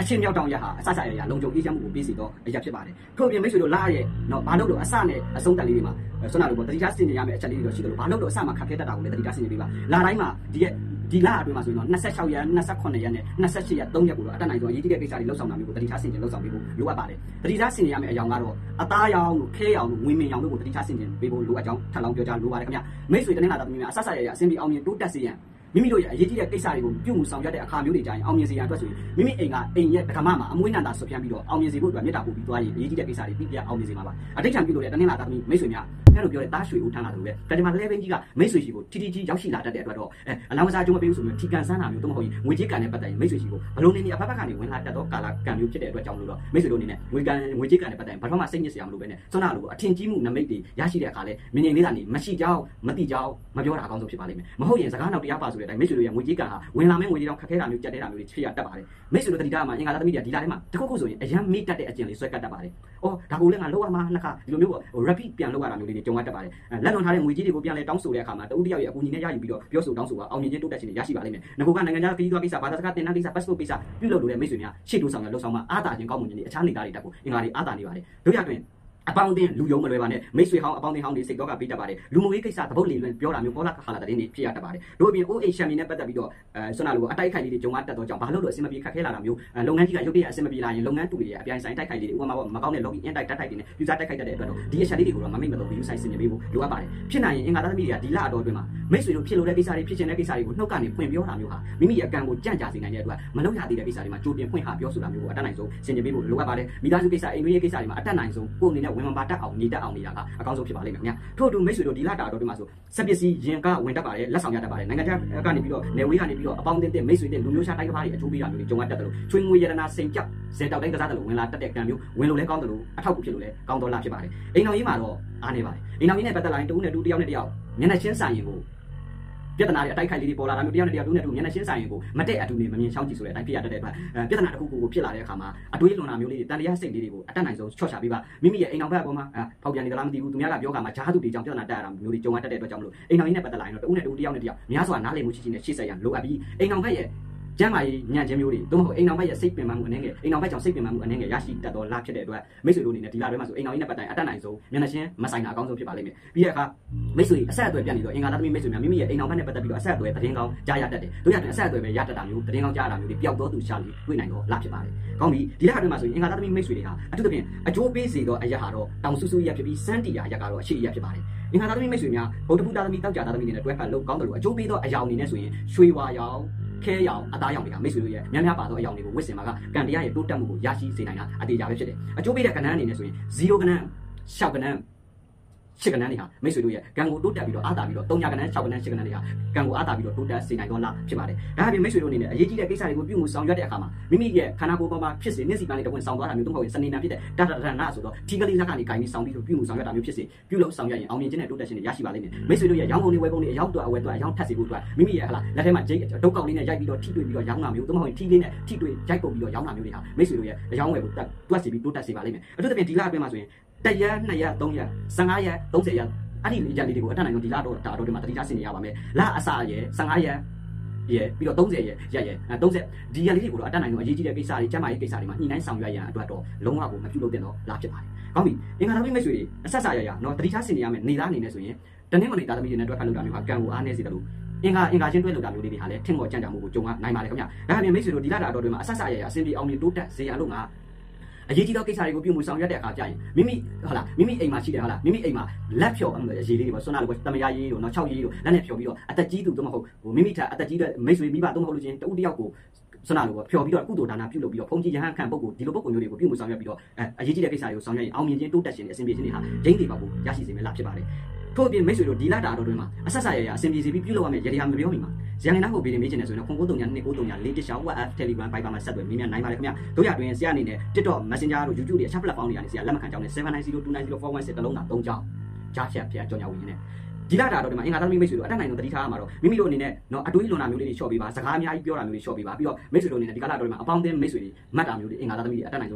အချင်းမြောက်တောင်ရဟာအဆဆရရလုံခြုံအေးချမ်းမှုကိုပြီးစီတော့အရာဖြစ်ပါတယ်ထို့ပြင်မိတ်ဆွေတို့လာရဲ့နော်ဘာလို့လို့အစနဲ့အဆုံးတက်လေးတွေမှာဆွမ်းနာလို့ပေါ့တတိယစင်နေရမယ့်အချက်လေးတွေတော့ရှိတယ်လို့ဘာလို့လို့အစမှာခက်ခဲတတ်တာကိုလည်းတတိယစင်နေပေးပါလာတိုင်းမှာဒီရဲ့ဒီလအတွင်းမှာဆိုရင်တော့26ရက်28ရက်နဲ့28ရက်3ရက်ကိုတော့အတက်နိုင်ဆုံးအရေးကြီးတဲ့ကိစ္စတွေလှုပ်ဆောင်တာမျိုးကိုတတိယစင်တင်လှုပ်ဆောင်ပေးဖို့လိုအပ်ပါတယ်တတိယစင်နေရမယ့်အကြောင်းကတော့အသားရောင်တို့ခဲရောင်တို့ငွေမင်ရောင်တို့ကိုတတိယစင်တင်ပေးဖို့လိုအပ်ကြောင်းထပ်လောင်းပြောကြလိုပါတယ်ခင်ဗျမိတ်ဆွေတနေ့လာတာမျိုးများအဆက်ဆက်ရရအစင်ပြီးအောင်မြင်တိုးတက်စေရန်မိမိတို့ရဲ့အရေးကြီးတဲ့ကိစ္စတွေကိုပြုမှုဆောင်ရွက်တဲ့အခါမျိုးတွေကြာရင်အောင်မြင်စေရန်အတွက်ဆိုရင်မိမိအိမ်ကအိမ်ရဲ့ဒကမမှာအမွေးနန္တာဆွပြန်ပြီးတော့အောင်မြင်စေဖို့အတွက်မေတ္တာပို့ပြီးသွားရင်အရေးကြီးတဲ့ကိစ္စတွေပြပြအောင်မြင်စေမှာပါအတိတ်ကံပြုလို့တဲ့တနေ့လာတာမျိုးမိတ်ဆွေများအဲ့လိုပြောတဲ့တားရွှေဦးထမ်းလာတယ်လို့ပဲကတိမာလဲပင်းကြီးကမိတ်ဆွေရှိကိုတီတီကြီးရောက်ရှိလာတတ်တဲ့အတွက်တော့အဲအလောင်းကစားကြုံမပေးဘူးဆိုပြီးထီကန်ဆန်းတာမျိုးတော့မဟုတ်ရင်ငွေကြေးကံနဲ့ပတ်သက်ရင်မိတ်ဆွေရှိကိုဘလုံးနေနေအဖက်ဖက်ကနေဝင်လာတတ်တော့ကာလာကံမျိုးဖြစ်တဲ့အတွက်ကြောင့်လို့တော့မိတ်ဆွေတို့အနေနဲ့ငွေကံငွေကြေးကံနဲ့ပတ်သက်ရင်ဘာမှစိတ်ညစ်စရာမလိုပဲနဲ့စွမ်းနာလိုအထင်ကြီးမှုနမိတ်တွေရရှိတဲ့အခါလဲမြင်မြင်လေးသာနေမရှိကြောင်းမတိကြောင်းမပြောတာအကောင်းဆုံးဖြစ်ပါလိမ့်မယ်မဟုတ်ရင်စကားနောက်တရားပါဆိုတဲ့အတိုင်းမိတ်ဆွေတို့ရဲ့ငွေကြေးကံဟာဝင်လာမယ့်ငွေကြေးတောင်ခက်ခဲတာမျိုးကြက်တဲ့တာမျိုးတွေဖြစ်ရတတ်ပါတယ်မိတ်ဆွေတို့တတိတာမှာအင်္ဂါသမီးတွေကဒီလာထဲမှာတခုခုဆိုရင်အရန်မိတတ်တဲ့အကျင့်လေးဆွဲကတ်တတ်ပါတယ်။အော်ဒါကိုလည်းငါလောက်ရမှာနှစ်ခါဒီလိုမျိုးပေါ့ repeat ပြန်လောက်ရတာမျိုးလေးတွေကြုံရတတ်ပါတယ်။လက်လွန်ထားတဲ့ငွေကြေးတွေကိုပြန်လဲတောင်းဆိုတဲ့အခါမှာတဦးတယောက်ရဲ့အကူအညီနဲ့ရယူပြီးတော့ပြောဆိုတောင်းဆိုပါအောင်မြင်ခြင်းတိုးတက်ခြင်းတွေရရှိပါလိမ့်မယ်။ငါကနိုင်ငံခြားခရီးသွားကိစ္စဘာသာစကားတင်တန်းကိစ္စ passport ကိစ္စပြုလုပ်လို့တဲ့မိတ်ဆွေများရှေ့တိုးဆောင်ရလှုပ်ဆောင်မှာအားသာခြင်းကောင်းမှုခြင်းတွေအခြားနေသားတွေတက်ဖို့အင်္ဂါတွေအားသာနေပါတယ်။တို့ရတွင်အပေါင်းအသင်းလူယုံမလွယ်ပါနဲ့မိတ်ဆွေဟောင်းအပေါင်းအသင်းဟောင်းတွေစိတ်တော့ကပေးတတ်ပါတယ်လူမှုရေးကိစ္စသဘုတ်လေးလွင်ပြောတာမျိုးပေါ်လာခါလာတဲ့နေဖြစ်ရတတ်ပါတယ်တို့အပြင် အို အိတ် ရှမ်မီနဲ့ပတ်သက်ပြီးတော့အဲဆွမ်းနာလိုအတိုက်ခိုက်လေးတွေဂျုံအားတက်တော့ကြောင့်ဘာလို့လို့အဆင်မပြေခက်ခဲလာတာမျိုးလုပ်ငန်းကြီးကရုပ်တရက်အဆင်မပြေလာရင်လုပ်ငန်းတူတွေရဲ့အပြိုင်ဆိုင်တိုက်ခိုက်လေးတွေဥပမာပေါ့မကောင်းတဲ့ lobby အင်တိုက်တက်တိုက်တွေနဲ့ user တိုက်ခိုက်တတ်တဲ့အတွက်တော့ဒီအချက်လေးတွေကိုတော့မမိတ်မတော့ view site ဆင်နေပေးဖို့လိုအပ်ပါတယ်ဖြစ်နိုင်ရင်အင်္ဂါသမီးတွေကဒီလအတော်အတွင်းမှာမိတ်ဆွေတို့ဖြစ်လို့တဲ့ကိစ္စတွေဖြစ်ချင်တဲ့ကိစ္စတွေကိုနှုတ်ကနေဖွင့်ပြောတာမျိုးဟာမိမိရဲ့အကံကိုကြန့်ကြာစေနိုင်တဲ့အတွက်မလုပ်ရသေးတဲ့ကိစ္စတွေမှာကြိုတင်ဖွင့်ဟာပြောဆိုတာမျိုးကိုအတက်နိုင်ဆုံးဆင်ခြင်ပေးဖို့လိုအပ်ပါတယ်မိသားစုကိစ္စအိမ်ရေးကိစ္စတွေမှာအတက်နိုင်ဆုံးကိုယ်အနေနဲ့ဝင်မပါတတ်အောင်နေတတ်အောင်နေတာကအကောင်းဆုံးဖြစ်ပါလိမ့်မယ်ခင်ဗျာထို့အတူမိတ်ဆွေတို့ဒီလတာတော်တွေမှာဆိုစက်ပစ္စည်းရင်ကဝင်တတ်ပါတယ်လက်ဆောင်ရတတ်ပါတယ်နိုင်ငံခြားကနေပြီးတော့နေဝေးကနေပြီးတော့အပေါင်းအသင်းတဲ့မိတ်ဆွေတဲ့လူမျိုးခြားတိုက်ကပါးတွေအချိုးပေးတာမျိုးတွေကြုံရတတ်တယ်လို့ချွေငွေရတနာစိန်ကြောက်ဇေတောက်တိုင်းကစားတယ်လို့ဝင်လာတတ်တဲ့ကံမျိုးဝင်လို့လဲကောင်းတယ်လို့အထောက်အကူဖြစ်လို့လဲကောင်းတော်လားဖြစ်ပါတယ်အိမ်တော်ကြီးမှာတော့အားနေပါတယ်အိမ်တော်ကြီးနဲ့ပတ်သက်လာရင်တူနဲ့တူတယောက်နဲ့တယောက်မျက်နှာချင်းဆိုင်ရင်ကိုပြဿနာတွေအတိုက်ခိုက်လေးတွေပေါ်လာတာမျိုးတယောက်နဲ့တယောက်တူနဲ့တူမျက်နှာချင်းဆိုင်ရင်ကိုမတက်အတူနေမမြင်ချောင်းကြည့်ဆိုတဲ့အတိုင်းဖြစ်ရတတ်တဲ့အတွက်ပြဿနာတစ်ခုခုကိုဖြစ်လာတဲ့အခါမှာအတွေးလွန်တာမျိုးလေးတွေတန်တရားစိတ်လေးတွေကိုအတက်နိုင်ဆုံးချော့ချပေးပါမိမိရဲ့အိမ်တော်ဘက်အပေါ်မှာဖောက်ပြန်နေသလားမသိဘူးသူများကပြောကမှာဂျားသူတွေကြောင့်ပြဿနာတက်ရတာမျိုးတွေကြုံရတတ်တဲ့အတွက်ကြောင့်မလို့အိမ်တော်ကြီးနဲ့ပတ်သက်လာရင်တော့တူနဲ့တူတယောက်နဲ့တယောက်များစွာနားလည်မှုရှိရှိနဲ့ရှေ့ဆက်ရန်လိုအပ်ပြီးအိမ်တော်ဘက်ရဲ့ကျမ်းမာရေးညံ့ခြင်းမျိုးတွေသို့မဟုတ်အိမ်တော်ဘက်ရဲ့စိတ်ပင်ပန်းမှုအနေနဲ့အိမ်တော်ဘက်ကြောင့်စိတ်ပင်ပန်းမှုအနေနဲ့ရရှိတတ်သောလဖြစ်တဲ့အတွက်မိတ်ဆွေတို့အနေနဲ့ဒီလတွဲမှာဆိုအိမ်တော်ကြီးနဲ့ပတ်သက်အတက်နိုင်ဆုံးမျက်နှာချင်းမဆိုင်တာအကောင်းဆုံးဖြစ်ပါလိမ့်မယ်ပြီးတဲ့အခါမိတ်ဆွေအဆက်အသွယ်ပြတ်နေတော့အင်္ဂါသားသမီးမိတ်ဆွေများမိမိရဲ့အိမ်တော်ဘက်နဲ့ပတ်သက်ပြီးတော့အဆက်အသွယ်သတင်းကောင်းကြားရတတ်တယ်တို့ရတဲ့အဆက်အသွယ်ပဲရတတ်တာမျိုးသတင်းကောင်းကြားရတာမျိုးတွေပျောက်တော့သူရှာလို့တွေ့နိုင်တော့လဖြစ်ပါတယ်ကောင်းပြီဒီလအတွင်းမှာဆိုရင်အင်္ဂါသားသမီးမိတ်ဆွေတွေဟာအထူးသဖြင့်အကျိုးပေးစေသောအရာဟာတော့တောင်ဆူဆူရဖြစ်ပြီးစန်းတီယာရကတော့အရှိအရာဖြစ်ပါတယ်အင်္ဂါသားသမီးမိတ်ဆွေများဗုဒ္ဓဘုရားသမီးတောက်ကြသားသမီးတွေနဲ့တွဲဖက်လို့ကောင်းတယ်လို့အကျိုးပေးသောအရာအနေနဲ့ဆိုရင်ရွှေဝါရောင်ခဲရောင်အသားရောင်တွေကမိတ်ဆွေတို့ရဲ့များများပါသောအရောင်တွေကိုဝစ်စင်မှာကကံတရားရဲ့တိုးတက်မှုကိုရရှိစေနိုင်တာအတေချာပဲဖြစ်တယ်အကျိုးပေးတဲ့ကဏ္ဍအနေနဲ့ဆိုရင်ဇီရိုကဏ္ဍရှောက်ကဏ္ဍရှစ်ကဏ္ဍတွေဟာမိတ်ဆွေတို့ရဲ့ကံကိုတိုးတက်ပြီးတော့အားတာပြီးတော့သုံးညကဏ္ဍရှောက်ကဏ္ဍရှစ်ကဏ္ဍတွေဟာကံကိုအားတာပြီးတော့တိုးတက်စေနိုင်တော့လားဖြစ်ပါတယ်ဒါအပြင်မိတ်ဆွေတို့အနေနဲ့အရေးကြီးတဲ့ကိစ္စတွေကိုပြုမှုဆောင်ရွက်တဲ့အခါမှာမိမိရဲ့ခန္ဓာကိုယ်ပေါ်မှာဖြစ်စေမျက်စိပန်းလေးတစ်ဝင်ဆောင်သွားတာမျိုးတော့မဟုတ်ရင်စနေနံဖြစ်တဲ့တာတာတာနာဆိုတော့ထီကလေးလက်ကနေဂိုင်းပြီးဆောင်ပြီးတော့ပြုမှုဆောင်ရွက်တာမျိုးဖြစ်စေပြုလုပ်ဆောင်ရွက်ရင်အောင်မြင်ခြင်းနဲ့တိုးတက်ခြင်းတွေရရှိပါလိမ့်မယ်မိတ်ဆွေတို့ရဲ့ရောင်းကုန်တွေဝယ်ကုန်တွေအရောက်တော့အဝယ်တော့အရောက်ထပ်စေဖို့အတွက်မိမိရဲ့ဟလာလက်ထဲမှာဂျိတ်ဒုတ်ကောက်လေးနဲ့ရိုက်ပြီးတော့ထိတွေ့ပြီးတော့ရောင်းတာမျိုးတော့မဟုတ်ရင်ထီလေးနဲ့ထိတွေ့ရိုက်ပုတ်ပြီးတော့ရောင်းတာမျိုးတွေဟာမိတ်ဆွေတို့ရဲ့အယောင်းဝယ်ကိုတွက်စီပြီးတိုးတက်စေပါလိမ့်မယ်အထူးသဖြင့်ဒီလအတွင်းမှာဆိုရင်တစ်ရက်နှစ်ရက်သုံးရက်ဆယ်ငါးရက်သုံးဆယ်ရက်အဲ့ဒီအရာလေးတွေကိုအထက်နိုင်ငံဒီလတော့ဒါတော့ဒီမှာတတိယဆင်နေရပါမယ်လအစာရယ်ဆယ်ငါးရက်ရယ်ပြီးတော့သုံးဆယ်ရက်ရက်ရက်အဲသုံးဆယ်ဒီရက်လေးတွေကိုတော့အထက်နိုင်ငံအရေးကြီးတဲ့ကိစ္စတွေကျန်းမာရေးကိစ္စတွေမှာညှိနှိုင်းဆောင်ရွက်ရန်အတွက်တော့လုံးဝကိုမပြုလုပ်တဲ့တော့လာဖြစ်ပါတယ်။ကောင်းပြီ။အင်္ဂါသမီးမိတ်ဆွေတွေအဆက်ဆရရနော်တတိယဆင်နေရမယ်နေသားအနေနဲ့ဆိုရင်တနင်္ဂနွေသားသမီးတွေနဲ့တွဲဖက်လုပ်တာမျိုးဟာကံကိုအားနည်းစေတယ်လို့အင်္ဂါအင်္ဂါချင်းတွဲလုပ်တာမျိုးလေးတွေဟာလည်းထင်ပေါ်ကြံ့ကြာမှုကိုကြုံရနိုင်ပါတယ်ခင်ဗျာ။ဒါအပြင်မိတ်ဆွေတို့ဒီလတာတော်တွေမှာအဆက်ဆရရအစဉ်ပြေအောင်မြင်တိုးတက်စေရလို့ငါအရေးကြီးသောကိစ္စတွေကိုပြုမှုဆောင်ရွက်တဲ့အခါကျရင်မိမိဟုတ်လားမိမိအိမ်မှာရှိတယ်ဟုတ်လားမိမိအိမ်မှာလက်ဖြော်အရေးလေးတွေပေါ့ဆွမ်းနာလို့တမယာရေးတို့နော်၆ရေးတို့လက်နဲ့ဖြော်ပြီးတော့အသက်ကြီးသူတို့မဟုတ်ဟိုမိမိထအသက်ကြီးတဲ့မိတ်ဆွေမိဘတို့မဟုတ်လို့ချင်းတူတယောက်ကိုဆွမ်းနာလို့ပေါ့ဖြော်ပြီးတော့ကုသိုလ်ဒါနပြုလုပ်ပြီးတော့ဖုန်ကြီးရဟန်းခံပုဂ္ဂိုလ်ဒီလိုပုဂ္ဂိုလ်မျိုးတွေကိုပြုမှုဆောင်ရွက်ပြီးတော့အဲအရေးကြီးတဲ့ကိစ္စတွေကိုဆောင်ရွက်ရင်အောင်မြင်ခြင်းတိုးတက်ခြင်းနဲ့အစဉ်ပြေခြင်းတွေဟာဂျိန်းတွေပါဖို့ရရှိစေမယ်လားဖြစ်ပါတယ်ထို့အပြင်မိတ်ဆွေတို့ဒီလတာတော်တွင်မှာအဆက်ဆက်ရရအစဉ်ပြေစီပြီးပြုလုပ်ရမယ်ရတရားမပြောမိမှာဇန်နနာကိုပေးနေမေးချင်တယ်ဆိုရင်တော့ခုံကိုတုံညာနှစ်ကိုတုံညာလေးတစ်ရှောင်း WhatsApp Telegram Viber မှာဆက်သွယ်မေးမြန်းနိုင်ပါတယ်ခင်ဗျာတို့ရတွင်ဆရာအနေနဲ့ TikTok Messenger တို့ YouTube တွေအခြား platform တွေကနေဆရာလက်မခံကြောင်းနဲ့ seven nine zero two nine zero four one six တလုံးသာသုံးကြောင်းကြားဖြတ်ဖြတ်ကြောင်းညာဝင်နေဒီလာတာတော့ဒီမှာအင်္ဂါသမီးမိတ်ဆွေတို့အတက်နိုင်ဆုံးတတိထားရမှာတော့မိမိတို့အနေနဲ့နော်အတွေးလွန်တာမျိုးလေးတွေလျှော့ပေးပါစကားအများကြီးပြောတာမျိုးတွေလျှော့ပေးပါပြီးတော့မိတ်ဆွေတို့အနေနဲ့ဒီကလာတော့ဒီမှာအပေါင်းအသင်းမိတ်ဆွေတွေမှတ်တာမျိုးတွေအင်္ဂါသမီးတွေအတက်နိုင်ဆုံး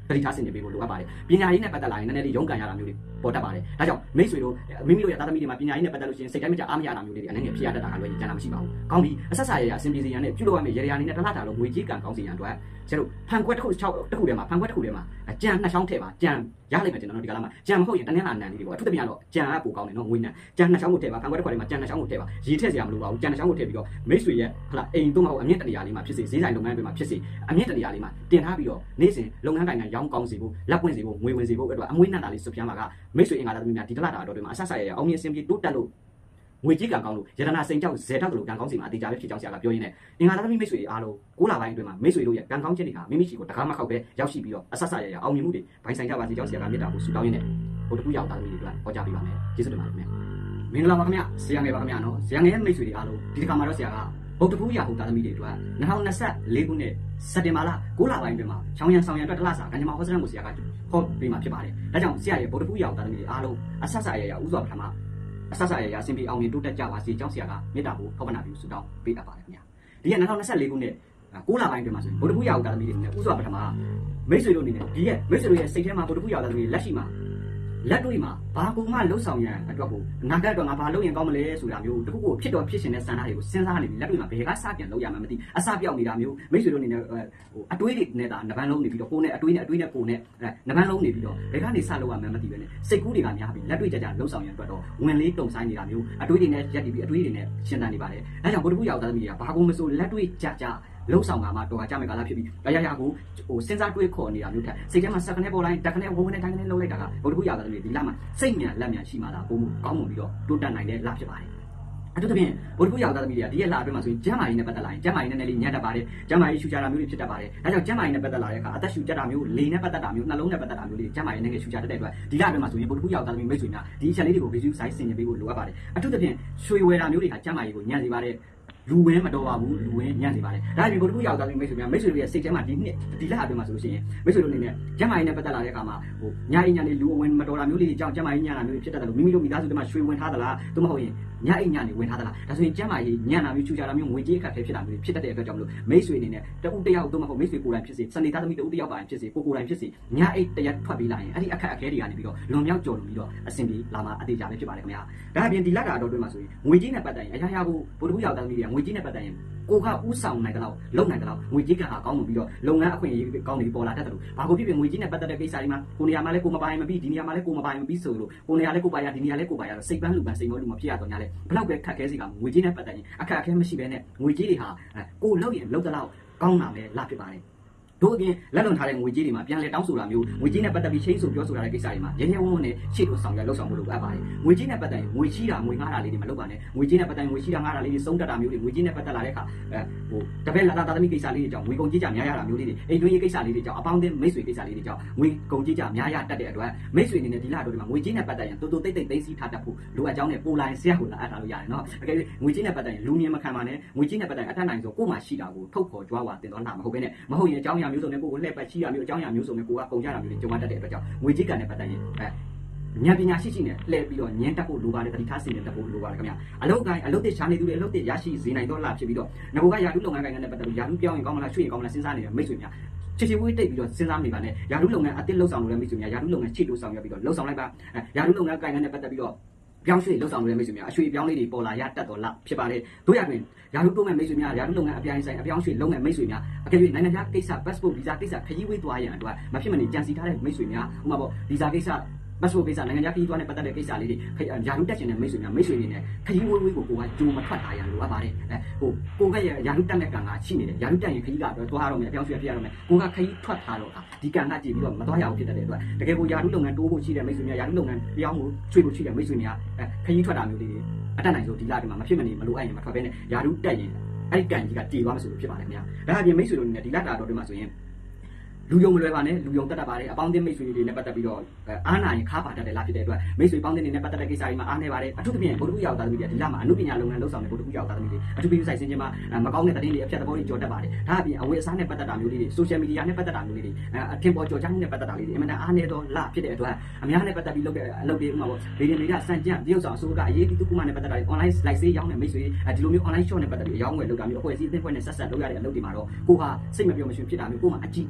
တတိထားဆင်ခြင်ပေးဖို့လိုအပ်ပါတယ်ပညာရေးနဲ့ပတ်သက်လာရင်နည်းနည်းလေးရုန်းကန်ရတာမျိုးတွေပေါ်တတ်ပါတယ်ဒါကြောင့်မိတ်ဆွေတို့မိမိတို့ရဲ့သားသမီးတွေမှာပညာရေးနဲ့ပတ်သက်လို့ရှိရင်စိတ်တိုင်းမကြအားမရတာမျိုးတွေအနေနဲ့ဖြစ်ရတတ်တာကလွယ်ရင်ကျန်တာမရှိပါဘူးကောင်းပြီအဆက်ဆက်ရရအစဉ်ပြေစီရန်နဲ့ပြုလုပ်ရမယ့်ရေရာနေနဲ့တလားတာလို့ငွေကြီးကံကောင်းစီရန်အတွက်ကျတို့ဖန်ခွက်တစ်ခုတစ်ခုထဲမှာဖန်ခွက်တစ်ခုထဲမှာကြံနှစ်ချောင်းထည့်ပါကြံရလိုက်မယ်ကျွန်တော်တို့ဒီကလာမှာကြံမဟုတ်ရင်တနင်္လာနံလေးတွေပေါ့အထူးသဖြင့်တော့ကြံကပိုကောင်းတယ်နော်ငွေနံကြံနှစ်ချောင်းကိုထည့်ပါဖန်ခွက်တစ်ခွက်ထဲမှာကြံနှစ်ချောင်းကိုထည့်ပါရေထည့်စရာမလိုပါဘူးကြံနှစ်ချောင်းကိုထည့်ပြီးတော့မိတ်ဆွေရဲ့ဟလာအိမ်သုံးမဟုတ်အမြင့်တနေရာလေးမှာဖြစ်စေဈေးဆိုင်လုပ်ငန်းတွေမှာဖြစ်စေအမြင့်တနေရာလေးမှာတင်ထားပြီးတော့နေ့စဉ်လုပ်ငန်းကိုင်ငံရောင်းကောင်းစေဖို့လက်ပွင့်စေဖို့ငွေဝင်စေဖို့အတွက်အမွေးနံတာလေးစွပြမ်းမှာကမိတ်ဆွေအင်္ဂါသားသမီးများဒီတလားတာတော့တွေမှာအဆက်ဆက်ရရအောင်မြင်စင်ပြေတိုးတက်လို့ငွေကြီးကံကောင်းလို့ရတနာစိန်ကြောက်ဇေတောက်တို့ကံကောင်းစီမှာအတေချာပဲဖြစ်ကြောင်းဆရာကပြောရင်းနဲ့အင်္ဂါသားသမီးမိတ်ဆွေအားလုံးကိုးလပိုင်းအတွင်းမှာမိတ်ဆွေတို့ရဲ့ကံကောင်းခြင်းတွေကမိမိရှိကိုတကားမခောက်ပဲရောက်ရှိပြီးတော့အဆက်ဆက်ရရအောင်မြင်မှုတွေဘိုင်ဆိုင်ကြပါစေကြောင်းဆရာကမြတ်တာကိုဆုတောင်းရင်းနဲ့ဟိုတခုရောက်သားသမီးတွေအတွက်ဟောကြားပေးပါမယ်ကျေးဇူးတင်ပါတယ်ခင်ဗျမင်္ဂလာပါခင်ဗျဆရာငယ်ပါခင်ဗျနော်ဆရာငယ်ရဲ့မိတ်ဆွေတွေအားလုံးဒီတစ်ခါမှာတော့ဆရာကဗုဒ္ဓဘူးရဟုတ်သားသမီးတွေအတွက်၂၀၂၄ခုနှစ်စက်တင်ဘာလကိုးလပိုင်းအတွင်းမှာချောင်းရံဆောင်ရံအတွက်တလစာကံကြမ္မာဟောစရံကိုဆရာကဟောပေးမှာဖြစ်ပါတယ်ဒါကြောင့်ဆရာရဲ့ဗုဒ္ဓဘူးရဟုတ်သားသမီးတွေအားလုံးအဆက်ဆက်ရရဥစွာပထမအဆက်ဆက်ရရအစဉ်ပြေအောင်မြင်တိုးတက်ကြပါစေကြောင်းဆရာကမေတ္တာကိုထောက်ပံ့ပြီးဆုတောင်းပေးအပ်ပါတယ်ခင်ဗျာဒီက၂၀၂၄ခုနှစ်ကိုးလပိုင်းအတွင်းမှာဆိုရင်ဗုဒ္ဓဘူးရဟုတ်သားသမီးတွေနဲ့ဥစွာပထမမိတ်ဆွေတို့အနေနဲ့ဒီရဲ့မိတ်ဆွေတို့ရဲ့စိတ်ထဲမှာဗုဒ္ဓဘူးရဟုတ်သားသမီးတွေလက်ရှိမှာလက်တွေ့မှာဘာကူမှလှုပ်ဆောင်ရန်အတွက်ကိုအနာဂတ်တော့ငါဘာလုပ်ရင်ကောင်းမလဲဆိုတာမျိုးတခုခုဖြစ်တော့ဖြစ်ရှင်တဲ့စံသားတွေကိုစဉ်းစားနေပြီလက်တွေ့မှာဘယ်ကစပြန်လုပ်ရမှမသိအစပြောက်နေတာမျိုးမိတ်ဆွေတို့အနေနဲ့ဟိုအတွေးတွေနဲ့ဒါနဗန်းလုံးနေပြီးတော့ကိုယ်နဲ့အတွေးနဲ့အတွေးနဲ့ကိုယ်နဲ့နဗန်းလုံးနေပြီးတော့ဘယ်ကနေစလုပ်ရမှမသိပဲနဲ့စိတ်ကူးတွေကများပြီးလက်တွေ့ကြကြလှုပ်ဆောင်ရန်အတွက်တော့ဝင်လေးတုံဆိုင်နေတာမျိုးအတွေးတွေနဲ့ရက်တည်ပြီးအတွေးတွေနဲ့ရှင်းတန်နေပါတယ်အဲကြောင့်ဘုဒ္ဓဘုရားသားသမီးတွေကဘာကူမဆိုလက်တွေ့ကြကြလှုပ်ဆောင်ကမှတော့ကြမယ်ကာလဖြစ်ပြီးအရာရာကိုဟိုစဉ်းစားတွေးခေါ်နေတာမျိုးထက်စိတ်ထဲမှာစက်ကနေပေါ်လိုက်တက်ကနေဝုန်းကနေတိုင်းကနေလှုပ်လိုက်တာကဘုဒ္ဓဘုရားသားသမီးဒီလမှာစိတ်မြန်လက်မြန်ရှိမှသာပုံမှုကောင်းမှုပြီးတော့တိုးတက်နိုင်တဲ့လဖြစ်ပါတယ်အထူးသဖြင့်ဗုဒ္ဓဘုရားသားသမီးတွေကဒီရဲ့လအတွင်းမှာဆိုရင်ကျမ်းမာရေးနဲ့ပတ်သက်လာရင်ကျမ်းမာရေးနဲ့လည်းညံ့တတ်ပါတယ်ကျမ်းမာရေးရှူကြတာမျိုးတွေဖြစ်တတ်ပါတယ်ဒါကြောင့်ကျမ်းမာရေးနဲ့ပတ်သက်လာတဲ့အခါအသက်ရှူကြတာမျိုးလေနဲ့ပတ်သက်တာမျိုးနှလုံးနဲ့ပတ်သက်တာမျိုးတွေကျမ်းမာရေးနဲ့ရှူကြတတ်တဲ့အတွက်ဒီလအတွင်းမှာဆိုရင်ဗုဒ္ဓဘုရားသားသမီးမိတ်ဆွေများဒီအချက်လေးတွေကို visual size ဆင်ခြင်ပေးဖို့လိုအပ်ပါတယ်အထူးသဖြင့်ရွှေဝယ်တာမျိုးတွေကကျမ်းမာရေးကိုညံ့စေပါတယ်လူဝင်းမတော်ပါဘူးလူဝင်းညံ့စေပါတယ်ဒါပြင်ဗုဒ္ဓဘုရားသားသမီးမိတ်ဆွေများမိတ်ဆွေတွေရဲ့စိတ်ထဲမှာဒီနှစ်ဒီလအတွင်းမှာဆိုလို့ရှိရင်မိတ်ဆွေတို့အနေနဲ့ကျမ်းမာရေးနဲ့ပတ်သက်လာတဲ့အခါမှာဟိုညအိမ်ညနေလူအဝင်မတော်တာမျိုးလေးတွေကြောင့်ကျမ်းမာရေးညံ့တာမျိုးတွေဖြစ်တတ်တယ်လို့မိမိတို့မိသားစုတွေမှာရွှေဝင်ထားသလားသို့မဟုတ်ရင်ညအိမ်ညနေဝင်ထားသလားဒါဆိုရင်ကျမ်းမာရေးညံ့တာမျိုးချူချတာမျိုးငွေကြေးအခက်အခဲဖြစ်တာမျိုးဖြစ်တတ်တဲ့အတွက်ကြောင့်မလို့မိတ်ဆွေအနေနဲ့တဦးတယောက်သို့မဟုတ်မိတ်ဆွေကိုယ်တိုင်ဖြစ်စေစနေသားသမီးတဦးတယောက်ပါရင်ဖြစ်စေကိုကိုယ်တိုင်ဖြစ်စေညအိမ်တရက်ထွက်ပြီးလာရင်အဲ့ဒီအခက်အခဲတွေကနေပြီးတော့လွန်မြောက်ကျော်လွန်ပြီးတော့အဆင်ပြေလာမှာအသေးချာပဲဖြစ်ပါတယ်ခင်ဗျာဒါအပြင်ဒီလကအတော်တွင်းမှာဆိုရင်ငွေကြေးနဲ့ပတ်သက်ရင်အရာရာကိုဗုဒ္ဓဘုရားသားသမီးတွေကငွေကြေးနဲ့ပတ်သက်ရင်ကိုကဥဆောင်နိုင်တဲ့လောက်လုံနိုင်တဲ့လောက်ငွေကြေးကဟာကောင်းမှုပြီးတော့လုပ်ငန်းအခွင့်အရေးကောင်းနေပေါ်လာတတ်တယ်လို့ဘာကိုဖြစ်ဖြစ်ငွေကြေးနဲ့ပတ်သက်တဲ့ကိစ္စတွေမှာကိုနေရာမှာလည်းကိုမပိုင်မပြီးဒီနေရာမှာလည်းကိုမပိုင်မပြီးဆိုလို့ကိုနေရာလည်းကိုပိုင်ရဒီနေရာလည်းကိုပိုင်ရတော့စိတ်ပန်းလူပန်းစိတ်မောလူမဖြစ်ရတော့ညာလေဘလောက်ပဲခက်ခဲစီကငွေကြေးနဲ့ပတ်သက်ရင်အခက်အခဲမရှိဘဲနဲ့ငွေကြေးတွေဟာကိုလောက်ရင်လောက်တဲ့လောက်ကောင်းတာပဲလာဖြစ်ပါတယ်တို့အပြင်လက်လွန်ထားတဲ့ငွေကြေးတွေမှာပြန်လဲတောင်းဆိုတာမျိုးငွေကြေးနဲ့ပတ်သက်ပြီးချင်းဆိုပြောဆိုတာတဲ့ကိစ္စတွေမှာရဲရဲဝုန်းဝုန်းနဲ့ရှေ့တို့ဆောင်ရလောက်ဆောင်မှုလိုအပ်ပါတယ်ငွေကြေးနဲ့ပတ်သက်ရင်ငွေရှိတာငွေငှားတာလေးတွေမလုပ်ပါနဲ့ငွေကြေးနဲ့ပတ်သက်ရင်ငွေရှိတာငှားတာလေးတွေစုံတက်တာမျိုးတွေငွေကြေးနဲ့ပတ်သက်လာတဲ့အခါအဲဟိုတပည့်လာတာသမီးကိစ္စလေးတွေကြောင့်ငွေကုန်ကြေးကြများရတာမျိုးလေးတွေအိမ်တွင်းရေးကိစ္စလေးတွေကြောင့်အပေါင်းအသင်းမိတ်ဆွေကိစ္စလေးတွေကြောင့်ငွေကုန်ကြေးကြများရတတ်တဲ့အတွက်မိတ်ဆွေအနေနဲ့ဒီလတို့ဒီမှာငွေကြေးနဲ့ပတ်သက်ရင်တူတူတိတ်တိတ်သိသိထားတတ်ဖို့လိုအပ်ကြောင်းနဲ့ပိုလာရင်ဆရာကိုလာအပ်ထားလို့ရတယ်နော်အကယ်၍ငွေကြေးနဲ့ပတ်သက်ရင်လူမြင်မခံပါနဲ့ငွေကြေးနဲ့ပတ်သက်ရင်အထက်နိုင်ဆိုကိုယ်မှရှိတာကိုထုတ်ခေါ်ကြွားဝါတင်သွားတာမဟုတ်ဘဲနဲ့မဟုတ်ရင်အကြောင်းအရာမျိုးစုံနဲ့ကိုယ်ကိုလှည့်ပတ်ရှိရမျိုးအကြောင်းအရာမျိုးစုံနဲ့ကိုကကုန်ကြတာမျိုးတွေကြုံရတတ်တဲ့အတွက်ကြောင့်ငွေကြေးကံနဲ့ပတ်သက်ရင်အဲဉာဏ်ပညာရှိရှိနဲ့လှည့်ပြီးတော့ညံတက်ဖို့လိုပါတယ်တတိထားစီနဲ့တက်ဖို့လိုပါတယ်ခင်ဗျာအလုတ်ကိုင်းအလုတ်တစ်ချာနေသူတွေအလုတ်တစ်ရရှိစေနိုင်တော့လားဖြစ်ပြီးတော့ငါကရာထူးလုပ်ငန်းကိုင်းနဲ့ပတ်သက်ပြီးရာထူးပြောင်းရင်ကောင်းမလားရွှေ့ရင်ကောင်းမလားစဉ်းစားနေတဲ့မိတ်ဆွေများချစ်ချစ်ဝေးတိတ်ပြီးတော့စဉ်းစားနေပါနဲ့ရာထူးလုပ်ငန်းအတစ်လှုပ်ဆောင်လို့လည်းမိတ်ဆွေများရာထူးလုပ်ငန်းချစ်လို့ဆောင်ရပြီးတော့လှုပ်ဆောင်လိုက်ပါရာထူးလုပ်ငန်းကိုင်းနဲ့ပတ်သက်ပြီးတော့ပြောင်းရွှေ့လှုပ်ဆောင်လို့လည်းမိတ်ဆွေများအရွှေ့ပြောင်းလေးတွေပေါ်လာရတတ်တော်လားဖြစ်ပါလေတို့ရတွင်ရာထူးတိုးမဲ့မိတ်ဆွေများရာထူးလုပ်ငန်းအပြိုင်ဆိုင်အပြောင်းရွှေ့လုပ်မဲ့မိတ်ဆွေများအကယ်၍နိုင်ငံခြားကိစ္စ passport visa ကိစ္စခရီးဝေးသွားရန်အတွက်မဖြစ်မနေကြံစီထားတဲ့မိတ်ဆွေများဥပမာပေါ့ visa ကိစ္စ passport ကိစ္စနိုင်ငံခြားခရီးသွားနဲ့ပတ်သက်တဲ့ကိစ္စလေးတွေရာထူးတက်ချင်တဲ့မိတ်ဆွေများမိတ်ဆွေတွေနဲ့ခရီးဝေးဝေးကိုကိုကကြိုမထွက်ထားရန်လိုအပ်ပါတယ်အဲဟိုကိုကရဲ့ရာထူးတက်တဲ့ကံကရှိနေတယ်ရာထူးတက်ရင်ခရီးကတော့သွားရတော့မယ်အပြောင်းရွှေ့ပြရတော့မယ်ကိုကခရီးထွက်ထားတော့ဒီကံကကြည့်ပြီးတော့မသွားရအောင်ဖြစ်တတ်တဲ့အတွက်တကယ်ကိုရာထူးလုပ်ငန်းတိုးဖို့ရှိတဲ့မိတ်ဆွေများရာထူးလုပ်ငန်းပြောင်းဖို့ချွေဖို့ရှိတဲ့မိတ်ဆွေများအဲခရီးထွက်တာမျိုးလေးတွေအတက်နိုင်ဆိုဒီလတွေမှာမဖြစ်မနေမလိုအပ်ရင်မထွက်ဘဲနဲ့ရာထူးတက်ရင်အဲ့ဒီကံကြီးကတည်သွားမှဆိုလို့ဖြစ်ပါတယ်ခင်ဗျာဒါအပြင်မိတ်ဆွေတို့နဲ့ဒီလတာတော်တွေမှာဆိုရင်လူယုံမလွယ်ပါနဲ့လူယုံတက်တတ်ပါတယ်အပေါင်းအသင်းမိတ်ဆွေတွေနဲ့ပတ်သက်ပြီးတော့အားနာရင်ခါပါတတ်တယ်လားဖြစ်တဲ့အတွက်မိတ်ဆွေပေါင်းအသင်းတွေနဲ့ပတ်သက်တဲ့ကိစ္စတွေမှာအားနေပါတယ်အထူးသဖြင့်ဗုဒ္ဓဘုရားသားသမီးတွေဒီလမှာအမှုပညာလုပ်ငန်းလုပ်ဆောင်တဲ့ဗုဒ္ဓဘုရားသားသမီးတွေအထူးပြုဆိုင်စင်ချင်းမှာမကောင်းတဲ့သတင်းတွေအဖြတ်သဘောတွေကြော်တတ်ပါတယ်ဒါအပြင်အဝေးအစားနဲ့ပတ်သက်တာမျိုးလေးတွေ social media နဲ့ပတ်သက်တာမျိုးလေးတွေအထင်ပေါ်ကြော်ကြားမှုနဲ့ပတ်သက်တာလေးတွေအမှန်တအားနေတော့လားဖြစ်တဲ့အတွက်အများနဲ့ပတ်သက်ပြီးလုပ်တဲ့အလုပ်တွေဥပမာပေါ့ဗီဒီယိုတွေကစံကြံတရုပ်ဆောင်အစိုးရကအရေးကြီးတစ်ခုမှနဲ့ပတ်သက်တာ online live ဆေးရောင်းတဲ့မိတ်ဆွေဒီလိုမျိုး online shop နဲ့ပတ်သက်ပြီးရောင်းဝယ်လုပ်တာမျိုးအဖွဲ့အစည်းအသင်းဖွဲ့နဲ့ဆက်ဆက်လုပ်ရတဲ့အလုပ်တွေမှာတော့ကိုဟာစိတ်မပြောမရှင်ဖြစ်တာမျိုးကိုမှအကြည်ဓာတ်တွေပြောက်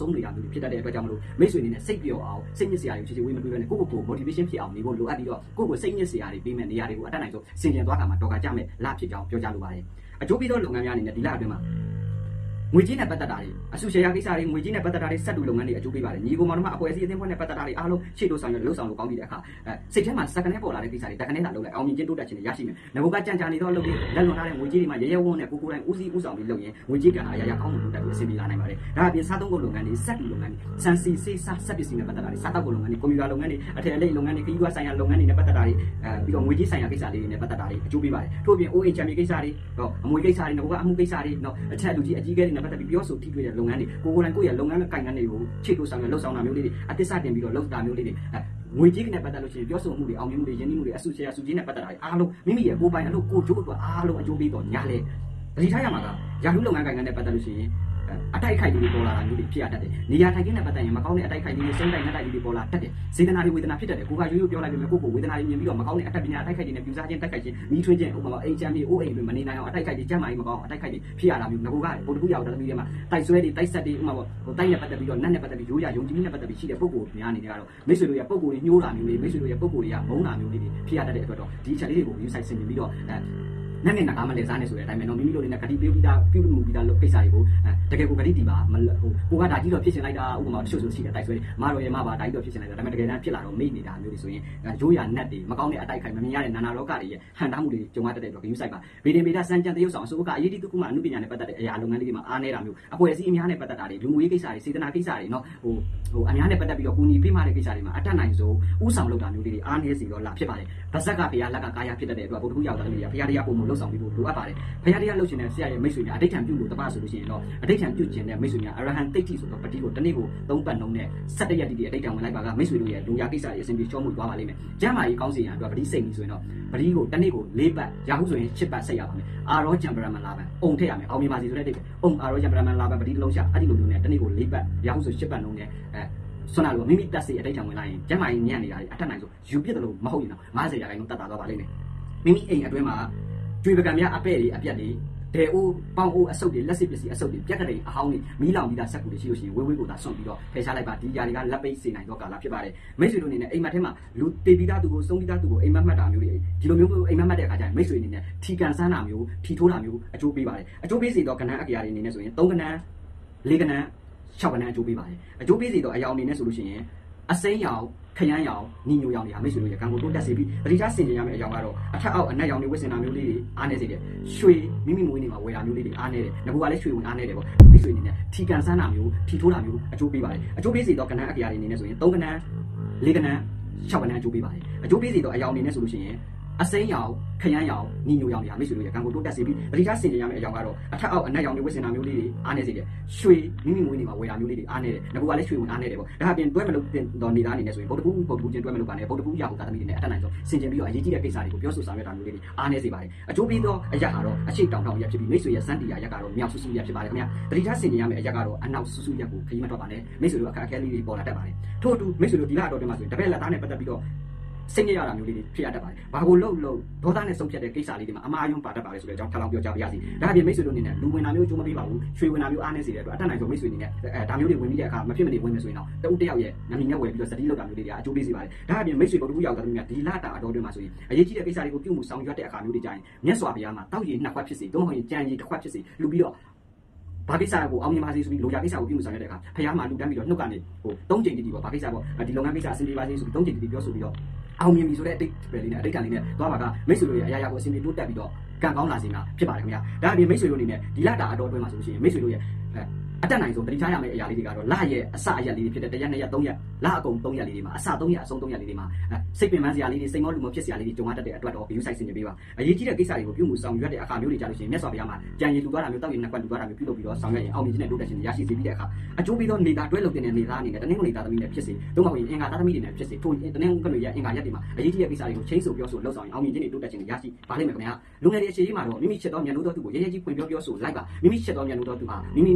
ဆုံးနေတာမျိုးဖြစ်တတ်တဲ့အတွက်ကြောင့်မလို့မိတ်ဆွေအနေနဲ့စိတ်ပြောအောင်စိတ်ညစ်စရာတွေချစ်ချစ်ဝေးမတွေးပဲနဲ့ကိုယ့်ကိုယ်ကို motivation ဖြစ်အောင်နေဖို့လိုအပ်ပြီးတော့ကိုယ့်ကိုစိတ်ညစ်စရာတွေပေးမဲ့နေရာတွေကိုအတတ်နိုင်ဆုံးဆင်ခြင်သွားတာမှာတော်ကကြမဲ့လဖြစ်ကြောင်းပြောကြလိုပါတယ်အကျိုးပေးသောလုပ်ငန်းများအနေနဲ့ဒီလအတွင်းမှာငွေကြီးနဲ့ပတ်သက်တာတွေအစုရှယ်ယာကိစ္စတွေငွေကြီးနဲ့ပတ်သက်တာတွေစက်တူလုပ်ငန်းတွေအကျိုးပေးပါတယ်ညီကိုမောင်တို့မှအဖွဲ့အစည်းအသင်းဖွဲ့နဲ့ပတ်သက်တာတွေအားလုံးရှေ့တိုးဆောင်ရွက်လှုပ်ဆောင်လို့ကောင်းပြီတဲ့အခါအဲစိတ်ထဲမှာစက္ကနဲ့ပေါ်လာတဲ့ကိစ္စတွေတက္ကနဲ့သာလုပ်လိုက်အောင်မြင်ခြင်းတိုးတက်ခြင်းတွေရရှိမယ်ငါကကြံကြံနေတော့လုပ်ပြီးလက်လွန်ထားတဲ့ငွေကြီးတွေမှာရရဝန်းနဲ့ကိုကိုတိုင်းဦးစီးဦးဆောင်ပြီးလုပ်ရင်ငွေကြီးကအရာရာကောင်းမှုတိုးတက်ပြီးအဆင်ပြေလာနိုင်ပါတယ်ဒါအပြင်စားသုံးကုန်လုပ်ငန်းတွေစက်တူလုပ်ငန်းတွေစံစီစေးစားစက်ပစ္စည်းနဲ့ပတ်သက်တာတွေစားတောက်ကုန်လုပ်ငန်းတွေကွန်ပျူတာလုပ်ငန်းတွေအထည်အလိပ်လုပ်ငန်းတွေခရီးသွားဆိုင်ရာလုပ်ငန်းတွေနဲ့ပတ်သက်တာတွေအဲပြီးတော့ငွေကြီးဆိုင်ရာကိစ္စလေးတွေနဲ့ပတ်သက်တာတွေအကျိုးပေးပါတယ်ထို့အပြင် အို အေ ချမ်ပီယံကိစ္စတွေတော့အမွေကိစ္စတွေငါကအမှုကိစ္စတွေနော်အထက်လူကြီးအကြီးကဲတွေနဲ့ပတ်သက်ပြီးပြောဆိုထိတွေ့တဲ့လုပ်ငန်းတွေကိုကိုယ်ကိုယ်တိုင်ကိုယ့်ရဲ့လုပ်ငန်းနဲ့ကိုင်ငန်းတွေကိုချိတ်လို့ဆောင်ရလှုပ်ဆောင်တာမျိုးလေးတွေအသစ်စတင်ပြီးတော့လှုပ်တာမျိုးလေးတွေငွေကြီးနဲ့ပတ်သက်လို့ရှိရင်ပြောဆိုမှုတွေအောင်မြင်မှုတွေယဉ်ကျေးမှုတွေအစုရှယ်ယာစုကြီးနဲ့ပတ်သက်တာတွေအားလုံးမိမိရဲ့ကိုယ်ပိုင်အလုပ်ကိုကျိုးအတွက်အားလုံးအကျိုးပေးတော့ညာလေတတိထားရမှာကယာဟုလုပ်ငန်းကိုင်ငန်းနဲ့ပတ်သက်လို့ရှိရင်အတိုက်ခိုက်တွေပေါ်လာတာမျိုးတွေဖြစ်ရတတ်တယ်။နေရာထိုင်ခင်းနဲ့ပတ်သက်ရင်မကောင်းတဲ့အတိုက်ခိုက်တွေနဲ့စိမ့်တိုက်နဲ့တိုက်တွေပေါ်လာတတ်တယ်။စေတနာတွေဝေဒနာဖြစ်တတ်တယ်။ကိုကရိုးရိုးပြောလိုက်ပေမဲ့ကိုကိုဝေဒနာတွေမြင်ပြီးတော့မကောင်းတဲ့အတတ်ပညာအတိုက်ခိုက်တွေနဲ့ပြူစားခြင်းတိုက်ခိုက်ခြင်းမိထွေးခြင်းဥပမာအိမ်ချမ်းပြီးအိုးအိမ်တွေမနေနိုင်အောင်အတိုက်ခိုက်တွေကျမ်းမာရေးမကောင်းအောင်အတိုက်ခိုက်တွေဖြစ်ရတာမျိုးငကိုကဘုဒ္ဓဘုရားတော်သမီးတွေမှာတိုက်ဆွဲတွေတိုက်ဆက်တွေဥပမာဟိုတိုက်နဲ့ပတ်သက်ပြီးတော့နတ်နဲ့ပတ်သက်ပြီးရိုးရယုံကြည်မှုနဲ့ပတ်သက်ပြီးရှိတဲ့ပုံကိုများအနေနဲ့ကတော့မိတ်ဆွေတို့ရဲ့ပုံကိုတွေညှိုးတာမျိုးတွေမိတ်ဆွေတို့ရဲ့ပုံကိုတွေကမုန်းတာမျိုးလေးတွေဖြစ်ရတတ်တဲ့အတွက်တော့ဒီအချက်လေးတွေကိုယူဆိုင်ဆင်ပြီးတော့အဲနက်နဲ့နားမလဲစားနေဆိုတဲ့အတိုင်းပဲနော်မိမိတို့လည်းဂတိပေးပြီးသားပြုမှုပြီးသားလုပ်ကိစ္စတွေကိုတကယ်ကိုဂတိတီးပါမဟိုကိုကဒါကြီးတော့ဖြစ်ချင်လိုက်တာဥပမာတချို့ဆိုရှိတယ်တိုက်ဆွဲမတော်ရဲမပါဒါကြီးတော့ဖြစ်ချင်လိုက်တာဒါပေမဲ့တကယ်တမ်းဖြစ်လာတော့မိနေတာမျိုးတွေဆိုရင်ရိုးရာနက်တွေမကောင်းတဲ့အတိုက်ခိုက်မမြင်ရတဲ့နာနာလောကတွေရဲ့ဟန်တားမှုတွေကြုံရတတ်တဲ့အတွက်ဂရုစိုက်ပါဗီဒီယိုဗီဒါစံကြံတရုပ်ဆောင်အစိုးရကအရေးကြီးတစ်ခုမှအမှုပညာနဲ့ပတ်သက်တဲ့အရာလုပ်ငန်းလေးတွေမှာအားနေတာမျိုးအဖွဲ့အစည်းအများနဲ့ပတ်သက်တာတွေလူမှုရေးကိစ္စတွေစေတနာကိစ္စတွေနော်ဟိုဟိုအများနဲ့ပတ်သက်ပြီးတော့ကိုညီပေးမှတဲ့ကိစ္စတွေမှာအတတ်နိုင်ဆုံးဥဆောင်လုပ်တာမျိုးလေးတွေအားနည်းစီတော့လာဖြစ်ပါတယ်ဗဇက်ကဖရားလက်ကကာယဖြစ်တဲ့အတွက်ဗုဒ္ဓဘုရားတော်သမီးတွေဖရားတရားပုံမှုလှုပ်ဆောင်ပြီးလို့လိုအပ်ပါတယ်ဖရားတရားလှုပ်ရှင်တဲ့ဆရာရဲ့မိတ်ဆွေများအဋိဌံပြုလို့တပဆိုလို့ရှိရင်တော့အဋိဌံပြုခြင်းတဲ့မိတ်ဆွေများအရဟံတိတ်တိဆိုတော့ပတိကိုတနေ့ကိုသုံးပတ်နှုံးနဲ့၁၇ရက်တိတိအဋိဌံဝင်လိုက်ပါကမိတ်ဆွေတို့ရဲ့လူရကိစ္စတွေအစဉ်ပြေချောမှုသွားပါလိမ့်မယ်ကျမ်းမာရေးကောင်းစီရန်အတွက်ပတိစိတ်ပြီးဆိုရင်တော့ပတိကိုတနေ့ကို၄ပတ်ရာဟုဆိုရင်၈ပတ်ဆက်ရပါမယ်အာရောဂျံပရမန်လာပန်အုံထည့်ရမယ်အောင်မြင်ပါစီဆိုတဲ့တိတ်အုံအာရောဂျံပရမန်လာပန်ပတိတစ်လုံးရှာအဲ့ဒီလိုမျိုးနဲ့တနေ့ကို၄ပတ်ရာဟုဆို၈ပတ်နှုံးနဲ့အဲဆွမ်းလာလို့မိမိတက်စီအဋိဌံဝင်လိုက်ရင်ကျမ်းမာရေးညံ့နေတာတွေအထက်နိုင်ဆိုယူပြစ်တယ်လို့မဟုတ်ရင်တော့၅၀ရာခိုင်နှုန်းတက်တာတော့ပါလိမ့်မယ်မိမိအိမ်အတွင်းမှာကျွေပကံများအပဲ့တွေအပြက်တွေဒဲအိုးပေါင်းအိုးအဆုပ်တွေလက်စစ်ပစ္စည်းအဆုပ်တွေပြက်ကလေးအဟောင်းတွေမီးလောင်ပြီးသားဆက်ကူတွေရှိလို့ရှိရင်ဝေးဝေးကိုသာဆွန့်ပြီးတော့ဖယ်ရှားလိုက်ပါဒီຢာတွေကလက်ပိတ်စေနိုင်တော့ကာလဖြစ်ပါတယ်မိတ်ဆွေတို့အနေနဲ့အိမ်မက်ထဲမှာလူတေပြီးသားသူကိုစုံပြီးသားသူကိုအိမ်မက်မှတ်တာမျိုးတွေဒီလိုမျိုးအိမ်မက်မှတ်တဲ့အခါကျရင်မိတ်ဆွေအနေနဲ့ထီကန်ဆန်းတာမျိုးထီထိုးတာမျိုးအကျိုးပေးပါတယ်အကျိုးပေးစေတော့ကဏ္ဍအကြရာတွေအနေနဲ့ဆိုရင်၃ကဏ္ဍ၄ကဏ္ဍ၆ကဏ္ဍအကျိုးပေးပါတယ်အကျိုးပေးစေတော့အယောင်အနေနဲ့ဆိုလို့ရှိရင်အစိမ်းရောင်ခရမ်းရောင်ညီညိုရောင်တွေဟာမိတ်ဆွေတို့ရဲ့ကံကိုတိုးတက်စေပြီးပရိသတ်ဆင်ခြင်ရမယ့်အကြောင်းကတော့အထက်အောက်အနက်ရောင်တွေဝတ်ဆင်တာမျိုးလေးတွေအားနေစေတယ်ရွှေမိမိမွေးနေမှာဝယ်တာမျိုးလေးတွေအားနေတယ်ငကူကလည်းရွှေဝင်အားနေတယ်ပေါ့မိတ်ဆွေအနေနဲ့ထီကန်ဆန်းတာမျိုးထီထိုးတာမျိုးအကျိုးပေးပါတယ်အကျိုးပေးစေတော့ကဏ္ဍအကြရာတွေအနေနဲ့ဆိုရင်၃ကဏ္ဍ၄ကဏ္ဍ၆ကဏ္ဍအကျိုးပေးပါတယ်အကျိုးပေးစေတော့အယောင်အနေနဲ့ဆိုလို့ရှိရင်အစိမ်းရောင်ခရမ်းရောင်ညီညိုရောင်တွေဟာမိတ်ဆွေတို့ရဲ့ကံကိုတိုးတက်စေပြီးပရိသတ်ဆင်ခြင်ရမယ့်အကြောင်းကတော့အထက်အောက်အနက်ရောင်တွေဝတ်ဆင်တာမျိုးလေးတွေအားနေစေတယ်ရွှေမိမိမွေးနေမှာဝယ်တာမျိုးလေးတွေအားနေတယ်ငကူကလည်းရွှေဝင်အားနေတယ်ပေါ့ဒါအပြင်တွဲမလို့တင်တော်နေသားအနေနဲ့ဆိုရင်ဗုဒ္ဓဘုဗုဒ္ဓဘုချင်းတွဲမလို့ပါနဲ့ဗုဒ္ဓဘုရာဟုသာသမီတွေနဲ့အထက်နိုင်ဆုံးဆင်ခြင်ပြီးတော့အရေးကြီးတဲ့ကိစ္စတွေကိုပြောဆိုဆောင်ရွက်တာမျိုးလေးတွေအားနေစေပါတယ်အကျိုးပေးသောအရာကတော့အရှိတောင်တောင်ရက်ဖြစ်ပြီးမိတ်ဆွေရဲ့စံတီယာရက်ကတော့မြောက်ဆူဆူရက်ဖြစ်ပါတယ်ခင်ဗျာပရိသတ်ဆင်ခြင်ရမယ့်အရာကတော့အနောက်ဆူဆူရက်ကိုခရီးမထွက်ပါနဲ့မိတ်ဆွေတို့အခက်အခဲလေးတွေပေါ်လာတတ်ပါတယ်ထို့အတူမိတ်ဆွေတို့ဒီလအတော်တွင်းမှာဆိုရင်တပည့်လက်သားနဲ့ပတ်သက်ပြီးတော့စိတ်ညစ်ရတာမျိုးလေးတွေဖြစ်ရတတ်ပါတယ်။ဘာကိုလှုပ်လှုပ်ဒေါသနဲ့ဆုံးဖြတ်တဲ့ကိစ္စလေးတွေမှာအမှားယွင်းပါတတ်ပါလေဆိုတဲ့အကြောင်းထပ်လောင်းပြောကြပါရစေ။ဒါအပြင်မိတ်ဆွေတို့အနေနဲ့လူဝင်တာမျိုးကြိုးမပေးပါဘူး။ရွှေဝင်တာမျိုးအားနေစေတဲ့အတွက်အတတ်နိုင်ဆုံးမိတ်ဆွေအနေနဲ့အဲဒါမျိုးတွေဝင်ပြီးတဲ့အခါမဖြစ်မနေဝင်မယ်ဆိုရင်တော့တဦးတစ်ယောက်ရဲ့နာမည်နဲ့ဝယ်ပြီးတော့စတိလောက်တာမျိုးလေးတွေအကျိုးပေးစေပါတယ်။ဒါအပြင်မိတ်ဆွေတို့တူရောက်တဲ့မျိုးဒီလတာအတော်တွင်းမှာဆိုရင်အရေးကြီးတဲ့ကိစ္စတွေကိုပြုမှုဆောင်ရွက်တဲ့အခါမျိုးတွေကြရင်မြတ်စွာဘုရားမှာတောက်ရည်နှစ်ခွက်ဖြစ်စေသို့မဟုတ်ရင်ကြံရည်တစ်ခွက်ဖြစ်စေလူပြီးတော့ဘာကိစ္စကိုအောင်မြင်ပါစေဆိုပြီးလိုရာကိစ္စကိုပြုမှုဆောင်ရွက်တဲ့အခါဖះမှာလူတန်းပြီးတော့နှုတ်ကနေဟိုသုံးချိန်တည်းတည်းပေါ့ဘာကိစ္စပေါ့ဒီလုပ်ငန်းကိစ္စအဆင်ပြေပါစေဆိုပြီးသုံးချိန်တည်းတည်းပြောဆိုပြီးတော့အောင်မြင်ပြီဆိုတဲ့အတိတ်ပဲလေးနဲ့အတိတ်ကလေးနဲ့သွားပါကမိတ်ဆွေတို့ရဲ့အရာရာကိုအစီအစဉ်တိုးတက်ပြီးတော့ကံကောင်းလာစေမှာဖြစ်ပါတယ်ခင်ဗျာဒါအပြင်မိတ်ဆွေတို့အနေနဲ့ဒီလတာအတော်အတွင်းမှာဆိုလို့ရှိရင်မိတ်ဆွေတို့ရဲ့အတက်နိုင်ဆုံးပရိသတ်ရမယ့်အရာလေးတွေကတော့လရဲ့အစအရက်လေးတွေဖြစ်တဲ့တစ်ရက်နှစ်ရက်သုံးရက်လအကုန်သုံးရက်လေးတွေမှာအစသုံးရက်အဆုံးသုံးရက်လေးတွေမှာစိတ်ပင်ပန်းစရာလေးတွေစိတ်မောလူမောဖြစ်စရာလေးတွေကြုံရတတ်တဲ့အတွက်တော့ view site ဆင်နေပေးပါအရေးကြီးတဲ့ကိစ္စတွေကိုပြုမှုဆောင်ရွက်တဲ့အခါမျိုးတွေကြလို့ရှိရင်မြတ်စွာဘုရားမှာကြံရည်လူသွားတာမျိုးတောက်ရည်နှစ်ခွက်လူသွားတာမျိုးပြုလုပ်ပြီးတော့ဆောင်ရွက်ရင်အောင်မြင်ခြင်းနဲ့တိုးတက်ခြင်းရရှိစေပြီးတဲ့အခါအကျိုးပေးသောနေတာတွဲလုပ်တဲ့နေတာအနေနဲ့တနင်္ဂနွေသားသမီးနဲ့ဖြစ်စေသို့မဟုတ်ရင်အင်္ဂါသားသမီးတွေနဲ့ဖြစ်စေထို့တနင်္ဂနွေရဲ့အင်္ဂါရက်တွေမှာအရေးကြီးတဲ့ကိစ္စတွေကိုချင်းဆိုပြောဆိုလှုပ်ဆောင်ရင်အောင်မြင်ခြင်းတွေတိုးတက်ခြင်းတွေရရှိပါလိမ့်မယ်ခင်ဗျာလူငယ်တွေအခြေရေးမှာတော့မိမိချစ်တော်မြတ်လို့တော်သူကိုရဲရဲကြီးဖွင့်ပြောပြောဆိုလိုက်ပါမိမိချစ်တော်မြတ်လို့တော်သူဟာမိမိလိုချင်သောအ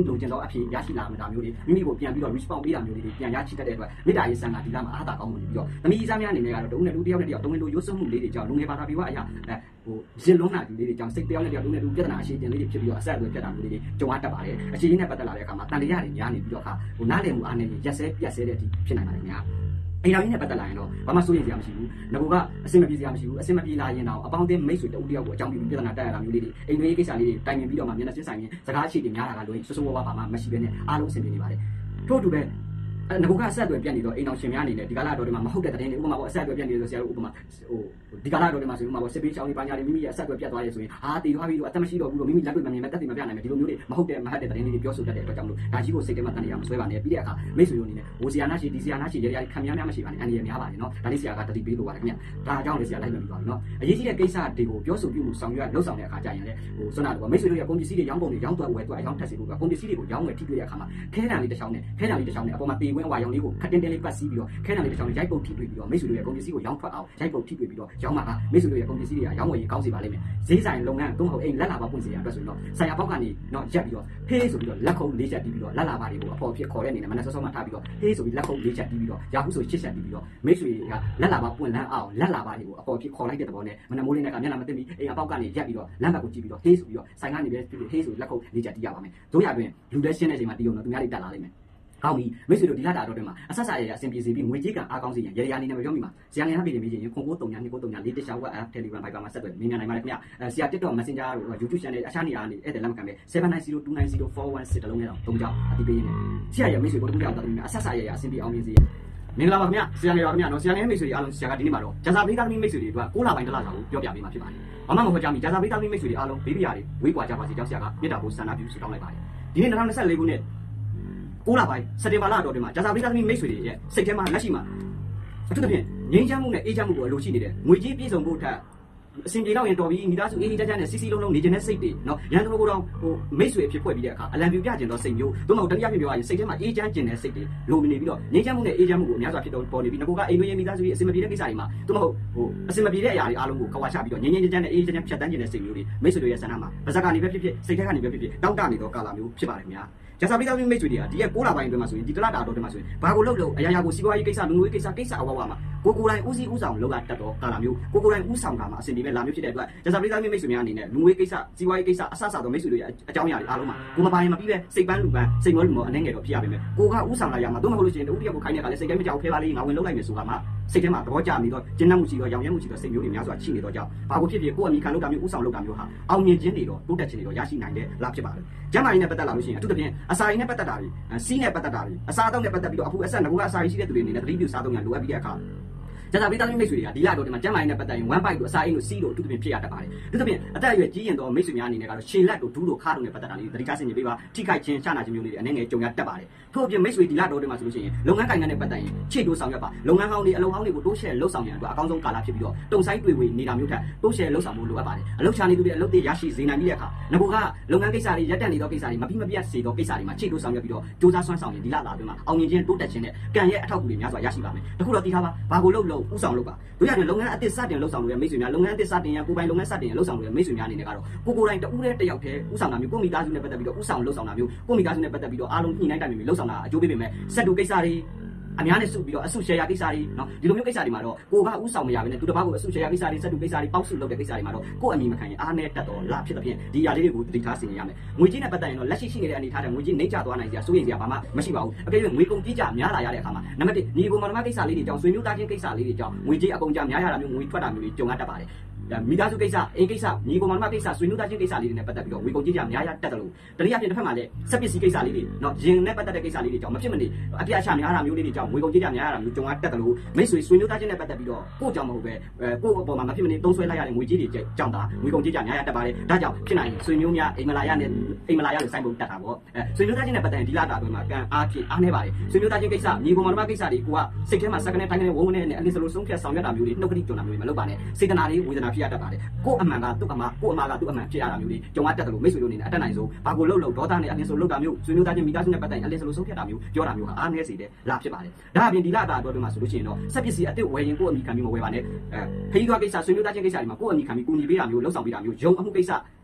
အဖြစ်ရရှိလာမှာမျိုးတွေမိမိကိုပြန်ပြီးတော့ response ပေးတာမျိုးတွေပြန်ရရှိတတ်တဲ့အတွက်မေတ္တာရေးဆန္ဒဒီလမှာအားသာကောင်းမှုတွေပြီးတော့သမီးစားများအနေနဲ့ကတော့တုံးနဲ့လူတယောက်နဲ့တယောက်တုံးနဲ့လူရိုးစွမှုလေးတွေကြောင့်လူငယ်ဘာသာပြီးွားအရာဟိုရင်လုံးလာလူလေးတွေကြောင့်စိတ်တယောက်နဲ့တယောက်တုံးနဲ့လူပြဿနာအရှိန်လေးတွေဖြစ်ပြီးတော့အဆက်အသွယ်ပြတ်တာမျိုးတွေကြုံရတတ်ပါတယ်အခြေအနေနဲ့ပတ်သက်လာတဲ့အခါမှာတန်တရားတွေများနေပြီးတော့အခါဟိုနားလည်မှုအားနဲ့ရက်စဲပြတ်စဲတဲ့အထိဖြစ်နိုင်ပါတယ်များအိမ်တော်ကြီးနဲ့ပတ်သက်လာရင်တော့ဘာမှစိုးရိမ်စရာမရှိဘူး။ငါကအဆင်မပြေစရာမရှိဘူး။အဆင်မပြေလာရင်တော့အပေါင်းအသင်းမိတ်ဆွေတဦးတယောက်ကိုအကြောင်းပြုပြီးပြဿနာတက်ရတာမျိုးလေးတွေအိမ်တွင်းကိစ္စလေးတွေတိုင်ပင်ပြီးတော့မှမျက်နှာချင်းဆိုင်ရင်စကားအခြေတွေများတာကလွယ်ဆွဆွဝါးဝါဘာမှမရှိဘဲနဲ့အားလုံးအဆင်ပြေနေပါတယ်။ထို့အတူပဲငါကအဆက်အသွယ်ပြတ်နေတော့အိမ်တော်ရှင်များအနေနဲ့ဒီကာလတော်တွေမှာမဟုတ်တဲ့တဲ့ဥပမာပေါ့အဆက်အသွယ်ပြတ်နေလို့ဆရာတို့ဥပမာဟိုဒီကာလတော်တွေမှာဆိုရင်ဥပမာပေါ့စစ်ပေးချောင်းတွေပါညာတွေမိမိရဲ့အဆက်အသွယ်ပြတ်သွားရဲဆိုရင်ဟာတည်သွားပြီးတော့အသက်မရှိတော့ဘူးလို့မိမိလက်တွေ့မမြင်မဲ့တက်တည်မပြနိုင်မဲ့ဒီလိုမျိုးတွေမဟုတ်တဲ့မဟုတ်တဲ့တဲ့လေးတွေပြောဆိုတတ်တဲ့အတွက်ကြောင့်မလို့ဒါကြီးကိုစိတ်ထဲမှာတန်နေရမဆွဲပါနဲ့ပြီးတဲ့အခါမိတ်ဆွေတို့အနေနဲ့ဟိုဆရာနာရှိဒီဆရာနာရှိရရခံများများမရှိပါနဲ့အန်ဒီရများပါနဲ့နော်ဒါလေးဆရာကတတိပေးလို့ပါတယ်ခင်ဗျာဒါအကြောင်းလေးဆရာလိုက်မယ်ပြီးပါပြီနော်အရေးကြီးတဲ့ကိစ္စတွေကိုပြောဆိုပြုမှုဆောင်ရွက်လှုပ်ဆောင်တဲ့အခါကျရင်လေဟိုစွမ်းနာတော့မိတ်ဆွေတို့ရဲ့ကုန်ပစ္စည်းတွေရောင်းပုံတွေရောင်းသွားဝယ်သွားရောင်းထက်စီလို့ကကုန်ပစ္စည်းတွေကိုရောင်းဝယ်ထိတွေ့တဲ့အခါမှာခဲတံလေးတစ်ချောင်းနဲ့ခဲတံလေးတစ်ချောင်းနဲ့အပေါ်မှာတေဝင်းဝါရောင်လေးကိုခက်တင်းတင်းလေးပတ်စီးပြီးတော့ခဲတံလေးတစ်ချောင်းနဲ့ရိုက်ပုတ်ထိတွေ့ပြီးတော့မိတ်ဆွေတို့ရဲ့ကုန်ပစ္စည်းကိုရောင်းထွက်အောင်ရိုက်ပုတ်ထိတွေ့ပြီးတော့ရောင်းမှာကမိတ်ဆွေတို့ရဲ့ကုန်ပစ္စည်းတွေကရောင်းဝယ်ရေးကောင်းစီပါလိမ့်မယ်ဈေးဆိုင်လုပ်ငန်းသုံးဟုတ်အိမ်လက်လာပါပွင့်စီရအတွက်ဆိုရင်တော့ဆိုင်ရပေါက်ကနေတော့ရက်ပြီးတော့ဟေးဆိုပြီးတော့လက်ခုပ်လေးချက်တီးပြီးတော့လက်လာပါတွေကိုအပေါ်ဖြစ်ခေါ်တဲ့အနေနဲ့မနက်စောစောမှထားပြီးတော့ဟေးဆိုပြီးလက်ခုပ်လေးချက်တီးပြီးတော့ရာဟုဆိုရှစ်ချက်တီးပြီးတော့မိတ်ဆွေကလက်လာပါပွင့်လန်းအောင်လက်လာပါတွေကိုအပေါ်ဖြစ်ခေါ်လိုက်တဲ့သဘောနဲ့မနက်မိုးလေးနဲ့ကမျက်နှာမသိပြီးအိမ်အပေါက်ကနေရက်ပြီးတော့လမ်းဘက်ကိုကြည့်ပြီးတော့ဟေးဆိုပြီးတော့ဆိုင်ကနေပဲဖြစ်ဖြစ်ဟေးဆိုလက်ခုပ်လေးချက်တီးရပါမယ်တို့ရတွင်လူလက်ရှင်းတဲ့အချိန်မှာတီးအောင်တော့သူများတွေတက်လာလိမ့်မယ်ကောင်းပြီမိတ်ဆွေတို့ဒီလတာတော့တွင်မှာအဆက်ဆက်ရရအဆင်ပြေစေပြီးငွေကြေးကအားကောင်းစေရင်ရရအနေနဲ့မပြောမိမှာဆရာငယ်ဟပ်ပြီးနေပြီးရင်ခွန်ကိုတုံညာနှစ်ကိုတုံညာလေးတစ်ချောင်းက Telegram Viber မှာဆက်သွယ်မြင်မြန်နိုင်ပါတယ်ခင်ဗျအဲဆရာ TikTok Messenger တို့ YouTube Channel အခြားနေရာကနေအဲ့ဒါလက်မခံပဲ seven nine zero two nine zero four one six တလုံးနဲ့တော့သုံးကြောင်းအတိပေးရင်းနဲ့ဆရာရမိတ်ဆွေတို့တို့ရောက်တော့အဆက်ဆက်ရရအဆင်ပြေအောင်မြင်စေမင်္ဂလာပါခင်ဗျဆရာငယ်ပါခင်ဗျနော်ဆရာငယ်မိတ်ဆွေတွေအားလုံးဆရာကဒီနေ့မှာတော့ဂျာဇာပရိသတ်သမီးမိတ်ဆွေတွေအတွက်ကိုးလပိုင်းတစ်လစာကိုပြောပြပေးမှာဖြစ်ပါတယ်ဘာမှမဟုတ်ကြမီဂျာဇာပရိသတ်သမီးမိတ်ဆွေတွေအားလုံးဘေးပြားတွေဝေးကွာကြပါစေကြောင်းဆရာကမြေတားဖို့ဆန္ဒပြုဆုတောင်းလိုက်ပါတယ်ဒီနေ့twenty twenty-fourခုနှစ်ကိုးလပိုင်းစက်တင်ဘာလတော်တွင်မှာဂျာဇာပရိသတ်သမီးမိတ်ဆွေတွေရဲ့စိတ်ထဲမှာလက်ရှိမှာအထူးသဖြင့်ငြိမ်းချမ်းမှုနဲ့အေးချမ်းမှုကိုအလိုရှိနေတဲ့ငွေကြေးပြည့်စုံဖို့ထက်အစဉ်ပြေတော့ရင်တော်ပြီးမိသားစုအေးအေးချမ်းချမ်းနဲ့စီစီလုံးလုံးနေခြင်းနဲ့စိတ်တွေနော်ရန်သူတို့တော့ဟိုမိတ်ဆွေအဖြစ်ဖွဲ့ပြီးတဲ့အခါအလံပြူပြခြင်းတော့စိတ်မျိုးသို့မဟုတ်တတိယဖြစ်ပြောရရင်စိတ်ထဲမှာအေးချမ်းခြင်းနဲ့စိတ်တွေလိုနေပြီးတော့ငြိမ်းချမ်းမှုနဲ့အေးချမ်းမှုကိုအများစွာဖြစ်တော့ပေါ်နေပြီးငါကအိမ်တွင်းမိသားစုရဲ့အစဉ်မပြေတဲ့ကိစ္စတွေမှာသို့မဟုတ်ဟိုအစဉ်မပြေတဲ့အရာတွေအားလုံးကိုကွာချပြီးတော့ငြိမ်းငြိမ်းချမ်းချမ်းနဲ့အေးချမ်းချမ်းဖြတ်တန်းခြင်းနဲ့စိတ်မျိုးတွေမိတ်ဆွေတို့ရဲ့ဆန္ဒမှာပါဇက်ကနေပဲဖြစ်ဖြစ်စိတ်ထဲကနေပဲဖြစ်ဖြစ်တောင့်တနေတော့ကာလာမျိုးဖြစ်ပါတယ်ခင်ဗျာဂျာဇာပရိသတ်မိတ်ဆွေတွေကဒီရဲ့ကိုးလပိုင်းအတွင်းမှာဆိုရင်ဒီတလတာတော်အတွင်းမှာဆိုရင်ဘာကိုလုပ်လို့အရာရာကိုစီးပွားရေးကိစ္စလူငွေကိစ္စကိစ္စအဝဝမှာကိုကိုတိုင်းဦးစီးဦးဆောင်လုပ်တာတက်တော့ကာလာမျိုးကိုကိုတိုင်းဦးဆောင်တာမှာအဆင်ပြေမဲ့လာမျိုးဖြစ်တဲ့အတွက်ဂျာဇာပရိသတ်မိတ်ဆွေများအနေနဲ့လူငွေကိစ္စစီးပွားရေးကိစ္စအဆအဆတော့မိတ်ဆွေတွေရဲ့အကြောင်းအရာတွေအားလုံးမှာကိုမပိုင်မပြီးပဲစိတ်ပန်းလူပန်းစိတ်မောလူမောအနေငယ်တော့ဖြစ်ရပါမယ်ကိုကဦးဆောင်လာရမှာတော့မဟုတ်လို့ရှိရင်တူတယောက်ကိုခိုင်းတဲ့အခါလဲစိတ်တိုင်းမကြောက်ဖဲပါလေးငါဝင်လုပ်လိုက်မယ်ဆိုတာမှာစိတ်ထဲမှာသဘောကျနေတော့ကျဉ်းနှံ့မှုရှိတော့ရောင်ရဲမှုရှိတော့စိတ်မျိုးတွေများစွာရှိနေတော့ကြောင့်ဘာကိုဖြစ်ဖြစ်ကိုအမိခံလုပ်တာမျိုးဦးဆောင်လုပ်တာမျိုးဟာအောင်မြင်ခြင်းတွေတော့တိုးတက်ခြင်းတွေတော့ရရှိနိုင်တယ်လားဖြစ်ပါတယ်ကျမ်းမာရေးနဲ့ပတ်သက်လာလို့ရှိရင်အထူးသဖြင့်အစာရည်နဲ့ပတ်သက်တာတွေစီးနဲ့ပတ်သက်တာတွေအစာအသောက်နဲ့ပတ်သက်ပြီးတော့အခုအဆက်ငါကအစာရည်ရှိတဲ့သူတွေအနေနဲ့သတိပြုစားသုံးရလိုအပ်ပြီးတဲ့အခါဂျာဇာပရိသတ်မိတ်ဆွေတွေကဒီလတော့ဒီမှာကျမ်းမာရေးနဲ့ပတ်သက်ရင် one bite တို့အစာအိမ်တို့စီးတို့အထူးသဖြင့်ဖြစ်ရတတ်ပါတယ်။ဒါသဖြင့်အသက်အရွယ်ကြီးရင်တော့မိတ်ဆွေများအနေနဲ့ကတော့ရှည်လက်တို့ဒူးတို့ခါတို့နဲ့ပတ်သက်တာလေးသတိထားဆင်ခြင်ပေးပါထိခိုက်ခြင်းရှာနာခြင်းမျိုးလေးတွေအနေငယ်ကြုံရတတ်ပါတယ်။ထို့အပြင်မိတ်ဆွေဒီလတော့ဒီမှာဆိုလို့ရှိရင်လုပ်ငန်းကိုင်ငန်းနဲ့ပတ်သက်ရင်ခြေတိုးဆောင်ရွက်ပါလုပ်ငန်းဟောင်းတွေအလုပ်ဟောင်းတွေကိုတိုးရှယ်လှုပ်ဆောင်ရန်အတွက်အကောင်းဆုံးကာလဖြစ်ပြီးတော့တုံဆိုင်တွေ့ဝေနေတာမျိုးထက်တိုးရှယ်လှုပ်ဆောင်ဖို့လိုအပ်ပါတယ်။အလုပ်ချနေသူတွေအလုပ်တွေရရှိစေနိုင်ပြီးတဲ့အခါငါကလုပ်ငန်းကိစ္စတွေရက်တက်နေသောကိစ္စတွေမပြီးမပြတ်စေသောကိစ္စတွေမှာခြေတိုးဆောင်ရွက်ပြီးတော့စူးစမ်းဆွမ်းဆောင်ရင်ဒီလလာအတွင်းမှာအောင်မြင်ခြင်းတိုးတက်ခြင်းနဲ့ကံရဲ့အထောက်အကူတွေများစွာရရှိပါမယ်။တခုတော့သိထားပါဘာကိုလုပ်လို့ဥဆောင်လုပ်ပါတို့ရတယ်လုပ်ငန်းအသစ်စတင်လှုပ်ဆောင်လို့ရမိတ်ဆွေများလုပ်ငန်းအသစ်စတင်ရန်ကိုပိုင်လုပ်ငန်းစတင်ရန်လှုပ်ဆောင်လို့ရမိတ်ဆွေများအနေနဲ့ကတော့ကိုကိုတိုင်းတဦးတည်းတယောက်တည်းဥဆောင်တာမျိုးကိုမိသားစုနဲ့ပတ်သက်ပြီးတော့ဥဆောင်လှုပ်ဆောင်တာမျိုးကိုမိသားစုနဲ့ပတ်သက်ပြီးတော့အားလုံးညှိနှိုင်းတိုင်ပင်ပြီးလှုပ်ဆောင်တာအကျိုးပေးပေမဲ့စက်တူကိစ္စတွေအများနဲ့စုပြီးတော့အဆုရှယ်ယာကိစ္စတွေနော်ဒီလိုမျိုးကိစ္စတွေမှာတော့ကိုကဥဆောင်မရဘဲနဲ့သူတစ်ပါးကိုအဆုရှယ်ယာကိစ္စတွေစက်တူကိစ္စတွေပေါက်စုလုပ်တဲ့ကိစ္စတွေမှာတော့ကိုအမိမခံရင်အားနဲ့တက်တော့လာဖြစ်တဲ့ဖြင့်ဒီຢာလေးတွေကိုတတိထားဆင်ရမယ်ငွေကြေးနဲ့ပတ်သက်ရင်တော့လက်ရှိရှိနေတဲ့အနေထားတဲ့ငွေကြေးနှိမ့်ချသွားနိုင်စရာစိုးရိမ်စရာဘာမှမရှိပါဘူးအကယ်၍ငွေကုန်ကြီးကြများလာရတဲ့အခါမှာနံပါတ်တစ်ညီကိုမောင်နှမကိစ္စလေးတွေကြောင့်ဆွေမျိုးသားချင်းကိစ္စလေးတွေကြောင့်ငွေကြေးအကုန်ကြများရတာမျိုးငွေထွက်တာမျိုးတွေကြုံရတတ်ပါတယ်မိသားစုကိစ္စအိမ်ကိစ္စညီကိုမောင်နှမကိစ္စဆွေမျိုးသားချင်းကိစ္စလေးတွေနဲ့ပတ်သက်ပြီးတော့ဝေကုန်ကြီးကြများရတတ်တယ်လို့တတိယပြင်တစ်ဖက်မှာလည်းစက်ပစ္စည်းကိစ္စလေးတွေနော်ရင်နဲ့ပတ်သက်တဲ့ကိစ္စလေးတွေကြောင့်မဖြစ်မနေအပြတ်အချများတာမျိုးလေးတွေကြောင့်ဝေကုန်ကြီးကြများရတာမျိုးကြုံရတတ်တယ်လို့မိတ်ဆွေဆွေမျိုးသားချင်းနဲ့ပတ်သက်ပြီးတော့ကိုယ့်ကြောင့်မဟုတ်ပဲကိုယ့်အပေါ်မှာမဖြစ်မနေသုံးဆွဲလိုက်ရတဲ့ငွေကြီးတွေကြောင့်ဒါဝေကုန်ကြီးကြများရတတ်ပါတယ်ဒါကြောင့်ဖြစ်နိုင်ဆွေမျိုးများအိမ်မလာရနဲ့အိမ်မလာရလို့စိုက်ဖို့တတ်တာပေါ့အဲဆွေမျိုးသားချင်းနဲ့ပတ်သက်ရင်ဒီလာတာအတွင်းမှာကံအားဖြင့်အားနေပါတယ်ဆွေမျိုးသားချင်းကိစ္စညီကိုမောင်နှမကိစ္စတွေကိုကစိတ်ထဲမှာစက္ကနဲ့တိုင်းနဲ့ဝုန်းဝုန်းနဲ့အလင်းစလိုဆုံးဖြတ်ဆောင်ရွက်တာမျိုးတွေနှုတ်ကတိကြုံတာမျိုးတွေမလုပ်ပါနဲ့စေတနာလေးဝေဒနာဖြစ်ရတတ်ပါတယ်ကိုအမှန်ကသူ့အမှကိုအမှကသူ့အမှန်ဖြစ်ရတာမျိုးတွေကြုံရတတ်တယ်လို့မိတ်ဆွေတို့အနေနဲ့အတက်နိုင်ဆုံးဘာကိုလှုပ်လှုပ်ဒေါသနဲ့အလင်းဆိုလှုပ်တာမျိုးဆွေမျိုးသားချင်းမိသားစုနဲ့ပတ်သက်ရင်အလင်းစလိုဆုံးဖြတ်တာမျိုးပြောတာမျိုးဟာအားနည်းစေတယ်လာဖြစ်ပါတယ်ဒါအပြင်ဒီလတာအတွက်မှာဆိုလို့ရှိရင်တော့စက်ပစ္စည်းအစ်စ်ဝယ်ရင်ကိုအမိခံပြီးမဝယ်ပါနဲ့အဲခရီးသွားကိစ္စဆွေမျိုးသားချင်းကိစ္စတွေမှာကိုအမိခံပြီးကူညီပေးတာမျိုးလှုပ်ဆောင်ပေးတာမျိုးယုံအမှုကိစ္စ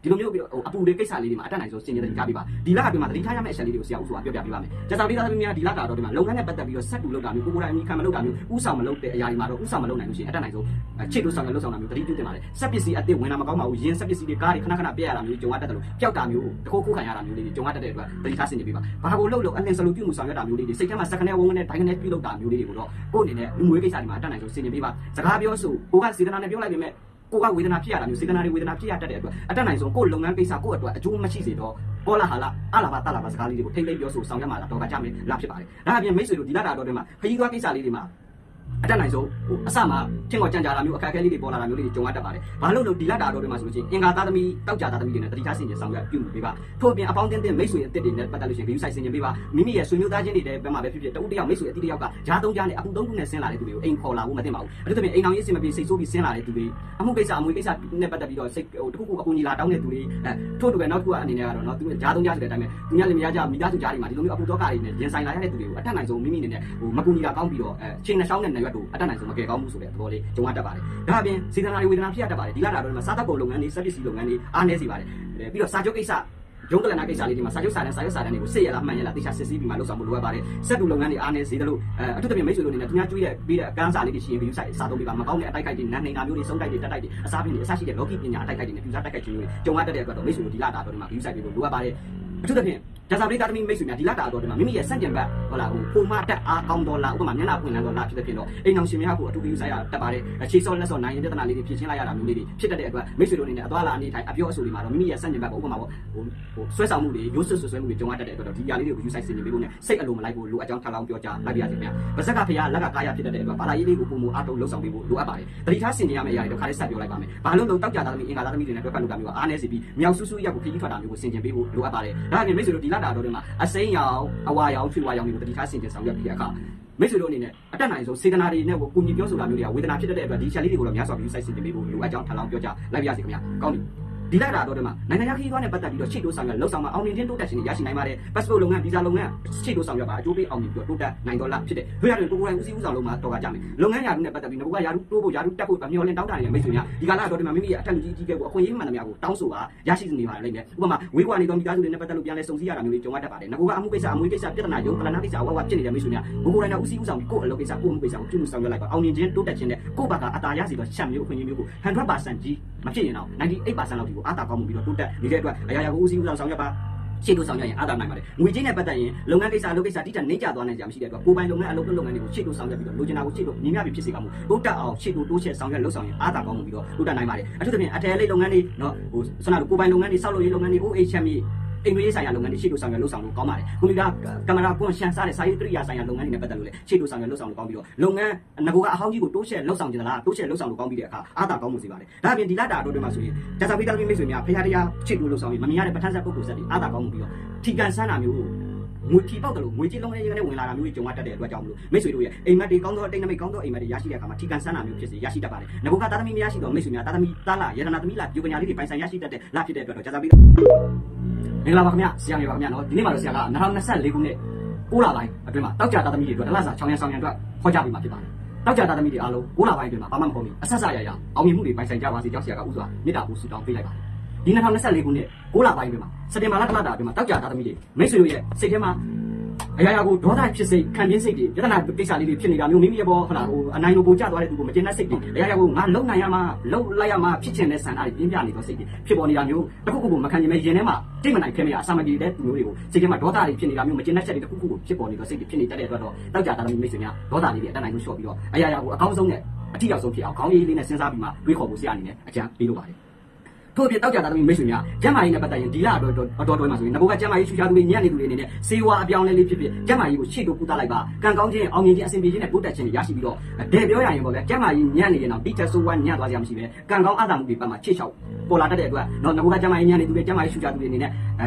ဒီလိုမျိုးပြီးတော့အပူတွေကိစ္စလေးတွေမှာအတက်နိုင်ဆုံးစင်ကြယ်တတိထားပေးပါဒီလကအတွင်းမှာတတိထားရမယ့်အချက်လေးတွေကိုဆရာဦးစွာပြောပြပေးပါမယ်ကျန်စာလေးသားသမီးများဒီလကတော့ဒီမှာလုပ်ငန်းနဲ့ပတ်သက်ပြီးတော့ဆက်တူလုပ်တာမျိုးကိုကိုယ်တိုင်အမိခံမလုပ်တာမျိုးဥဆောင်မလုပ်တဲ့အရာတွေမှာတော့ဥဆောင်မလုပ်နိုင်လို့ရှိရင်အတက်နိုင်ဆုံးချစ်လို့ဆောင်ရလို့ဆောင်တာမျိုးတတိပြုတင်ပါတယ်ဆက်ပစ္စည်းအသစ်ဝင်လာမကောင်းပါဘူးရင်းဆက်ပစ္စည်းတွေကားတွေခဏခဏပြက်ရတာမျိုးကြုံရတတ်တယ်လို့ပျောက်တာမျိုးတခိုးခိုးခံရတာမျိုးလေးတွေကြုံရတတ်တဲ့အတွက်တတိထားစင်ကြယ်ပေးပါဘာကိုလုပ်လို့အလင်းစလို့ပြုမှုဆောင်ရတာမျိုးလေးတွေစိတ်ထဲမှာစက္ကနဲ့ဝုန်းနဲ့ဒိုင်းနဲ့ပြုလုပ်တာမျိုးလေးတွေကိုတော့ကိုယ့်အနေနဲ့လူငွေကိစ္စတွေမှာအတက်နိုင်ဆုံးစင်ကြယ်ပေးပါစကားပြောဆိုကိုကစေတနာနဲ့ပြောလိုက်ပေမဲ့ကိုကဝေဒနာဖြစ်ရတာမျိုးစေတနာတွေဝေဒနာဖြစ်ရတတ်တဲ့အတွက်အတက်နိုင်ဆုံးကိုယ်လုပ်ငန်းကိစ္စကိုယ့်အတွက်အကျိုးမရှိစေတော့ကောလာဟာလာအလာပါတလာပါစကားလေးတွေကိုထိမ့်သိမ့်ပြောဆိုဆောင်ရမှာလားတော့ကကြမယ်လားဖြစ်ပါတယ်ဒါအပြင်မိတ်ဆွေတို့ဒီလတာတော့တွေမှာခရီးသွားကိစ္စလေးတွေမှာအတက်နိုင်ဆုံးဟိုအစမှာထင်ပေါ်ကြံကြတာမျိုးအခက်အခဲလေးတွေပေါ်လာတာမျိုးလေးတွေကြုံရတတ်ပါတယ်ဘာလို့လို့ဒီလတာတော့တွေမှာဆိုလို့ချင်းအင်္ဂါသားသမီးတောက်ကြသားသမီးတွေနဲ့တတိထားစင်ကြယ်ဆောင်ရပြုမှုပေးပါထို့အပြင်အပေါင်းတင်းတင်းမိတ်ဆွေအစ်စ်တွေနဲ့ပတ်သက်လို့ရှိရင်ဂရုစိုက်စင်ကြယ်ပေးပါမိမိရဲ့ဆွေမျိုးသားချင်းတွေတဲ့ဘက်မှာပဲဖြစ်ဖြစ်တဦးတယောက်မိတ်ဆွေအတိတယောက်ကဂျားသုံးကြားနဲ့အခုသုံးခုနဲ့ဆင်းလာတဲ့သူတွေကိုအိမ်ခေါ်လာဖို့မသိပါဘူးအဲ့ဒါပြင်အိမ်အောင်ရေးစင်မပြေစိတ်ဆိုးပြီးဆင်းလာတဲ့သူတွေအမှုကိစ္စအမွေကိစ္စနဲ့ပတ်သက်ပြီးတော့စိတ်ဟိုတခုခုအကူညီလာတောင်းတဲ့သူတွေအဲထို့တူပဲနောက်တစ်ခုအနေနဲ့ကတော့နော်သူဂျားသုံးကြားဆိုတဲ့အတိုင်းပဲသူများလည်းမရကြမိသားစုကြားတွေမှာဒီလိုမျိုးအပူတော့ကတွေနဲ့ရင်ဆိုင်လာရတဲ့သူတွေကိုအထက်နိုင်ဆုံးမိမိအနေနဲ့ဟိုမကူညီတာကောင်းပြီးတော့အဲချိန်နှောင်းတဲ့နေရွက်တို့အထက်နိုင်ဆုံးမကယ်ကောင်းမှုဆိုတဲ့သဘောလေးကြုံရတတ်ပါတယ်ဒါအပြင်စေတနာတွေဝေဒနာဖြစ်ရတတ်ပါတယ်ဒီလတာတော့မှာစားသက်ကုန်လုပ်ငန်းတွေစက်ပစ္စည်းလုပ်ငန်းတွေအားနည်းစေပါတယ်ပြီးတော့စာချုပ်ကိစ္စရုံးကလနာကိစ္စလေးတွေမှာစာချုပ်စာတမ်းစာရွက်စာတမ်းတွေကိုစစ်ရလားမှန်ရလားတေချာစစ်ဆေးပြီးမှလုပ်ဆောင်ဖို့လိုအပ်ပါတယ်စက်တူလုပ်ငန်းတွေအားနည်းစေတယ်လို့အဲအထူးသဖြင့်မိတ်ဆွေတို့အနေနဲ့သူများကျွေးတဲ့ပြီးတဲ့အကန်းစာလေးတွေရှိရင်ဗီဒီယိုဆိုင်စာသုံးပြီးပါမကောင်းတဲ့အတိုက်ခိုက်တွေနန်းနေတာမျိုးတွေစုံတိုက်တွေတက်တိုက်တွေအစားပြင်းတွေအစားရှိတဲ့လောကီပညာအတိုက်ခိုက်တွေနဲ့ပြူစားတိုက်ခိုက်ခြင်းတွေကြုံရတတ်တဲ့အတွက်တော့မိတ်ဆွေတို့ဒီလတာတော့ဒီမှာဗီဒီယိုဆိုင်ပြီးလို့လိုအပ်ပါတယ်အထူးသဖြင့်ဂျာဇာပရိသတ်သမီးမိတ်ဆွေများဒီလတာတော့ဒီမှာမိမိရဲ့စန့်ကျင်ဘက်ဟုတ်လားဟိုပုံမှန်တက်အားကောင်းတော်လားဥပမာမျက်နှာပွင့်လန်းတော်လားဖြစ်တဲ့ဖြစ်တော့အိမ်အောင်ရှင်များကိုအထူးပြုဆိုင်ရတတ်ပါတယ်အခြေစောလက်စောနိုင်ရင်ပြဿနာလေးတွေဖြေရှင်းလိုက်ရတာမျိုးလေးတွေဖြစ်တတ်တဲ့အတွက်မိတ်ဆွေတို့အနေနဲ့အသွားလာအနေထိုင်အပြောအဆိုတွေမှာတော့မိမိရဲ့စန့်ကျင်ဘက်ကိုဥပမာပေါ့ဟိုဟိုဆွဲဆောင်မှုတွေရိုးစွဆွဆွဲမှုတွေကြုံရတတ်တဲ့အတွက်တော့ဒီຢာလေးတွေကိုယူဆိုင်စင်နေပေးဖို့နဲ့စိတ်အလိုမလိုက်ဖို့လိုအပ်ကြောင်းထပ်လောင်းပြောကြားလိုက်ပါရစေခင်ဗျာပါဇက်ကဖရာလက်ကကာယဖြစ်တတ်တဲ့အတွက်ဘာသာရေးလေးကိုပုံမအားထုတ်လှုပ်ဆောင်ပေးဖို့လိုအပ်ပါတယ်တတိထားစင်နေရမယ့်အရာတွေတော့ခါလေးဆက်ပြောလိုက်ပါမယ်ဘာလို့လို့တောက်ကြတာသမီးအင်္ဂါသားသမီးတွေနဲ့တွဲဖက်လုပ်တာမျိုးကအားနည်းစီပြီးမြောက်ဆူဆူရက်ကိုခရီးထွက်တာမျိုးကိုဆင်ကျင်ပေးဖို့လိုအပ်ပါတယ်ဒါအပြင်မိတ်ဆွေတို့ဒီလတာတော့ဒီမှာအစိမ်းရောင်အဝါရောင်ချွေဝါရောင်တွေကိုတတိထားစင်ကျင်ဆောင်ရွက်ပြီးတဲ့အခါမိတ်ဆွေတို့အနေနဲ့အတက်နိုင်ဆုံးစေတနာတွေနဲ့ကိုကူညီပြောဆိုတာမျိုးတွေကဝေဒနာဖြစ်တဲ့အတွက်ဒီချက်လေးတွေကိုတော့များစွာပြီးစိုက်စင်ပေးဖို့လိုအပ်ကြောင်းထပ်လောင်းပြောကြားလိုက်ပါရစေခင်ဗျာကောင်းပြီဒီလိုက်တာတော့ဒီမှာနိုင်ငံခြားခရီးသွားနဲ့ပတ်သက်ပြီးတော့ရှေ့တိုးဆောင်ရွက်လှုပ်ဆောင်မှာအောင်မြင်ခြင်းတိုးတက်ခြင်းတွေရရှိနိုင်ပါတယ်။ passport လုပ်ငန်း visa လုပ်ငန်းရှေ့တိုးဆောင်ရွက်ပါအကျိုးပေးအောင်မြင်ပြီးတော့တိုးတက်နိုင်တော်လားဖြစ်တယ်။တို့ရတယ်ကိုကိုယ်တိုင်ဦးစီးဦးဆောင်လုပ်မှာတော်ကကြမယ်။လုပ်ငန်းရာထူးနဲ့ပတ်သက်ပြီးငါကရာထူးတိုးဖို့ရာထူးတက်ဖို့မျှော်လင့်တောင်းတနေတဲ့မိတ်ဆွေများဒီကလာတော့ဒီမှာမိမိရဲ့အထက်လူကြီးကြီးကကိုအခွင့်အရေးမှန်သမျှကိုတောင်းဆိုပါရရှိနေပါလိမ့်မယ်။ဥပမာဝေးကွာနေတော့မိသားစုတွေနဲ့ပတ်သက်လို့ပြန်လဲစုံစည်းရတာမျိုးတွေကြုံရတတ်ပါတယ်။ငါကအမှုကိစ္စအမွေကိစ္စပြဿနာရုံးကလနာကိစ္စအဝဝဖြစ်နေတဲ့မိတ်ဆွေများကိုကိုယ်တိုင်နဲ့ဦးစီးဦးဆောင်ပြီးကိုယ့်အလုပ်ကိစ္စကိုယ့်အမှုကိစ္စကိုပြုမှုဆောင်ရွက်လိုက်ပါအောင်မြင်ခြင်းတိုးတက်ခြင်းနဲ့ကိုယ့်ဘက်ကအတာရစီတော့ချက်မျိုးအခွင့်အရေးမျိုးကို one hundred percent ကြီးမဖြစ်ရင်တော့ninety-eight percent လောက်ဒီကိုအားတာကောင်းမှုပြီးတော့တိုးတက်နေတဲ့အတွက်အရာရာကိုဦးစီးဦးဆောင်ဆောင်ရွက်ပါရှေ့တိုးဆောင်ရွက်ရင်အားသာနိုင်ပါတယ်ငွေကြေးနဲ့ပတ်သက်ရင်လုပ်ငန်းကိစ္စအလုပ်ကိစ္စတိကျနေကြသွားနိုင်ကြမရှိတဲ့အတွက်ကိုယ်ပိုင်လုပ်ငန်းအလုပ်လုပ်ငန်းတွေကိုရှေ့တိုးဆောင်ရွက်ပြီးတော့လိုချင်တာကိုရှေ့တိုးညီမျှပြီးဖြစ်စေကမှုတိုးတက်အောင်ရှေ့တိုးတိုးချက်ဆောင်ရွက်လှုပ်ဆောင်ရင်အားသာကောင်းမှုပြီးတော့တိုးတက်နိုင်ပါတယ်အထူးသဖြင့်အထည်လေးလုပ်ငန်းတွေနော်ဟိုဆွမ်းနာတို့ကိုယ်ပိုင်လုပ်ငန်းတွေစောက်လုပ်ရေးလုပ်ငန်းတွေ O H M အိမ်ရေးဆိုင်ရာလုပ်ငန်းတွေရှေ့တိုးဆောင်ရွက်လှုပ်ဆောင်လို့ကောင်းပါတယ်ကွန်ပျူတာကင်မရာကွန်ရှန်စားတဲ့စာရေးကိရိယာဆိုင်ရာလုပ်ငန်းတွေနဲ့ပတ်သက်လို့လည်းရှေ့တိုးဆောင်ရွက်လှုပ်ဆောင်လို့ကောင်းပြီးတော့လုပ်ငန်းငကိုကအဟောင်းကြီးကိုတိုးချက်လှုပ်ဆောင်ကြလားတိုးချက်လှုပ်ဆောင်လို့ကောင်းပြီးတဲ့အခါအားသာကောင်းမှုစေပါတယ်ဒါအပြင်ဒီလတာတို့တွေမှာဆိုရင်ဂျာဇာပိတာမိတ်ဆွေများဖျားတရားရှေ့တိုးလှုပ်ဆောင်ပြီးမမြင်ရတဲ့ပဋ္ဌာန်းဆက်ပုဂ္ဂိုလ်ဆက်တွေအားသာကောင်းမှုပြီးတော့ထီကန်ဆန်းတာမျိုးငွေထီပေါက်တယ်လို့ငွေကြေးလုံးဝရေးကနေဝင်လာတာမျိုးကြီးကြုံရတတ်တဲ့အတွက်ကြောင့်မလို့မိတ်ဆွေတို့ရဲ့အိမ်မက်တွေကောင်းသောတိတ်နမိတ်ကောင်းသောအိမ်မက်တွေရရှိတဲ့အခါမှာထီကန်ဆန်းတာမျိုးဖြစ်စေရရှိတတ်ပါတယ်ငကိုကသားသမီးမရရှိတော့မိတ်ဆွေများသားသမီးသားလာယရနာသမီးလာပြုပညာလေးတွေပိုင်ဆိုင်ရရှိတတ်တဲ့လဖြစ်တဲ့အတွက်တော့ဂျာဇာပိတာမင်္ဂလာပါခင်ဗျဆရာကြီးပါခင်ဗျနော်ဒီနေ့မှာတော့ဆရာကtwo thousand twenty-foခုနှစ်ကိုလပိုင်းအတွင်းမှာတောက်ကြသားသမီးတွေအတွက်တလစာချောင်းရံဆောင်ရံအတွက်ခေါ်ကြပြီးမှဖြစ်ပါတယ်တောက်ကြသားသမီးတွေအားလုံးကိုလပိုင်းအတွင်းမှာဘာမှမဟုတ်ဘူးအဆက်ဆက်ရရအောင်မြင်မှုတွေပိုင်ဆိုင်ကြပါစေကြောင်းဆရာကဥစွာမေတ္တာပို့ဆုတောင်းပေးလိုက်ပါတယ်ဒီtwo thousand twenty-fourခုနှစ်ကိုလပိုင်းအတွင်းမှာစက်တင်ဘာလတစ်လတာအတွင်းမှာတောက်ကြသားသမီးတွေမိတ်ဆွေတို့ရဲ့စိတ်ထဲမှာအရာရာကိုဒေါသဖြစ်စိတ်ခံပြင်းစိတ်တွေပြဿနာကိစ္စလေးတွေဖြစ်နေတာမျိုးမိမိရဲ့ဘောဟုတ်လားဟိုအနိုင်လိုပိုကျသွားတဲ့သူကိုမကျေနပ်စိတ်တွေအရာရာကိုငါလုံနိုင်ရမှာလုံလိုက်ရမှာဖြစ်ချင်တဲ့ဆန္ဒတွေပြင်းပြနေတော့စိတ်တွေဖြစ်ပေါ်နေတာမျိုးတစ်ခုခုကိုမခံချင်မဲ့ရင်ထဲမှာတိတ်မနိုင်ခဲမရအစာမပြေတဲ့သူမျိုးတွေကိုစိတ်ထဲမှာဒေါသတွေဖြစ်နေတာမျိုးမကျေနပ်ချက်တွေတစ်ခုခုကိုဖြစ်ပေါ်နေတော့စိတ်တွေဖြစ်နေတတ်တဲ့အတွက်တော့တောက်ကြသားသမီးမိတ်ဆွေများဒေါသလေးတွေအတန်းနိုင်လို့လျှော့ပြီးတော့အရာရာကိုအကောင်းဆုံးနဲ့အထီးရောက်ဆုံးဖြစ်အောင်ခေါင်းရေးလေးနဲ့စဉ်းစားပြီးမှတွေးခေါ်ဖို့ဆရာအနေနဲ့အကြံပေးလိုပါတယ်ထို့ပြင်တောက်ကြသားသမီးမိတ်ဆွေများကျမ်းမာရေးနဲ့ပတ်သက်ရင်ဒီလအတော်အတော်တွဲမှာဆိုရင်ငါကကျမ်းမာရေးရှူရှားသူတွေညံ့နေသူတွေအနေနဲ့စေဝါအပြောင်းလဲလေးဖြစ်ဖြစ်ကျမ်းမာရေးကိုရှေ့တိုးကူးသားလိုက်ပါကံကောင်းခြင်းအောင်မြင်ခြင်းအဆင်ပြေခြင်းနဲ့တိုးတက်ခြင်းတွေရရှိပြီးတော့ဒဲပြောရရင်ပေါ့လေကျမ်းမာရေးညံ့နေရင်တော့ဒီချက်ဆိုးဝါညံ့သွားကြမှာမရှိပဲကံကောင်းအားသာမှုတွေပတ်မှာချစ်ချောက်ပေါ်လာတတ်တဲ့အတွက်တော့ငါကကျမ်းမာရေးညံ့နေသူတွေကျမ်းမာရေးရှူရှားသူတွေအနေနဲ့အဲ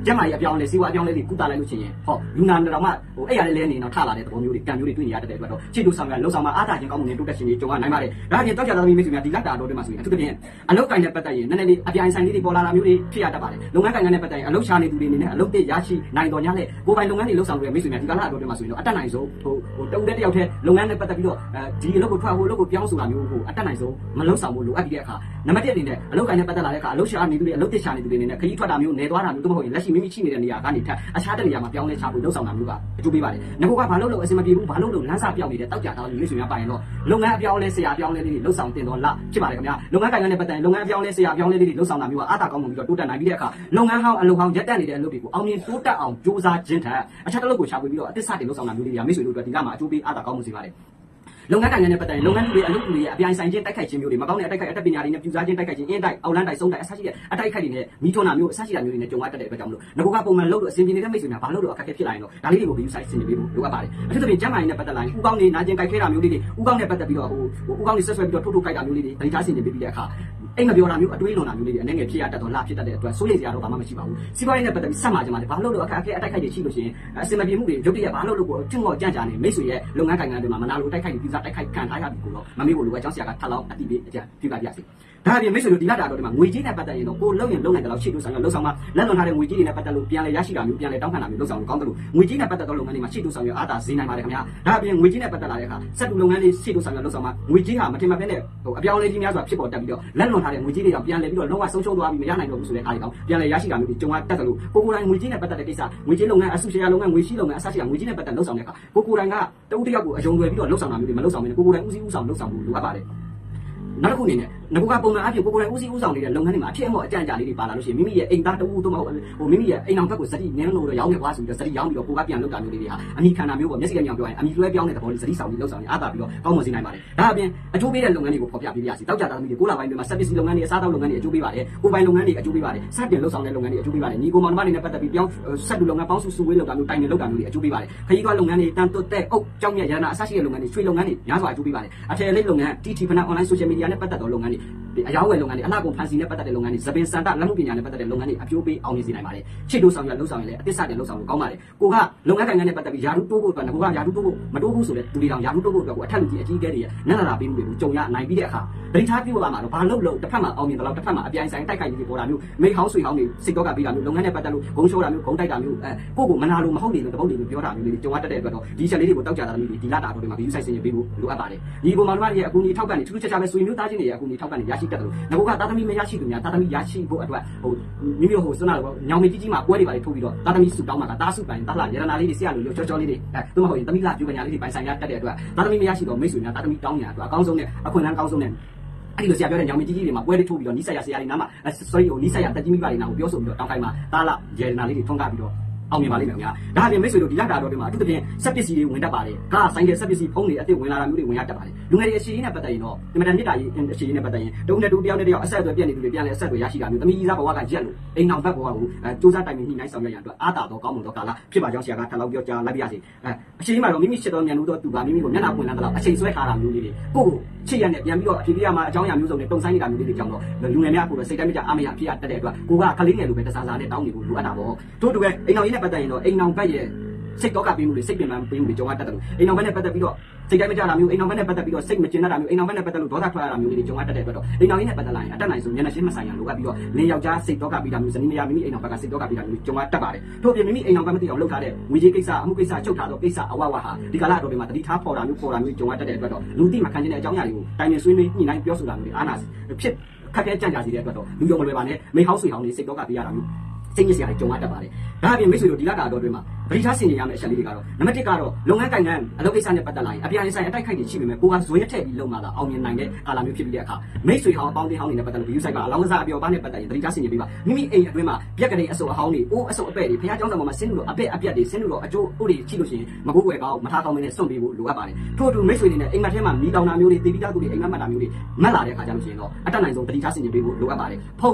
ကျမကြီးအပြောင်းလဲစီးပွားအပြောင်းလဲတွေကုသလိုက်လို့ချင်းရင်ဟောလူနာတော်မှဟိုအဲ့ရလဲနေတော့ထလာတဲ့သဘောမျိုးတွေကံမျိုးတွေတွေ့နေရတဲ့အတွက်တော့ချစ်တို့ဆောင်ရလုံဆောင်မှာအားသာခြင်းကောင်းမှုနဲ့တိုးတက်ခြင်းတွေကြုံရနိုင်ပါတယ်ဒါအပြင်တောက်ကြတော်သမီးမိတ်ဆွေများဒီလက်တာတော်တွေမှာဆိုရင်အထူးသဖြင့်အလုပ်ကိုင်နဲ့ပတ်သက်ရင်နည်းနည်းလေးအပြိုင်ဆိုင်လေးတွေပေါ်လာတာမျိုးတွေဖြစ်ရတတ်ပါတယ်လုပ်ငန်းကိုင်နဲ့ပတ်သက်ရင်အလုပ်ရှာနေသူတွေအနေနဲ့အလုပ်တွေရရှိနိုင်တော်ညာနဲ့ကိုယ်ပိုင်လုပ်ငန်းတွေလှုပ်ဆောင်လို့ရမိတ်ဆွေများဒီကလာတော်တွေမှာဆိုရင်တော့အတက်နိုင်ဆုံးဟိုဟိုတုံးတဲ့တယောက်တည်းလုပ်ငန်းနဲ့ပတ်သက်ပြီးတော့အဲဒီအလုပ်ကိုထွက်ဟိုအလုပ်ကိုပြောင်းဆိုတာမျိုးကိုအတက်နိုင်ဆုံးမလှုပ်ဆောင်ဘူးလိုအပ်ပြီးတဲ့အခါနံပါတ်တစ်အနေနဲ့အလုပ်ကိုင်နဲ့ပတ်သက်လာတဲ့အခါအလုပ်ရှာနေသူတွေအလုပ်တစ်ရှာနေသူတွေအနေနဲ့ခရီးထွက်တာမျိုးနေသွားတာမျိုးတို့မဟုတ်ရင်လက်ရှိမိမိရှိနေတဲ့နေရာကနေထပ်အခြားတဲ့နေရာမှာပြောင်းလဲချဖို့လှုပ်ဆောင်တာမျိုးကအကျိုးပေးပါတယ်ငါကဘာလို့လို့အစမပြေဘူးဘာလို့လို့လမ်းစာပြောင်းနေတဲ့တောက်ကြတာလူမျိုးဆွေများပါရင်တော့လုပ်ငန်းအပြောင်းလဲဆရာပြောင်းလဲလေးတွေလှုပ်ဆောင်တင်တော့လားဖြစ်ပါတယ်ခင်ဗျာလုပ်ငန်းကိုင်နဲ့ပတ်သက်ရင်လုပ်ငန်းအပြောင်းလဲဆရာပြောင်းလဲလေးတွေလှုပ်ဆောင်တာမျိုးကအားသာကောင်းမှုပြီးတော့တိုးတက်နိုင်ပြီးတဲ့အခါလုပ်ငန်းဟောင်းအလုပ်ဟောင်းရက်တက်နေတဲ့အလုပ်တွေကိုအောင်မြင်တိုးတက်အောင်စူးစမ်းခြင်းထက်အခြားတစ်လုပ်ကိုရှာဖွေပြီးတော့အသစ်စတင်လှုပ်ဆောင်တာမျိုးလေးတွေကမိတ်ဆွေတို့အတွက်ဒီကမှာအကျိုးပေးအားသာကောင်းမှုစီပါတယ်လုပ်ငန်းကိုင်နဲ့ပတ်သက်ရင်လုပ်ငန်းတွေအလုပ်တွေအပြိုင်ဆိုင်ခြင်းတိုက်ခိုက်ခြင်းမျိုးတွေမကောင်းတဲ့အတိုက်ခိုက်အတက်ပညာတွေနဲ့ပြူစားခြင်းတိုက်ခိုက်ခြင်းအင်းတိုက်အောက်လန်းတိုက်ဆုံးတိုက်အဆရှိတဲ့အတိုက်ခိုက်တွေနဲ့မိထွန်းတာမျိုးအဆရှိတာမျိုးတွေနဲ့ကြုံရတတ်တဲ့အတွက်ကြောင့်မလို့ငါကပုံမှန်လုပ်လို့အဆင်ပြေနေတဲ့မိတ်ဆွေများဘာလို့လို့အခက်အခဲဖြစ်လာရင်တော့ဒါလေးတွေကို view site ဆင်နေပေးဖို့လိုအပ်ပါတယ်အထူးသဖြင့်ကျန်းမာရေးနဲ့ပတ်သက်လာရင်ဥကောင်းတွေနာကျင်ကြိုက်ခဲတာမျိုးလေးတွေဥကောင်းနဲ့ပတ်သက်ပြီးတော့ဟိုဥကောင်းတွေဆက်ဆွဲပြီးတော့ထိုးထိုးကြိုက်တာမျိုးလေးတွေဒိတ်ထားဆင်နေပေးပြီးတဲ့အခါအိမ်မပြောတာမျိုးအတွေးလွန်တာမျိုးလေးတွေအနေငယ်ဖြစ်ရတတ်တော့လာဖြစ်တတ်တဲ့အတွက်စိုးရိမ်စရာတော့ဘာမှမရှိပါဘူးစီးပွားရေးနဲ့ပတ်သက်ပြီးဆက်မှာကြမှာလေဘာလို့လို့အခက်အခဲအတိုက်ခိုက်တွေရှိလို့ရှိရင်အစင်မပြေမှုတွေရုပ်တရက်ဘာလို့လို့ကိုကျွန်းော်ကြံ့ကြံနေမိတ်ဆွေရဲ့လုပ်ငန်းကိုင်ငန်းတွေမှာမနာလိုတိုက်ခိုက်ပြီးပြစားတိုက်ခိုက်ခံထားရပြီကိုတော့မမေ့ဖို့လိုအပ်ကြောင်းဆရာကထပ်လောင်းအတိပေးအကြံပြုပါပြစီဒါအပြင်မိတ်ဆွေတို့ဒီလတာတော့ဒီမှာငွေကြီးနဲ့ပတ်သက်ရင်တော့ကိုလုံရင်လုံနိုင်တယ်လို့ရှေ့တို့ဆောင်ရလုံဆောင်မှာလက်လွန်ထားတဲ့ငွေကြီးတွေနဲ့ပတ်သက်လို့ပြန်လဲရရှိတာမျိုးပြန်လဲတောင်းခံတာမျိုးလုံဆောင်လို့ကောင်းတယ်လို့ငွေကြီးနဲ့ပတ်သက်သောလုပ်ငန်းတွေမှာရှေ့တို့ဆောင်ရအားသာဈေးနိုင်ပါတယ်ခင်ဗျာဒါအပြင်ငွေကြီးနဲ့ပတ်သက်လာတဲ့အခါစက်တူလုပ်ငန်းတွေရှေ့တို့ဆောင်ရလုံဆောင်မှာငွေကြီးဟာမထင်မှတ်ဘဲနဲ့ဟိုအပြောင်းလဲကြီးများစွာဖြစ်ပေါ်တက်ပြီးတော့လက်လွန်ထားတဲ့ငွေကြီးတွေကြောင့်ပြန်လဲပြီးတော့လုံးဝဆုံးရှုံးသွားပြီးမရနိုင်တော့ဘူးဆိုတဲ့အားတွေကောင်ပြန်လဲရရှိတာမျိုးတွေကြုံရတတ်တယ်လို့ကိုကိုယ်တိုင်ငွေကြီးနဲ့ပတ်သက်တဲ့ကိစ္စငွေကြီးလုပ်ငန်းအစုရှယ်ယာလုပ်ငန်းငွေရှိလုပ်ငန်းအစရှိတာငွေကြီးနဲ့ပတ်သက်လုံဆောင်တဲ့အခါကိုကိုယ်တိုင်ကတဦးတစ်ယောက်ကိုအယုံလွယ်ပြီးတော့လုံဆောင်တာမျိုးတွေမလုံဆောင်ဘဲနဲ့ကိုကိုယ်တိုင်ဦးစီးဦးဆောင်လုံဆောင်ဖို့လိုအပ်ပါတယ်နောက်တစ်ခုအနေနဲ့ငါကပုံမှန်အဖြစ်ကိုကိုယ်တိုင်ဦးစီးဦးဆောင်နေတဲ့လုပ်ငန်းတွေမှာအထက်အမော့အကြံအကြလေးတွေပါလာလို့ရှိရင်မိမိရဲ့အိမ်သားတဦးတို့မဟုတ်ဟိုမိမိရဲ့အိမ်အောင်ဘက်ကိုစတိနင်းလို့တော့ရောင်းနေကွာဆိုပြီးတော့စတိရောင်းပြီးတော့ကိုကပြန်လုပ်တာမျိုးလေးတွေဟာအမိခန္ဓာမျိုးပေါ့မျက်စိကမြောင်ပြောရင်အမိလွှဲပြောင်းတဲ့သဘောလေးစတိဆောင်ပြီးလှုပ်ဆောင်နေအားသာပြီးတော့ကောင်းမွန်စေနိုင်ပါတယ်ဒါအပြင်အကျိုးပေးတဲ့လုပ်ငန်းတွေကိုဖော်ပြပေးပါရစေတောက်ကြတာသမီးတွေကိုလာပိုင်းတွေမှာ service လုပ်ငန်းတွေအစားအသောက်လုပ်ငန်းတွေအကျိုးပေးပါတယ်ကိုပိုင်လုပ်ငန်းတွေအကျိုးပေးပါတယ်စတင်လှုပ်ဆောင်တဲ့လုပ်ငန်းတွေအကျိုးပေးပါတယ်ညီကိုမောင်နှမတွေနဲ့ပတ်သက်ပြီးပြောင်းဆက်တူလုပ်ငန်းပေါင်းစုစုဝေးလုပ်တာမျိုးတိုင်နေလုပ်တာမျိုးတွေအကျိုးပေးပါတယ်ခရီးသွားလုပ်ငန်းတွေတန်တွတ်တဲ့အုပ်ကြောင်းမြတ်ရတနာအစရှိတဲ့လုပ်ငန်းတွေရွှေလုပ်ငန်းတွေများစွာအကျိုးပေးပါတယ်အထည်လေးလုပ်ငန်း တီ တီ ဖနာ online social media နဲ့ပတ်သက်သောလုပ်ငန်းတွေအယောင်းဝယ်လုပ်ငန်းတွေအလှကုန်ဖန်စီနဲ့ပတ်သက်တဲ့လုပ်ငန်းတွေသပင်စံတလက်မှုပညာနဲ့ပတ်သက်တဲ့လုပ်ငန်းတွေအကျိုးပေးအောင်မြင်စေနိုင်ပါတယ်ချစ်တို့ဆောင်ရလှုပ်ဆောင်ရလဲအသစ်စတင်လှုပ်ဆောင်လို့ကောင်းပါတယ်ကိုကလုပ်ငန်းကိုင်ငန်းနဲ့ပတ်သက်ပြီးယာရုတိုးဖို့အတွက်ကိုကယာရုတိုးဖို့မတိုးဘူးဆိုတဲ့သူတွေတောင်ယာရုတိုးဖို့အတွက်ကိုအထက်လူကြီးအကြီးအကဲတွေရဲ့နက်လာတာပေးမှုတွေကိုကြုံရနိုင်ပြီးတဲ့အခါဒိတ်ထားပြုတ်လာမှာတော့ဘာလို့လို့တစ်ဖက်မှာအောင်မြင်တယ်လို့တစ်ဖက်မှာအပြိုင်ဆိုင်တိုက်ခိုက်နေပေါ်တာမျိုးမိဟောင်းဆွေဟောင်းတွေစိတ်တော့ကပေးတာမျိုးလုပ်ငန်းနဲ့ပတ်သက်လို့ဂုံရှိုးတာမျိုးဂုံတိုက်တာမျိုးအဲကိုကိုမနာလို့မဟုတ်နေလို့တပုတ်တွေပြောတာမျိုးတွေကြုံရတတ်တဲ့အတွက်တော့ဒီချက်လေးတွေကိုတောက်ကြတာမျိုးတွေဒီလာတာတော့ဒီမှာ view site ဆင်ပေးဖို့လိုအပ်ပါတယ်ဒီပုံမှန်တွေရဲ့အကူအညီထောက်ပံ့နေထူးထူးခြားခြားပဲဆွေမျိုးသားချင်းတွေရဲ့အကူအညီထောက်ပံ့နေရရှိတတ်တယ်လို့ငါကသားသမီးမရရှိသူများသားသမီးရရှိဖို့အတွက်ဟိုမိမိတို့ဟိုစနာတော့ညောင်မကြီးကြီးမှာပွဲတွေပါလေထုတ်ပြီးတော့သားသမီးစုတောင်းမှာကတားစုပိုင်တားလာရတနာလေးတွေဆရာလိုရောချောချောလေးတွေအဲသူမဟုတ်ရင်သမီးလာပြူပညာလေးတွေပိုင်ဆိုင်ရတတ်တဲ့အတွက်သားသမီးမရရှိတော့မိတ်ဆွေများသားသမီးတောင်းနေတာအတွက်အကောင်းဆုံးနဲ့အခွင့်အလမ်းကောင်းဆုံးနဲ့အဲ့ဒီလိုဆရာပြောတဲ့ညောင်မကြီးကြီးတွေမှာပွဲတွေထုတ်ပြီးတော့နီးစက်ရဆရာတွေနားမှာ sorry ဟိုနီးစက်ရတက်ကြီးမိပါတွေနားကိုပြောဆိုပြီးတော့တောင်းခိုင်းမှာတားလာရတနာလေးတွေထွန်းကားပြီးတော့အောင်မြင်ပါလိမ့်မယ်ခင်ဗျာဒါအပြင်မိတ်ဆွေတို့ဒီလက်တာတော့ဒီမှာအထူးသဖြင့်စက်ပစ္စည်းတွေဝင်တတ်ပါတယ်ကားဆိုင်ကစက်ပစ္စည်းဖုန်းတွေအသစ်ဝင်လာတာမျိုးတွေဝင်ရတတ်ပါတယ်လူငယ်တွေအရှိကြီးနဲ့ပတ်သက်ရင်တော့ဒီမှာမြစ်တာကြီးအရှိကြီးနဲ့ပတ်သက်ရင်တုံးနဲ့တူတယောက်နဲ့တယောက်အဆက်အသွယ်ပြည့်နေသူတွေပြန်လဲအဆက်အသွယ်ရရှိတာမျိုးသမီးကြီးစားဘဝကရက်လို့အိမ်အောင်ဘက်ဘဝကိုအဲစူးစမ်းတိုင်ပင်ညှိနှိုင်းဆောင်ရွက်ရန်အတွက်အားတာတော့ကောင်းမွန်တော့ကာလဖြစ်ပါကြောင်းဆရာကထပ်လောက်ပြောကြားလိုက်ပါရစေအဲအရှိကြီးမှာတော့မိမိချစ်တော်မြန်လို့တော့သူပါမိမိကိုမျက်နှာပွင့်လာတော့အချိန်ဆွဲထားတာမျိုးလေးတွေကိုကိုချစ်ရနဲ့ပြန်ပြီးတော့အဖြစ်ပြရမှာအကြောင်းအရာမျိုးစုံနဲ့တုံဆိုင်နေတာမျိုးလေးတွေကြောင့်တော့လူငယ်များကိုတော့စိတ်တိုင်းမကြအားမရဖြစ်ရတတ်တဲ့အတွက်ကိုကကလေးငယ်လိုပဲတစားစားနဲ့တောင်းနေဖို့လိုအပ်တာပေါ့တို့တူပဲအိမ်အောင်ကြီးနဲ့ပတ်သက်ရင်တော့အိမ်အောင်ဘက်ရဲ့စိတ်တော့ကပေးမှုတွေစိတ်ပင်ပန်းပေးမှုတွေကြုံရတတ်တယ်လို့အိမ်အောင်ဘက်နဲ့ပတ်သက်ပြီးတော့စိတ်တိုင်းမကြတာမျိုးအိမ်အောင်ဘက်နဲ့ပတ်သက်ပြီးတော့စိတ်မကျဉ်တတ်တာမျိုးအိမ်အောင်ဘက်နဲ့ပတ်သက်လို့ဒေါသထွက်ရတာမျိုးတွေကြုံရတတ်တဲ့အတွက်တော့အိမ်အောင်ကြီးနဲ့ပတ်သက်လာရင်အတတ်နိုင်ဆုံးမျက်နှာရှင်းမဆိုင်ရလိုအပ်ပြီးတော့လင်းယောက်ျားစိတ်တော့ကပေးတာမျိုးဇနီးမယားမိမိအိမ်အောင်ဘက်ကစိတ်တော့ကပေးတာမျိုးကြုံရတတ်ပါတယ်ထို့ပြင်မိမိအိမ်အောင်ဘက်မသိအောင်လုပ်ထားတဲ့ငွေကြေးကိစ္စအမှုကိစ္စချုပ်ထားသောကိစ္စအဝဝဟာဒီကာလအတော်တွေမှာတတိထားပေါ်တာမျိုးပေါ်တာမျိုးကြုံရတတ်တဲ့အတွက်တော့လူသိမှခံကျင်တဲ့အကြောင်းအရာတွေကိုတိုင်ပင်ဆွေးနွေးညှိနှိုင်းပြောဆိုတာမျိုးတွေအားနာဖြစ်ခက်ခဲကြံ့ကြာစေတဲ့အတွက်တော့လူယုံမလွယ်ပါနဲ့မိဟောင်းဆွေဟောင်းတွေစိတ်တော့ကပေးရတာမျိုးစိတ်ညစ်စရာတွေကြုံရတတ်ပါတယ်ဒါအပြင်မိတ်ဆွေတို့ဒီလက်တာတော်တွေမှာဗတိထားဆင်နေရမယ့်အချက်လေးတွေကတော့နံပါတ်တစ်ကတော့လုပ်ငန်းကိုင်ငန်းအလုပ်ကိစ္စနဲ့ပတ်သက်လာရင်အပြိုင်ဆိုင်အတိုက်ခိုက်တွေရှိပေမဲ့ကိုကဇွဲထည့်ပြီးလုပ်မှသာအောင်မြင်နိုင်တဲ့ကာလမျိုးဖြစ်ပြီးတဲ့အခါမိတ်ဆွေဟောင်းအပေါင်းအသင်းဟောင်းတွေနဲ့ပတ်သက်လို့ view site ကအလောင်းကစားအပျော်ပါးနဲ့ပတ်သက်ရင်ဗတိထားဆင်နေပေးပါမိမိအိမ်အတွင်းမှာပြက်ကလေးအစုံအဟောင်းတွေအိုးအစုံအပဲ့တွေဖျားเจ้าဆောင်မှာဆင်းလို့အပက်အပြက်တွေဆင်းလို့အကျိုးဥတွေချိလို့ရှိရင်မကိုးွယ်ကောင်းမထားကောင်းမင်းနဲ့စွန့်ပေးဖို့လိုအပ်ပါတယ်ထို့အတူမိတ်ဆွေတွေနဲ့အိမ်မက်ထဲမှာမိတောင်တာမျိုးတွေတေးပြီးသားသူတွေအိမ်မက်မှတ်တာမျိုးတွေမက်လာတဲ့အခါကျလို့ရှိရင်တော့အတက်နိုင်ဆုံးဗတိထားဆင်နေပေးဖို့လိုအပ်ပါတယ်ဖုန်း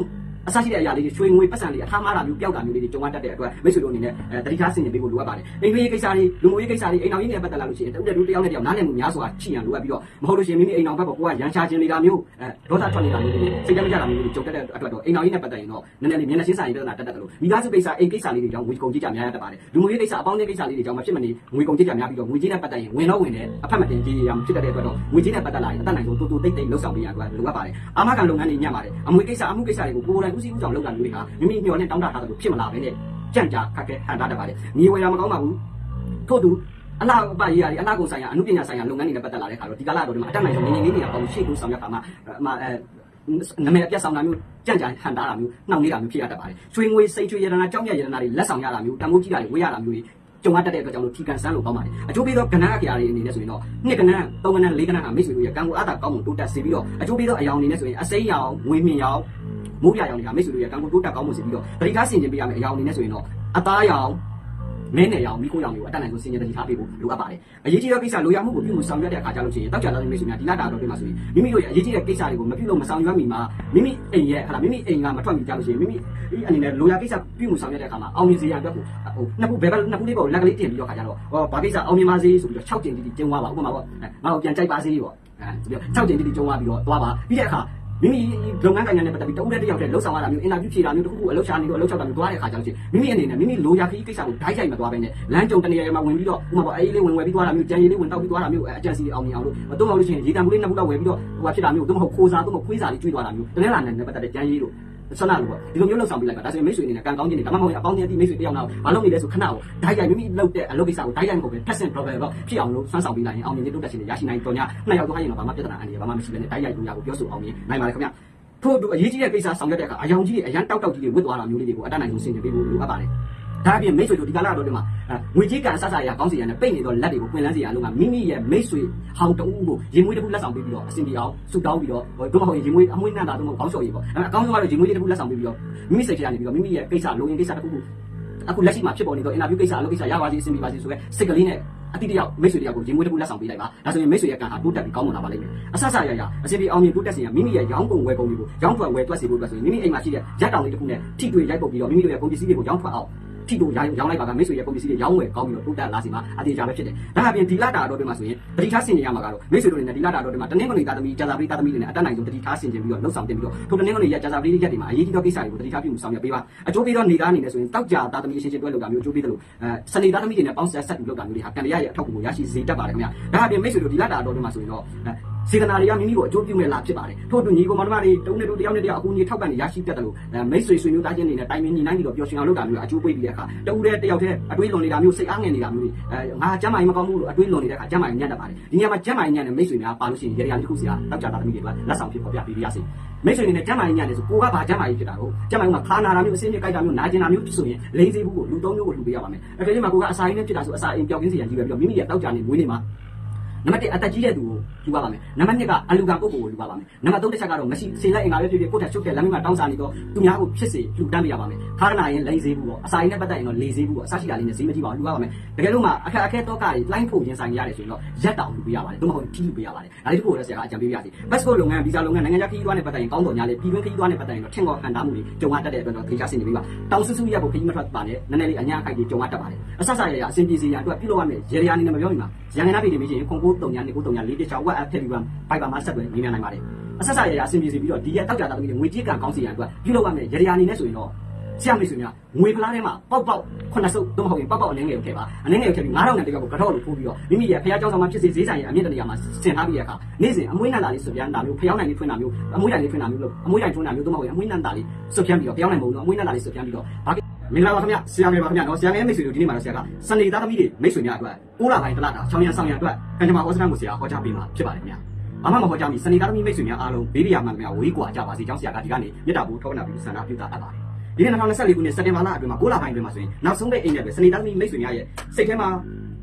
အစရှိတဲ့အရာလေးတွေရွှေငွေပတ်စံတွေအထားမားတာမျိုးပျောက်တာမျိုးလေးတွေကြုံရတတ်တဲ့အတွက်မိတ်ဆွေတို့အနေနဲ့တတိထားဆင်ခြင်ပေးဖို့လိုအပ်ပါတယ်အိမ်ရေးကိစ္စတွေလူမှုရေးကိစ္စတွေအိမ်အောင်ရေးနဲ့ပတ်သက်လာလို့ရှိရင်တူတူတယောက်နဲ့တယောက်နားလည်မှုများစွာရှိရန်လိုအပ်ပြီးတော့မဟုတ်လို့ရှိရင်မိမိအိမ်အောင်ဘက်ကိုကိုကရန်ချခြင်းနေတာမျိုးအဲဒေါသထွက်နေတာမျိုးတွေစိတ်ကြမကြတာမျိုးတွေကြုံတတ်တဲ့အတွက်တော့အိမ်အောင်ရေးနဲ့ပတ်သက်ရင်တော့နည်းနည်းလေးမျက်နှာချင်းဆိုင်ပြဿနာတက်တတ်တယ်လို့မိသားစုကိစ္စအိမ်ကိစ္စလေးတွေကြောင့်ငွေကုန်ကြေးကြများရတတ်ပါတယ်လူမှုရေးကိစ္စအပေါင်းအသင်းကိစ္စလေးတွေကြောင့်မဖြစ်မနေငွေကုန်ကြေးကြများပြီးတော့ငွေကြေးနဲ့ပတ်သက်ရင်ဝင်တော့ဝင်တယ်အဖက်မတင်ကြေးရအောင်ဖြစ်တတ်တဲ့အတွက်တော့ငွေကြေးနဲ့ပတ်သက်လာရင်အတတ်နိုင်ဆုံးတူတူတိတ်တိတ်လှုပ်ဆောင်ပေးရအတွက်လိုအပ်ပါတယ်အာမခံလုပ်ငန်းတွေညံ့ပါတယ်အမွေကိစ္စအမှုကိစ္စတွေကိုကိုယ်တိုင်ဦးစီးဦးဆောင်လုပ်တာမျိုးတွေဟာမိမိမျှော်လင့်တောင်းတထားတယ်လို့ဖြစ်မလာဘဲနဲ့ကြံ့ကြာခက်ခဲဟန်တာတတ်ပါတယ်မြေဝယ်ရမကောင်းပါဘူးထို့သူအလားအပရေးရတယ်အလားကုန်ဆိုင်ရာအမှုပညာဆိုင်ရာလုပ်ငန်းတွေနဲ့ပတ်သက်လာတဲ့အခါတော့ဒီကာလတော့ဒီမှာအတတ်နိုင်ဆုံးငင်းငင်းလေးတွေအောင်ရှေ့ကိုဆောင်ရွက်ခါမှာအအဲနာမည်အပြတ်ဆောင်တာမျိုးကြံ့ကြာဟန်တာတာမျိုးနှောင့်နှေးတာမျိုးဖြစ်ရတတ်ပါတယ်ရွှေငွေစိတ်ချွေရတနာကြောင်းမြတ်ရတနာတွေလက်ဆောင်ရတာမျိုးတမိုးကြီးတာတွေဝေးရတာမျိုးတွေကြုံရတတ်တဲ့အတွက်ကြောင့်လို့ထီကန်ဆန်းလို့ကောင်းပါတယ်အကျိုးပေးသောကဏ္ဍအကြရာတွေအနေနဲ့ဆိုရင်တော့နှစ်ကဏ္ဍသုံးကဏ္ဍလေးကဏ္ဍဟာမိတ်ဆွေတို့ရဲ့ကံကိုအားသာကောင်းမှုတိုးတက်စေပြီးတော့အကျိုးပေးသောအယောင်အနေနဲ့ဆိုရင်အစိမ်းရောင်ငွေမြင့်ရောင်မိုးပြရောင်တွေကမိတ်ဆွေတို့ရဲ့ကံကိုတိုးတက်ကောင်းမှုစေပြီးတော့ပရိကားဆင်ခြင်ပေးရမယ့်အယောင်အနေနဲ့ဆိုရင်တော့အသားရောင်မင်းနဲ့ရောင်မိခိုးရောင်တွေကိုအတတ်နိုင်ဆုံးဆင်ခြင်တည်ထားပေးဖို့လိုအပ်ပါတယ်အရေးကြီးတဲ့ကိစ္စလိုရမှုကိုပြုမှုဆောင်ရွက်တဲ့အခါကျလို့ရှိရင်တောက်ကြတဲ့မိတ်ဆွေများဒီလတာတော့တွေ့မှာဆိုရင်မိမိတို့ရဲ့အရေးကြီးတဲ့ကိစ္စတွေကိုမပြုလို့မဆောင်ရွက်မိမှာမိမိအိမ်ရဲ့ဟာမိမိအိမ်ကမထွက်မိကြလို့ရှိရင်မိမိဒီအနေနဲ့လိုရကိစ္စပြုမှုဆောင်ရွက်တဲ့အခါမှာအောင်မြင်စေရန်အတွက်ကိုဟိုနှစ်ခုဘယ်ဘက်နှစ်ခုလေးပေါ့လက်ကလေးတင်ပြီးတော့ခါကြတော့ဟောဘာကိစ္စအောင်မြင်ပါစေဆိုပြီးတော့၆ကျင်တိတိကျုံသွားပါဥပမာပေါ့ငါတို့ပြန်ကြိုက်ပါစေပေါ့အဲဒီ၆ကျင်တိတိကျုံသွားပြီးတော့သွားပါပြီးတဲ့အခါမိမိလုပ်ငန်းကိုင်ငန်းနဲ့ပတ်သက်ပြီးတဦးတဲ့တယောက်တည်းလှုပ်ဆောင်ရတာမျိုးအင်တာဗျူးဖြေတာမျိုးတခုခုအလုပ်ရှာနေတော့အလုပ်ချောက်တာမျိုးသွားတဲ့အခါကျတော့မိမိအနေနဲ့မိမိလိုရာခရီးကိစ္စကိုဓာတ်ရိုက်မသွားဘဲနဲ့လမ်းကြုံတနေရာမှာဝင်ပြီးတော့ဥပမာပေါ့အေးလေးဝင်ဝယ်ပြီးသွားတာမျိုးကြံရည်လေးဝင်တောက်ပြီးသွားတာမျိုးအကြံစီအောင်မြင်အောင်လို့မတော့မလို့ရှိရင်ရေတံမှုလေးနှစ်ခုလောက်ဝယ်ပြီးတော့ဟိုဟာဖြစ်တာမျိုးတော့မဟုတ်ခိုးစားတော့မဟုတ်ခွေးစားလေးကျွေးသွားတာမျိုးတနေ့လာနဲ့ပတ်သက်တဲ့ကြံရည်လို့ဆန္ဒလို့ပေါ့ဒီလိုမျိုးလှုပ်ဆောင်ပြီးလိုက်ပါဒါဆိုရင်မိတ်ဆွေအနေနဲ့ကံကောင်းခြင်းတွေဒါမှမဟုတ်အပေါင်းအသင်းအတိမိတ်ဆွေတယောက်နောက်ဘာလုပ်နေလဲဆိုခဏကိုဓာတ်ရိုက်မိမိလုပ်တဲ့အလုပ်ကိစ္စကိုဓာတ်ရိုက်မဟုတ်ပဲ person problem တော့ဖြစ်အောင်လို့စွမ်းဆောင်ပြီးလိုက်ရင်အောင်မြင်ခြင်းတိုးတက်ခြင်းတွေရရှိနိုင်တော်냐နှစ်ယောက်တော့ဟရင်တော့ဘာမှပြဿနာအန်ရဘာမှမရှိဘဲနဲ့ဓာတ်ရိုက်လို့ရကိုပြောဆိုအောင်မြင်နိုင်ပါလေခင်ဗျထို့အတူအရေးကြီးတဲ့ကိစ္စဆောင်ရွက်တဲ့အခါအယောင်ကြီးတွေအရန်တောက်တောက်ကြီးတွေဝစ်သွားတာမျိုးလေးတွေကိုအတတ်နိုင်ဆုံးဆင်ခြင်ပေးဖို့လိုအပ်ပါတယ်ဒါအပြင်မိတ်ဆွေတို့ဒီကာလတော့ဒီမှာငွေကြေးကန်ဆဆရကောင်းစီရနဲ့ပိတ်နေတော့လက်တွေကိုပွင့်လန်းစီရအလုံးကမိမိရဲ့မိတ်ဆွေဟောင်းတူကိုရေမွေးတစ်ခုလက်ဆောင်ပေးပြီးတော့အဆင်ပြေအောင်ဆူတောင်းပြီးတော့တို့မဟုတ်ရင်ရေမွေးအမွေးနှံတာတို့မဟုတ်ခေါင်းလျှော်ရေးပေါ့အဲအကောင်းဆုံးကတော့ရေမွေးလေးတစ်ခုလက်ဆောင်ပေးပြီးတော့မိမိစိတ်ထဲကနေပြီးတော့မိမိရဲ့ကိစ္စလုံရင်ကိစ္စတစ်ခုခုအခုလက်ရှိမှာဖြစ်ပေါ်နေတော့အင်တာဗျူးကိစ္စအလုပ်ကိစ္စရပါစေအဆင်ပြေပါစေဆိုရဲစိတ်ကလေးနဲ့အတိတယောက်မိတ်ဆွေတယောက်ကိုရေမွေးတစ်ခုလက်ဆောင်ပေးလိုက်ပါဒါဆိုရင်မိတ်ဆွေရဲ့ကံဟာတိုးတက်ပြီးကောင်းမွန်လာပါလိမ့်မယ်အဆဆရရအစီအပြေအောင်မြင်တိုးတက်စေရမိမိရဲ့ရောင်းကုန်ဝယ်ကုန်တွေကိုရောင်းထွက်ဝယ်တွက်စေဖို့အတွက်ဆိုရင်မိမိအိမ်မှာရှိတဲ့ရက်တောင်လေးတစ်ခုနဲ့ထိတွေ့ရိုက်ပုတ်ပြီးတော့မိမိတို့ရဲ့ကုန်ပစ္စည်းတွေကိုရောင်းထွက်အောင်ထိတို့ရောင်းရောင်းလိုက်ပါကမိတ်ဆွေရဲ့ကုန်ပစ္စည်းတွေရောင်းဝယ်ကောင်းပြီးတော့တိုးတက်လာစီမှာအတေချာပဲဖြစ်တယ်ဒါအပြင်ဒီလတာတော့တွေ့မှာဆိုရင်တတိထားဆင်ခြင်ရမှာကတော့မိတ်ဆွေတို့တွေနဲ့ဒီလတာတော့တွေ့မှာတနင်္ဂနွေသားသမီးကြာသာပရိသတ်သမီးတွေနဲ့အတတ်နိုင်ဆုံးတတိထားဆင်ခြင်ပြီးတော့လှုပ်ဆောင်တင်ပြီးတော့ထိုတနင်္ဂနွေရက်ကြာသာပရိရက်တွေမှာအရေးကြီးသောကိစ္စတွေကိုတတိထားပြုမှုဆောင်ရွက်ပေးပါအကျိုးပေးသောနေသားအနေနဲ့ဆိုရင်တောက်ကြာသားသမီးအချင်းချင်းတွဲလုပ်တာမျိုးအကျိုးပေးတယ်လို့အဲစနေသားသမီးတွေနဲ့ပေါင်းဆက်ဆက်တူလုပ်တာမျိုးတွေဟာကံရရဲ့အထောက်အကူကိုရရှိစေတတ်ပါတယ်ခင်ဗျာဒါအပြင်မိတ်ဆွေတို့ဒီလတာတော့တွေ့မှာဆိုရင်တော့စေတနာတွေကမိမိကိုအကျိုးပြုမဲ့လာဖြစ်ပါတယ်ထို့အတူညီကိုမောင်နှမတွေတုံးနဲ့တို့တယောက်နဲ့တယောက်အကူအညီထောက်ပံ့နေရရှိတတ်တယ်လို့မိတ်ဆွေဆွေမျိုးသားချင်းတွေနဲ့တိုင်ပင်ညီနိုင်ပြီးတော့ပျော်ရွှင်အောင်လုပ်တာမျိုးအကျိုးပေးပြီးတဲ့အခါတဦးတည်းတယောက်တည်းအတွေးလွန်နေတာမျိုးစိတ်အားငယ်နေတာမျိုးတွေအဲငါကျမ်းမာရေးမကောင်းဘူးလို့အတွေးလွန်နေတဲ့အခါကျမ်းမာရေးညံ့တတ်ပါတယ်ဒီနေရာမှာကျမ်းမာရေးညံ့တဲ့မိတ်ဆွေများပါလို့ရှိရင်ရေရာတစ်ခုစီကတောက်ကြတာသမီးတွေကလက်ဆောင်ဖြစ်ပေါ်ပြပေးရစေမိတ်ဆွေတွေနဲ့ကျမ်းမာရေးညံ့တယ်ဆိုကိုကဘာကျမ်းမာရေးဖြစ်တာကိုကျမ်းမာရေးမှာခါနာတာမျိုးအစင်းပြကြိုက်တာမျိုးနာကျင်တာမျိုးဆိုရင်လိမ့်စေဘူးကိုလူသုံးမျိုးကိုလူပေးရပါမယ်အကယ်၍မှာကိုကအစာရင်းနဲ့ဖြစ်တာဆိုအစာအိမ်ပျောက်ကင်းစီရန်ကြီးပဲပြီးတော့မိမိရဲ့တောက်ကြနေမွေးနေမှာနံပါတ်တစ်အသက်ကြီးတဲ့သူကိုယူပါပါမယ်နံပါတ်နှစ်ကအလူကပုဂ္ဂိုလ်ကိုယူပါပါမယ်နံပါတ်သုံးတစ်ချက်ကတော့မရှိစေလက်အင်္ဂါပဲဖြစ်ဖြစ်ကိုယ့်ထက်ချုပ်တဲ့လမ်းမမှာတောင်းစားနေတော့သူများကိုဖြစ်စေလူတန်းပေးရပါမယ်ခါရနာရင်လိမ့်စေဘူးပေါ့အစာရင်းနဲ့ပတ်သက်ရင်တော့လေစေဘူးပေါ့အစရှိတာလေးနဲ့ဈေးမကြည့်ပါဘူးယူပါပါမယ်တကယ်လို့မှအခက်အခဲတော့ကတွေလိုင်းဖို့ရင်ဆိုင်ရတယ်ဆိုရင်တော့ရက်တောင်လူပေးရပါတယ်သို့မဟုတ်တီးလူပေးရပါတယ်ဒါလေးတစ်ခုတော့ဆရာကအကြံပေးပြရစီဘတ်စပို့လုပ်ငန်းဗီဇာလုပ်ငန်းနိုင်ငံခြားခရီးသွားနဲ့ပတ်သက်ရင်ကောင်းတော်ညာလေးပြည်တွင်းခရီးသွားနဲ့ပတ်သက်ရင်တော့ထင်ကောဟန်တာမှုတွေကြုံရတတ်တဲ့အတွက်တော့ခေချာဆင်နေပြီပါတောင်ဆူဆူရက်ဖို့ခရီးမထွက်ပါနဲ့နည်းနည်းလေးအညာခိုက်တွေကြုံရတတ်ပါတယ်အဆဆရရအဆင်ပြေစေရအတွက်ပြုလုပ်ရမယ်ရေရာနေနဲ့မပြောမိမှာရန်ကုန်ပြည်နေမေးရင်ခွန်ကိုတုံညာနေကိုတုံညာလေးတစ်ချောင်းဝက်အပ်ထက်ပြီးပါဘိုက်ပါမှာဆက်သွယ်နေနိုင်ပါတယ်အဆဆရရအဆင်ပြေစေပြီးတော့ဒီရက်တောက်ကြတာသမီးတွေငွေကြေးကံကောင်းစေရန်အတွက်ပြုလုပ်ရမယ်ရေရာနေနဲ့ဆိုရင်တော့ဆရာမိတ်ဆွေများငွေဖလားထဲမှာပေါက်ပေါက်ခုနှစ်စုပ်သို့မဟုတ်ရင်ပေါက်ပေါက်အနေငယ်ကိုထည့်ပါအနေငယ်ကိုထည့်ပြီးငါးထောင်နဲ့တယောက်ကိုကတော့လို့ထိုးပြီးတော့မိမိရဲ့ဖျားเจ้าဆောင်မှာဖြစ်စေဈေးဆိုင်ရဲ့အမြင့်တနေရာမှာဆင်ထားပြီးတဲ့အခါနေ့စဉ်အမွှေးနံတာလေးဆွပြန်တာမျိုးဖျောင်းနိုင်လေးဖွင့်တာမျိုးအမွှေးတိုင်လေးဖွင့်တာမျိုးလို့အမွှေးတိုင်ထွန်းတာမျိုးသို့မဟုတ်ရင်အမွှေးနံတာလေးဆွပြန်ပြီးတော့ဖျောင်းနိုင်မဟုတ်ဘူးအမွှေးနံတာလေးဆွပြန်ပြီးတော့ဘာမင်္ဂလာပါခင်ဗျဆရာငယ်ပါခင်ဗျနော်ဆရာငယ်မိတ်ဆွေတို့ဒီနေ့မှာတော့ဆရာကစနေသားသမီးတွေမိတ်ဆွေများအတွက်ကိုးလပိုင်းတလတာချောင်းရံဆောင်ရံအတွက်ကံကြမ္မာဩစတန်ကိုဆရာဟောကြားပေးမှာဖြစ်ပါတယ်ခင်ဗျဘာမှမဟောကြားမီစနေသားသမီးမိတ်ဆွေများအားလုံးဘေးရမှန်ခင်ဗျဝေးကွာကြပါစေကြောင်းဆရာကဒီကနေမြတ်တာဘူးထောနာပြီးဆန္ဒပြုတာအပ်ပါတယ်ဒီနေ့၂၀၂၄ခုနှစ်စက်တင်ဘာလအတွင်းမှာကိုးလပိုင်းအတွင်းမှာဆိုရင်နောက်ဆုံးတဲ့အိမ်နဲ့ပဲစနေသားသမီးမိတ်ဆွေများရဲ့စိတ်ထဲမှာ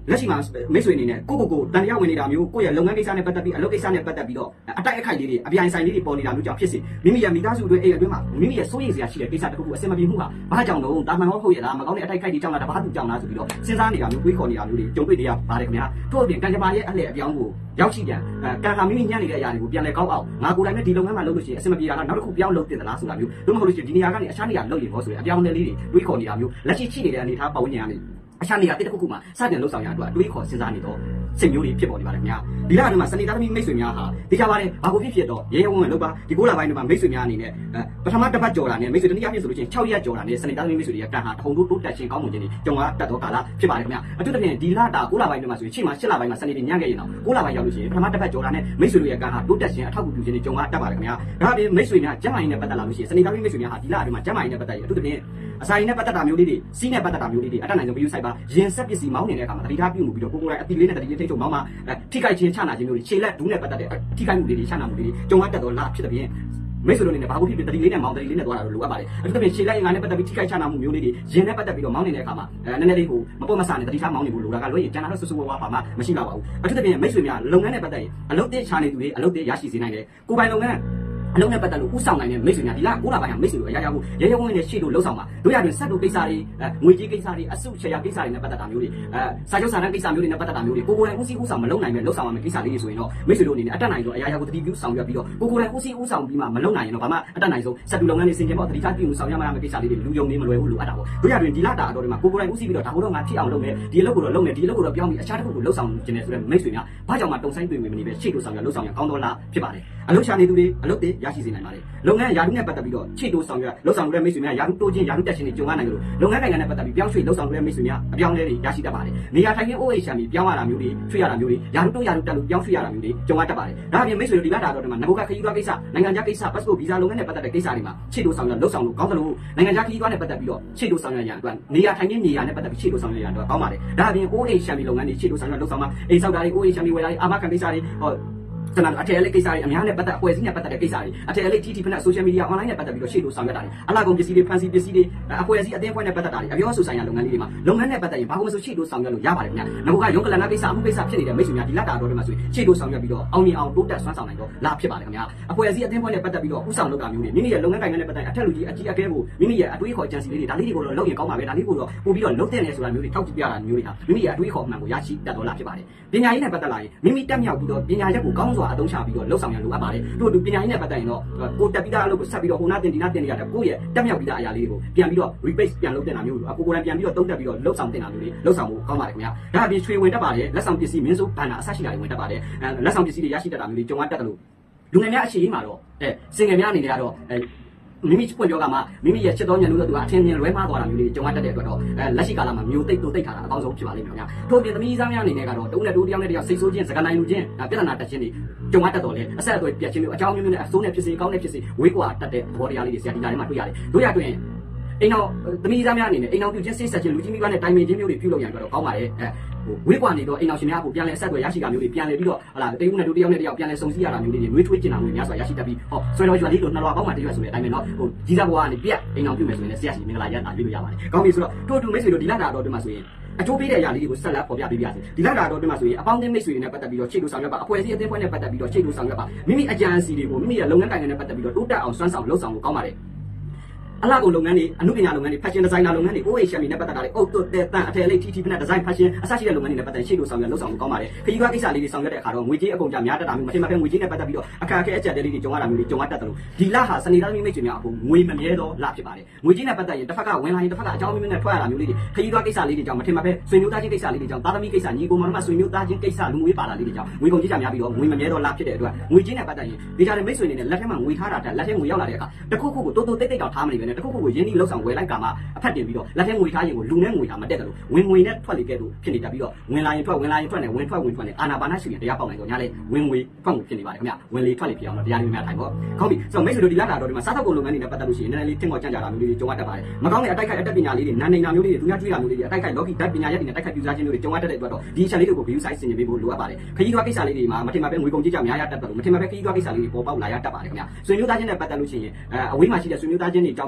လက်ရှိမှာမိတ်ဆွေအနေနဲ့ကိုကိုကိုတန်တရားဝင်နေတာမျိုးကိုယ့်ရဲ့လုပ်ငန်းကိစ္စနဲ့ပတ်သက်ပြီးအလုပ်ကိစ္စနဲ့ပတ်သက်ပြီးတော့အတိုက်အခိုက်လေးတွေအပြိုင်ဆိုင်လေးတွေပေါ်နေတာမျိုးကြောင့်ဖြစ်စေမိမိရဲ့မိသားစုတွေအိမ်အတွင်းမှာမိမိရဲ့စိုးရိမ်စရာရှိတဲ့ကိစ္စတစ်ခုခုအစင်မပြေမှုဟာဘာကြောင့်တော့တာမန်ဟောဟုတ်ရလားမကောင်းတဲ့အတိုက်ခိုက်တွေကြောင့်လားတဘာသူကြောင့်လားဆိုပြီးတော့စဉ်းစားနေတာမျိုးတွေးခေါ်နေတာမျိုးတွေကြုံတွေ့နေရပါတယ်ခင်ဗျာထို့အပြင်ကံကြမ္မာရဲ့အလှည့်အပြောင်းကိုရောက်ရှိပြန်ကံဟာမိမိညံ့နေတဲ့အရာတွေကိုပြန်လဲကောင်းအောင်ငါကိုယ်တိုင်နဲ့ဒီလုပ်ငန်းမှာလုပ်လို့ရှိရင်အစင်မပြေတာကနောက်တစ်ခုပြောင်းလုပ်တင်သလားဆိုတာမျိုးတို့မဟုတ်လို့ရှိရင်ဒီနေရာကနေအခြားနေရာလုပ်ရင်ဟောဆိုရင်အပြောင်းအလဲလေးတွေတွေးခေါ်နေတာမျိုးလက်ရှိရှိနေတဲ့အနေအထားပတ်ဝန်းကျင်ကနေအခြားနေရာတစ်ခုခုမှာစတင်လှုပ်ဆောင်ရအတွက်တွေးခေါ်စဉ်းစားနေတော့စိတ်မျိုးတွေဖြစ်ပေါ်နေပါတယ်ခင်ဗျာဒီလအတွင်းမှာစနေသားသမီးမိတ်ဆွေများဟာသိကြပါတယ်ဘာကိုဖြစ်ဖြစ်တော့ရဲရဲဝံ့ဝံ့လုပ်ပါဒီကိုးလပိုင်းတွေမှာမိတ်ဆွေများအနေနဲ့ပထမတစ်ပတ်ကြော်တာနဲ့မိတ်ဆွေတနည်းအားဖြင့်ဆိုလို့ချင်း၆ရက်ကြော်တာနဲ့စနေသားသမီးမိတ်ဆွေတွေကကံဟာတဟုန်တို့တိုးတက်ခြင်းကောင်းမွန်ခြင်းတွေကြုံရတတ်သောကာလဖြစ်ပါတယ်ခင်ဗျာအထူးသဖြင့်ဒီလတာကိုးလပိုင်းတွေမှာဆိုရင်ချိန်မှာ၈လပိုင်းမှာစနေတွေညံ့ခဲ့ရင်တော့ကိုးလပိုင်းရောက်လို့ရှိရင်ပထမတစ်ပတ်ကြော်တာနဲ့မိတ်ဆွေတို့ရဲ့ကံဟာတိုးတက်ခြင်းအထောက်အကူပြုခြင်းတွေကြုံရတတ်ပါတယ်ခင်ဗျာဒါအပြင်မိတ်ဆွေများကျမ်းမာရေးနဲ့ပတ်သက်လာလို့ရှိရင်စနေသားသမီးမိတ်ဆွေများဟာဒီလအတွင်းမှာကျမ်းမာရေးနဲ့ပတ်သက်ရင်အထူးသဖြင့်အစာရည်နဲ့ပတ်သက်တာမျိုးလေးတွေစီးနဲ့ပတ်သက်တာမျိုးလေးတွေအတတ်နိုင်ဆုံးပြုဆိုင်ပါရင်ဆက်ပစ္စည်းမောင်းနေတဲ့အခါမှာတတိထားပြုမှုပြီးတော့ကိုကိုယ်တိုင်အတိလေးနဲ့တတိထိတ်ချုံမောင်းမှာထိခိုက်ခြင်းချနာခြင်းမျိုးတွေခြေလက်ဒူးနဲ့ပတ်သက်တဲ့ထိခိုက်မှုလေးတွေချနာမှုလေးတွေကြုံရတတ်တော့လားဖြစ်တဲ့ပြင်မိတ်ဆွေတို့အနေနဲ့ဘာလို့ဖြစ်ဖြစ်တတိလေးနဲ့မောင်းတတိလေးနဲ့သွားတာလိုအပ်ပါတယ်အထူးသဖြင့်ခြေလက်ငါနဲ့ပတ်သက်ပြီးထိခိုက်ချနာမှုမျိုးလေးတွေရင်နဲ့ပတ်သက်ပြီးတော့မောင်းနေတဲ့အခါမှာအဲနည်းနည်းလေးကိုမပေါ်မဆနဲ့တတိထားမောင်းနေဖို့လိုတာကလွှဲရင်ကျန်တာတော့ဆူဆူဝါဝါပါမှမရှိတော့ပါဘူးအထူးသဖြင့်မိတ်ဆွေများလုပ်ငန်းနဲ့ပတ်သက်ရင်အလုပ်သစ်ချနေသူတွေအလုပ်သစ်ရရှိစေနိုင်တယ်ကိုယ်ပိုင်လုပ်ငန်းအလုံးနဲ့ပတ်သက်လို့ဥဆောင်နိုင်တဲ့မိတ်ဆွေများဒီလကိုးလပိုင်းဟာမိတ်ဆွေတို့အရာရာကိုရဲရဲဝံ့ဝံ့နဲ့ရှေ့လို့လှုပ်ဆောင်ပါတို့ရတွင်ဆက်တို့ကိစ္စတွေငွေကြေးကိစ္စတွေအစုချရာကိစ္စတွေနဲ့ပတ်သက်တာမျိုးတွေအဲစာချုပ်စာတမ်းကိစ္စမျိုးတွေနဲ့ပတ်သက်တာမျိုးတွေကိုကိုယ်ကိုယ်တိုင်ဦးစီးဦးဆောင်မလုပ်နိုင်မဲ့လှုပ်ဆောင်ရမယ့်ကိစ္စလေးတွေဆိုရင်တော့မိတ်ဆွေတို့အနေနဲ့အတက်နိုင်ဆုံးအရာရာကိုတတိပြုဆောင်ရွက်ပြီးတော့ကိုယ်ကိုယ်တိုင်ဦးစီးဦးဆောင်ပြီးမှမလုပ်နိုင်ရင်တော့ဘာမှအတက်နိုင်ဆုံးဆက်တူလုပ်ငန်းတွေစင်ကြယ်ပေါ့တတိထားပြုဆောင်ရမယ့်ကိစ္စလေးတွေလူယုံနေမလွယ်ဘူးလို့အပ်တာပေါ့တို့ရတွင်ဒီလတာအတော်တွေမှာကိုယ်ကိုယ်တိုင်ဦးစီးပြီးတော့ဒါကတော့ငါဖြစ်အောင်လုပ်မယ်ဒီအလုပ်ကိုတော့လုပ်မယ်ဒီအလုပ်ကိုတော့ပြောင်းပြီးအခြားတစ်ခုကိုလှုပ်ဆောင်ခြင်းနဲ့ဆိုတဲ့မိတ်ဆွေများဘာကြောင့်မှတုံဆိုင်တွေ့ဝင်မနေပဲရှေ့တို့ဆောင်ရလှုပ်ဆောင်ရကောင်းတော်လားဖြစ်ပါတယ်အလုပ်ချနေသူတွေအလုပ်တွေရရှိစေနိုင်ပါတယ်လုပ်ငန်းရာထူးနဲ့ပတ်သက်ပြီးတော့ခြေတိုးဆောင်ရွက်လှုပ်ဆောင်ရတဲ့မိတ်ဆွေများရာထူးတိုးခြင်းရာထူးတက်ခြင်းတွေကြုံရနိုင်ကြလို့လုပ်ငန်းနိုင်ငံနဲ့ပတ်သက်ပြီးပြောင်းရွှေ့လှုပ်ဆောင်ရတဲ့မိတ်ဆွေများအပြောင်းလဲတွေရရှိတတ်ပါတယ်နေရာထိုင်ခင်း အိုးအိမ်ချမ်းပြီးပြောင်းရတာမျိုးတွေရွှေ့ရတာမျိုးတွေရာထူးတိုးရာထူးတက်လို့ပြောင်းရွှေ့ရတာမျိုးတွေကြုံရတတ်ပါတယ်ဒါအပြင်မိတ်ဆွေတို့ဒီလတာတော့ဒီမှာငဘုကခရီးသွားကိစ္စနိုင်ငံခြားကိစ္စ passport visa လုပ်ငန်းနဲ့ပတ်သက်တဲ့ကိစ္စတွေမှာခြေတိုးဆောင်ရွက်လှုပ်ဆောင်လို့ကောင်းသလိုနိုင်ငံခြားခရီးသွားနဲ့ပတ်သက်ပြီးတော့ခြေတိုးဆောင်ရွက်ရန်အတွက်နေရာထိုင်ခင်းနေရာနဲ့ပတ်သက်ပြီးခြေတိုးဆောင်ရွက်ရန်အတွက်ကောင်းပါတယ်ဒါအပြင် အိုးအိမ်ချမ်းပြီးလုပ်ငန်းတွေခြေတိုးဆောင်ရွက်လှုပ်ဆောင်မှာအိမ်ဆောက်တာတွေ အိုးအိမ်ချမ်းပြီးဝယ်တာတွေအာမခံကိစ္စတွေဟောကျွန်တော်အထက်အလေးကိစ္စတွေအများနဲ့ပတ်သက်အဖွဲ့အစည်းနဲ့ပတ်သက်တဲ့ကိစ္စတွေအထက်အလေး T T ဖက်နဲ့ social media online နဲ့ပတ်သက်ပြီးတော့ရှေ့လို့ဆောင်ရွက်တာတွေအလားကုန်ပစ္စည်းတွေဖန်စီပစ္စည်းတွေအဖွဲ့အစည်းအသင်းအဖွဲ့နဲ့ပတ်သက်တာတွေအပြောအဆိုဆိုင်ရာလုပ်ငန်းလေးတွေမှာလုပ်ငန်းနဲ့ပတ်သက်ရင်ဘာလို့မဆိုရှေ့လို့ဆောင်ရွက်လို့ရပါတယ်ခင်ဗျာ။နောက်ကရုံးကလန်နာကိစ္စအမှုကိစ္စဖြစ်နေတဲ့မိတ်ဆွေများဒီလက်တာတော်တွေမှာဆိုရင်ရှေ့လို့ဆောင်ရွက်ပြီးတော့အောင်မြင်အောင်တိုးတက်ဆွမ်းဆောင်နိုင်တော့လာဖြစ်ပါတယ်ခင်ဗျာ။အဖွဲ့အစည်းအသင်းအဖွဲ့နဲ့ပတ်သက်ပြီးတော့ဥဆောင်လုပ်တာမျိုးတွေမိမိရဲ့လုပ်ငန်းကိုင်ငန်းနဲ့ပတ်သက်အထက်လူကြီးအကြီးအကဲကိုမိမိရဲ့အတွေးခေါ်ကြံစီလေးတွေဒါလေးတွေကိုတော့လုပ်ရင်ကောင်းပါပဲဒါလေးကိုတော့ပို့ပြီးတော့လုပ်တဲ့နေဆိုတာမျိုးတွေထောက်ကြည့်ပြတာမျိုးတွေဟာမိမိရဲ့အတွေးခေါ်မှန်ကိုရရှိတတ်တော့လာဖြစ်ပါတယ်။ပညာရေးနဲ့ပတ်သက်လာရင်မိမိတက်မြောက်ပြီးတော့ပညာရက်ကိုကောင်းစွာအသုံးချပြီးတော့လှုပ်ဆောင်ရန်လိုအပ်ပါတယ်။တို့ပညာရေးနဲ့ပတ်သက်ရင်တော့ကိုတက်ပြီးသားအလုပ်ကိုဆက်ပြီးတော့ဟိုနာတင်ဒီနာတင်နေရတယ်ကိုယ့်ရဲ့တက်မြောက်ပြီးသားအရာလေးတွေကိုပြန်ပြီးတော့ rebase ပြန်လုပ်တင်တာမျိုးကိုကိုယ်ကိုယ်တိုင်ပြန်ပြီးတော့တုံးတက်ပြီးတော့လှုပ်ဆောင်တင်တာမျိုးတွေလှုပ်ဆောင်ဖို့ကောင်းပါတယ်ခင်ဗျာ။ဒါအပြင်ရွှေဝင်တက်ပါတယ်လက်ဆောင်ပစ္စည်းမင်းစိုးဘဏ္ဍာအဆရှိတာတွေဝင်တက်ပါတယ်။အဲလက်ဆောင်ပစ္စည်းတွေရရှိတတ်တာမျိုးတွေကြုံရတတ်တယ်လို့လူငယ်များအခြေအနေမှာတော့အဲစင်ငယ်များအနေနဲ့ကတော့အဲမိမိပွင့်ပြောကမှမိမိရဲ့ချစ်တော်ညံလို့သူကအထင်မြင်လွဲမှားသွားတာမျိုးတွေကြုံရတတ်တဲ့အတွက်တော့အဲလက်ရှိကာလမှာမျိုးသိပ်တိုးသိပ်ထားတာအကောင်းဆုံးဖြစ်ပါလိမ့်မယ်ခင်ဗျာထို့ပြင်သမီးသားများအနေနဲ့ကတော့တုံးနဲ့တိုးတယောက်နဲ့တယောက်စိတ်ဆိုးခြင်းစကားနိုင်လူချင်းပြဿနာတက်ခြင်းတွေကြုံရတတ်တော့လေအဆက်အသွယ်ပြတ်ခြင်းတွေအကြောင်းမျိုးမျိုးနဲ့အဆိုးနဲ့ဖြစ်စေကောင်းနဲ့ဖြစ်စေဝေးကွာတတ်တဲ့သဘောတရားလေးတွေဆရာဒီနားထဲမှာတွေ့ရတယ်တို့ရတွေ့ရင်အိမ်တော်သမီးသားများအနေနဲ့အိမ်တော်ပြုခြင်းစိတ်ဆက်ခြင်းလူကြီးမိဘနဲ့တိုင်ပင်ခြင်းမျိုးတွေပြုလုပ်ရန်တော့ကောင်းပါတယ်အဲဝေးကွာနေတော့အိမ်တော်ရှင်များကိုပြန်လဲအဆက်အသွယ်ရရှိတာမျိုးတွေပြန်လဲပြီးတော့ဟလာတရုပ်နဲ့တို့တယောက်နဲ့တယောက်ပြန်လဲစုံစည်းရတာမျိုးတွေနှွေးထွေးကျင်တာမျိုးများစွာရရှိတတ်ပြီးဟောဆွဲတော်ကျွာလေးလိုနှစ်လွာပေါင်းမှတရွက်ဆိုတဲ့အတိုင်းပဲเนาะဟိုကြီးစားဘွားကနေပြက်အိမ်တော်ပြုမယ်ဆိုရင်လည်းဆရာရှင်မင်္ဂလာရတာတွေ့လို့ရပါတယ်ကောင်းပြီဆိုတော့တို့တူမိတ်ဆွေတို့ဒီလတာတော့ဒီမှာဆိုရင်အကျိုးပေးတဲ့အရာလေးတွေကိုဆက်လက်ပေါ်ပြပေးပြစေဒီလတာတော့ဒီမှာဆိုရင်အပေါင်းအသင်းမိတ်ဆွေတွေနဲ့ပတ်သက်ပြီးတော့ခြေလို့ဆောင်ရွက်ပါအဖွဲ့အစည်းအသင်းဖွဲ့နဲ့ပတ်သက်ပြီးတော့ခြေလို့ဆောင်ရွက်ပါမိမိအကြံအစီတွေကိုမိမိရဲ့လုပ်ငန်းကိုင်ငန်းနဲ့ပတ်သက်ပြီးတော့တိုးတက်အောင်စွမ်းဆောင်လှုပ်ဆောင်ဖို့ကောင်းပါတယ်အလားကုန်လုပ်ငန်းတွေအမှုပညာလုပ်ငန်းတွေ fashion designer လုပ်ငန်းတွေ အိုးအိမ်ရှမ်းတွေနဲ့ပတ်သက်တာတွေအုတ်တုတ်တဲ့တန်အထည်လေး T T ဖက်နဲ့ design fashion အစရှိတဲ့လုပ်ငန်းတွေနဲ့ပတ်သက်ရှေ့လို့ဆောင်ရွက်လှုပ်ဆောင်ဖို့ကောင်းပါတယ်ခရီးသွားကိစ္စလေးတွေဆောင်ရွက်တဲ့အခါတော့ငွေကြေးအကုန်ကြများတတ်တာမျိုးမထင်မှတ်ပဲငွေကြေးနဲ့ပတ်သက်ပြီးတော့အခါအခဲအကျပ်တဲလေးတွေကြုံရတာမျိုးတွေကြုံရတတ်တယ်လို့ဒီလဟာစနေသားသမီးမိတ်ဆွေများအကုန်ငွေမမြဲတော့လဖြစ်ပါတယ်ငွေကြေးနဲ့ပတ်သက်ရင်တစ်ဖက်ကဝင်လာရင်တစ်ဖက်ကအကြောင်းမျိုးနဲ့ထွက်ရတာမျိုးလေးတွေခရီးသွားကိစ္စလေးတွေကြောင့်မထင်မှတ်ပဲဆွေမျိုးသားချင်းကိစ္စလေးတွေကြောင့်သားသမီးကိစ္စညီကိုမောင်နှမဆွေမျိုးသားချင်းကိစ္စလူငွေပါလာလေးတွေကြောင့်ငွေကုန်ကြေးကြများပြီးတော့ငွေမမြဲတော့လဖြစ်တဲ့အတွက်ငွေကြေးနဲ့ပတ်သက်ရင်ဒီကြတဲ့မိတ်ဆွေတွေနဲ့လက်ထဲမှာငွေထားတာတက်လက်ထဲငွေရောက်လာတဲ့အခါတစ်ခုခုကိုတိုးတိုးတိတ်တိတ်တောင်ထားမနေပဲနဲ့တစ်ခုခုကိုရင်းနှီးလှုပ်ဆောင်ဝယ်လိုက်ကာမှအဖက်တင်ပြီးတော့လက်ထဲငွေထားရင်ကိုလူနဲ့ငွေထားမတက်တယ်လို့ဝင်ငွေနဲ့ထွက်လေကဲ့သို့ဖြစ်နေတတ်ပြီးတော့ဝင်လာရင်ထွက်ဝင်လာရင်ထွက်နေဝင်ထွက်ဝင်ထွက်နေအာနာပါနရှိရင်တရားပေါက်နိုင်တော့ညလေဝင်ငွေထွက်ငွေဖြစ်နေပါတယ်ခင်ဗျဝင်လေထွက်လေဖြစ်အောင်တော့တရားလေးများထိုင်ပေါ့ကောင်းပြီဆိုတော့မိတ်ဆွေတို့ဒီလတာတော့ဒီမှာစားသောက်ကုန်လုပ်ငန်းတွေနဲ့ပတ်သက်လို့ရှိရင်နည်းနည်းလေးထင်ပေါ်ကြံ့ကြတာမျိုးတွေကြုံရတတ်ပါတယ်မကောင်းတဲ့အတိုက်ခိုက်အတက်ပညာလေးတွေနာနေနာမျိုးလေးတွေသူများကျွေးတာမျိုးလေးတွေအတိုက်ခိုက်လောကီဓာတ်ပညာရက်တွေနဲ့တိုက်ခိုက်ပြူစားခြင်းမျိုးတွေကြုံရတတ်တဲ့အတွက်တော့ဒီချက်လေးတွေကို view size ဆင်ခြင်ပေးဖို့လိုအပ်ပါတယ်ခရီးသွားကိစ္စလေးတွေမှာမထင်မှပဲငွေကုန်ကြေးကြများရတတ်တယ်လို့မထင်မှပဲခရီးသွားကိစ္စလေးတွေပေါ်ပေါက်လာရတတ်ပါတယ်ခင်ဗျဆွေမျိုးသားချင်းနဲ့ပတ်သက်လို့ရှိရင်အဝေးမှာရှိတဲ့ဆွေမျိုးသားချင်းတွေကြောင့်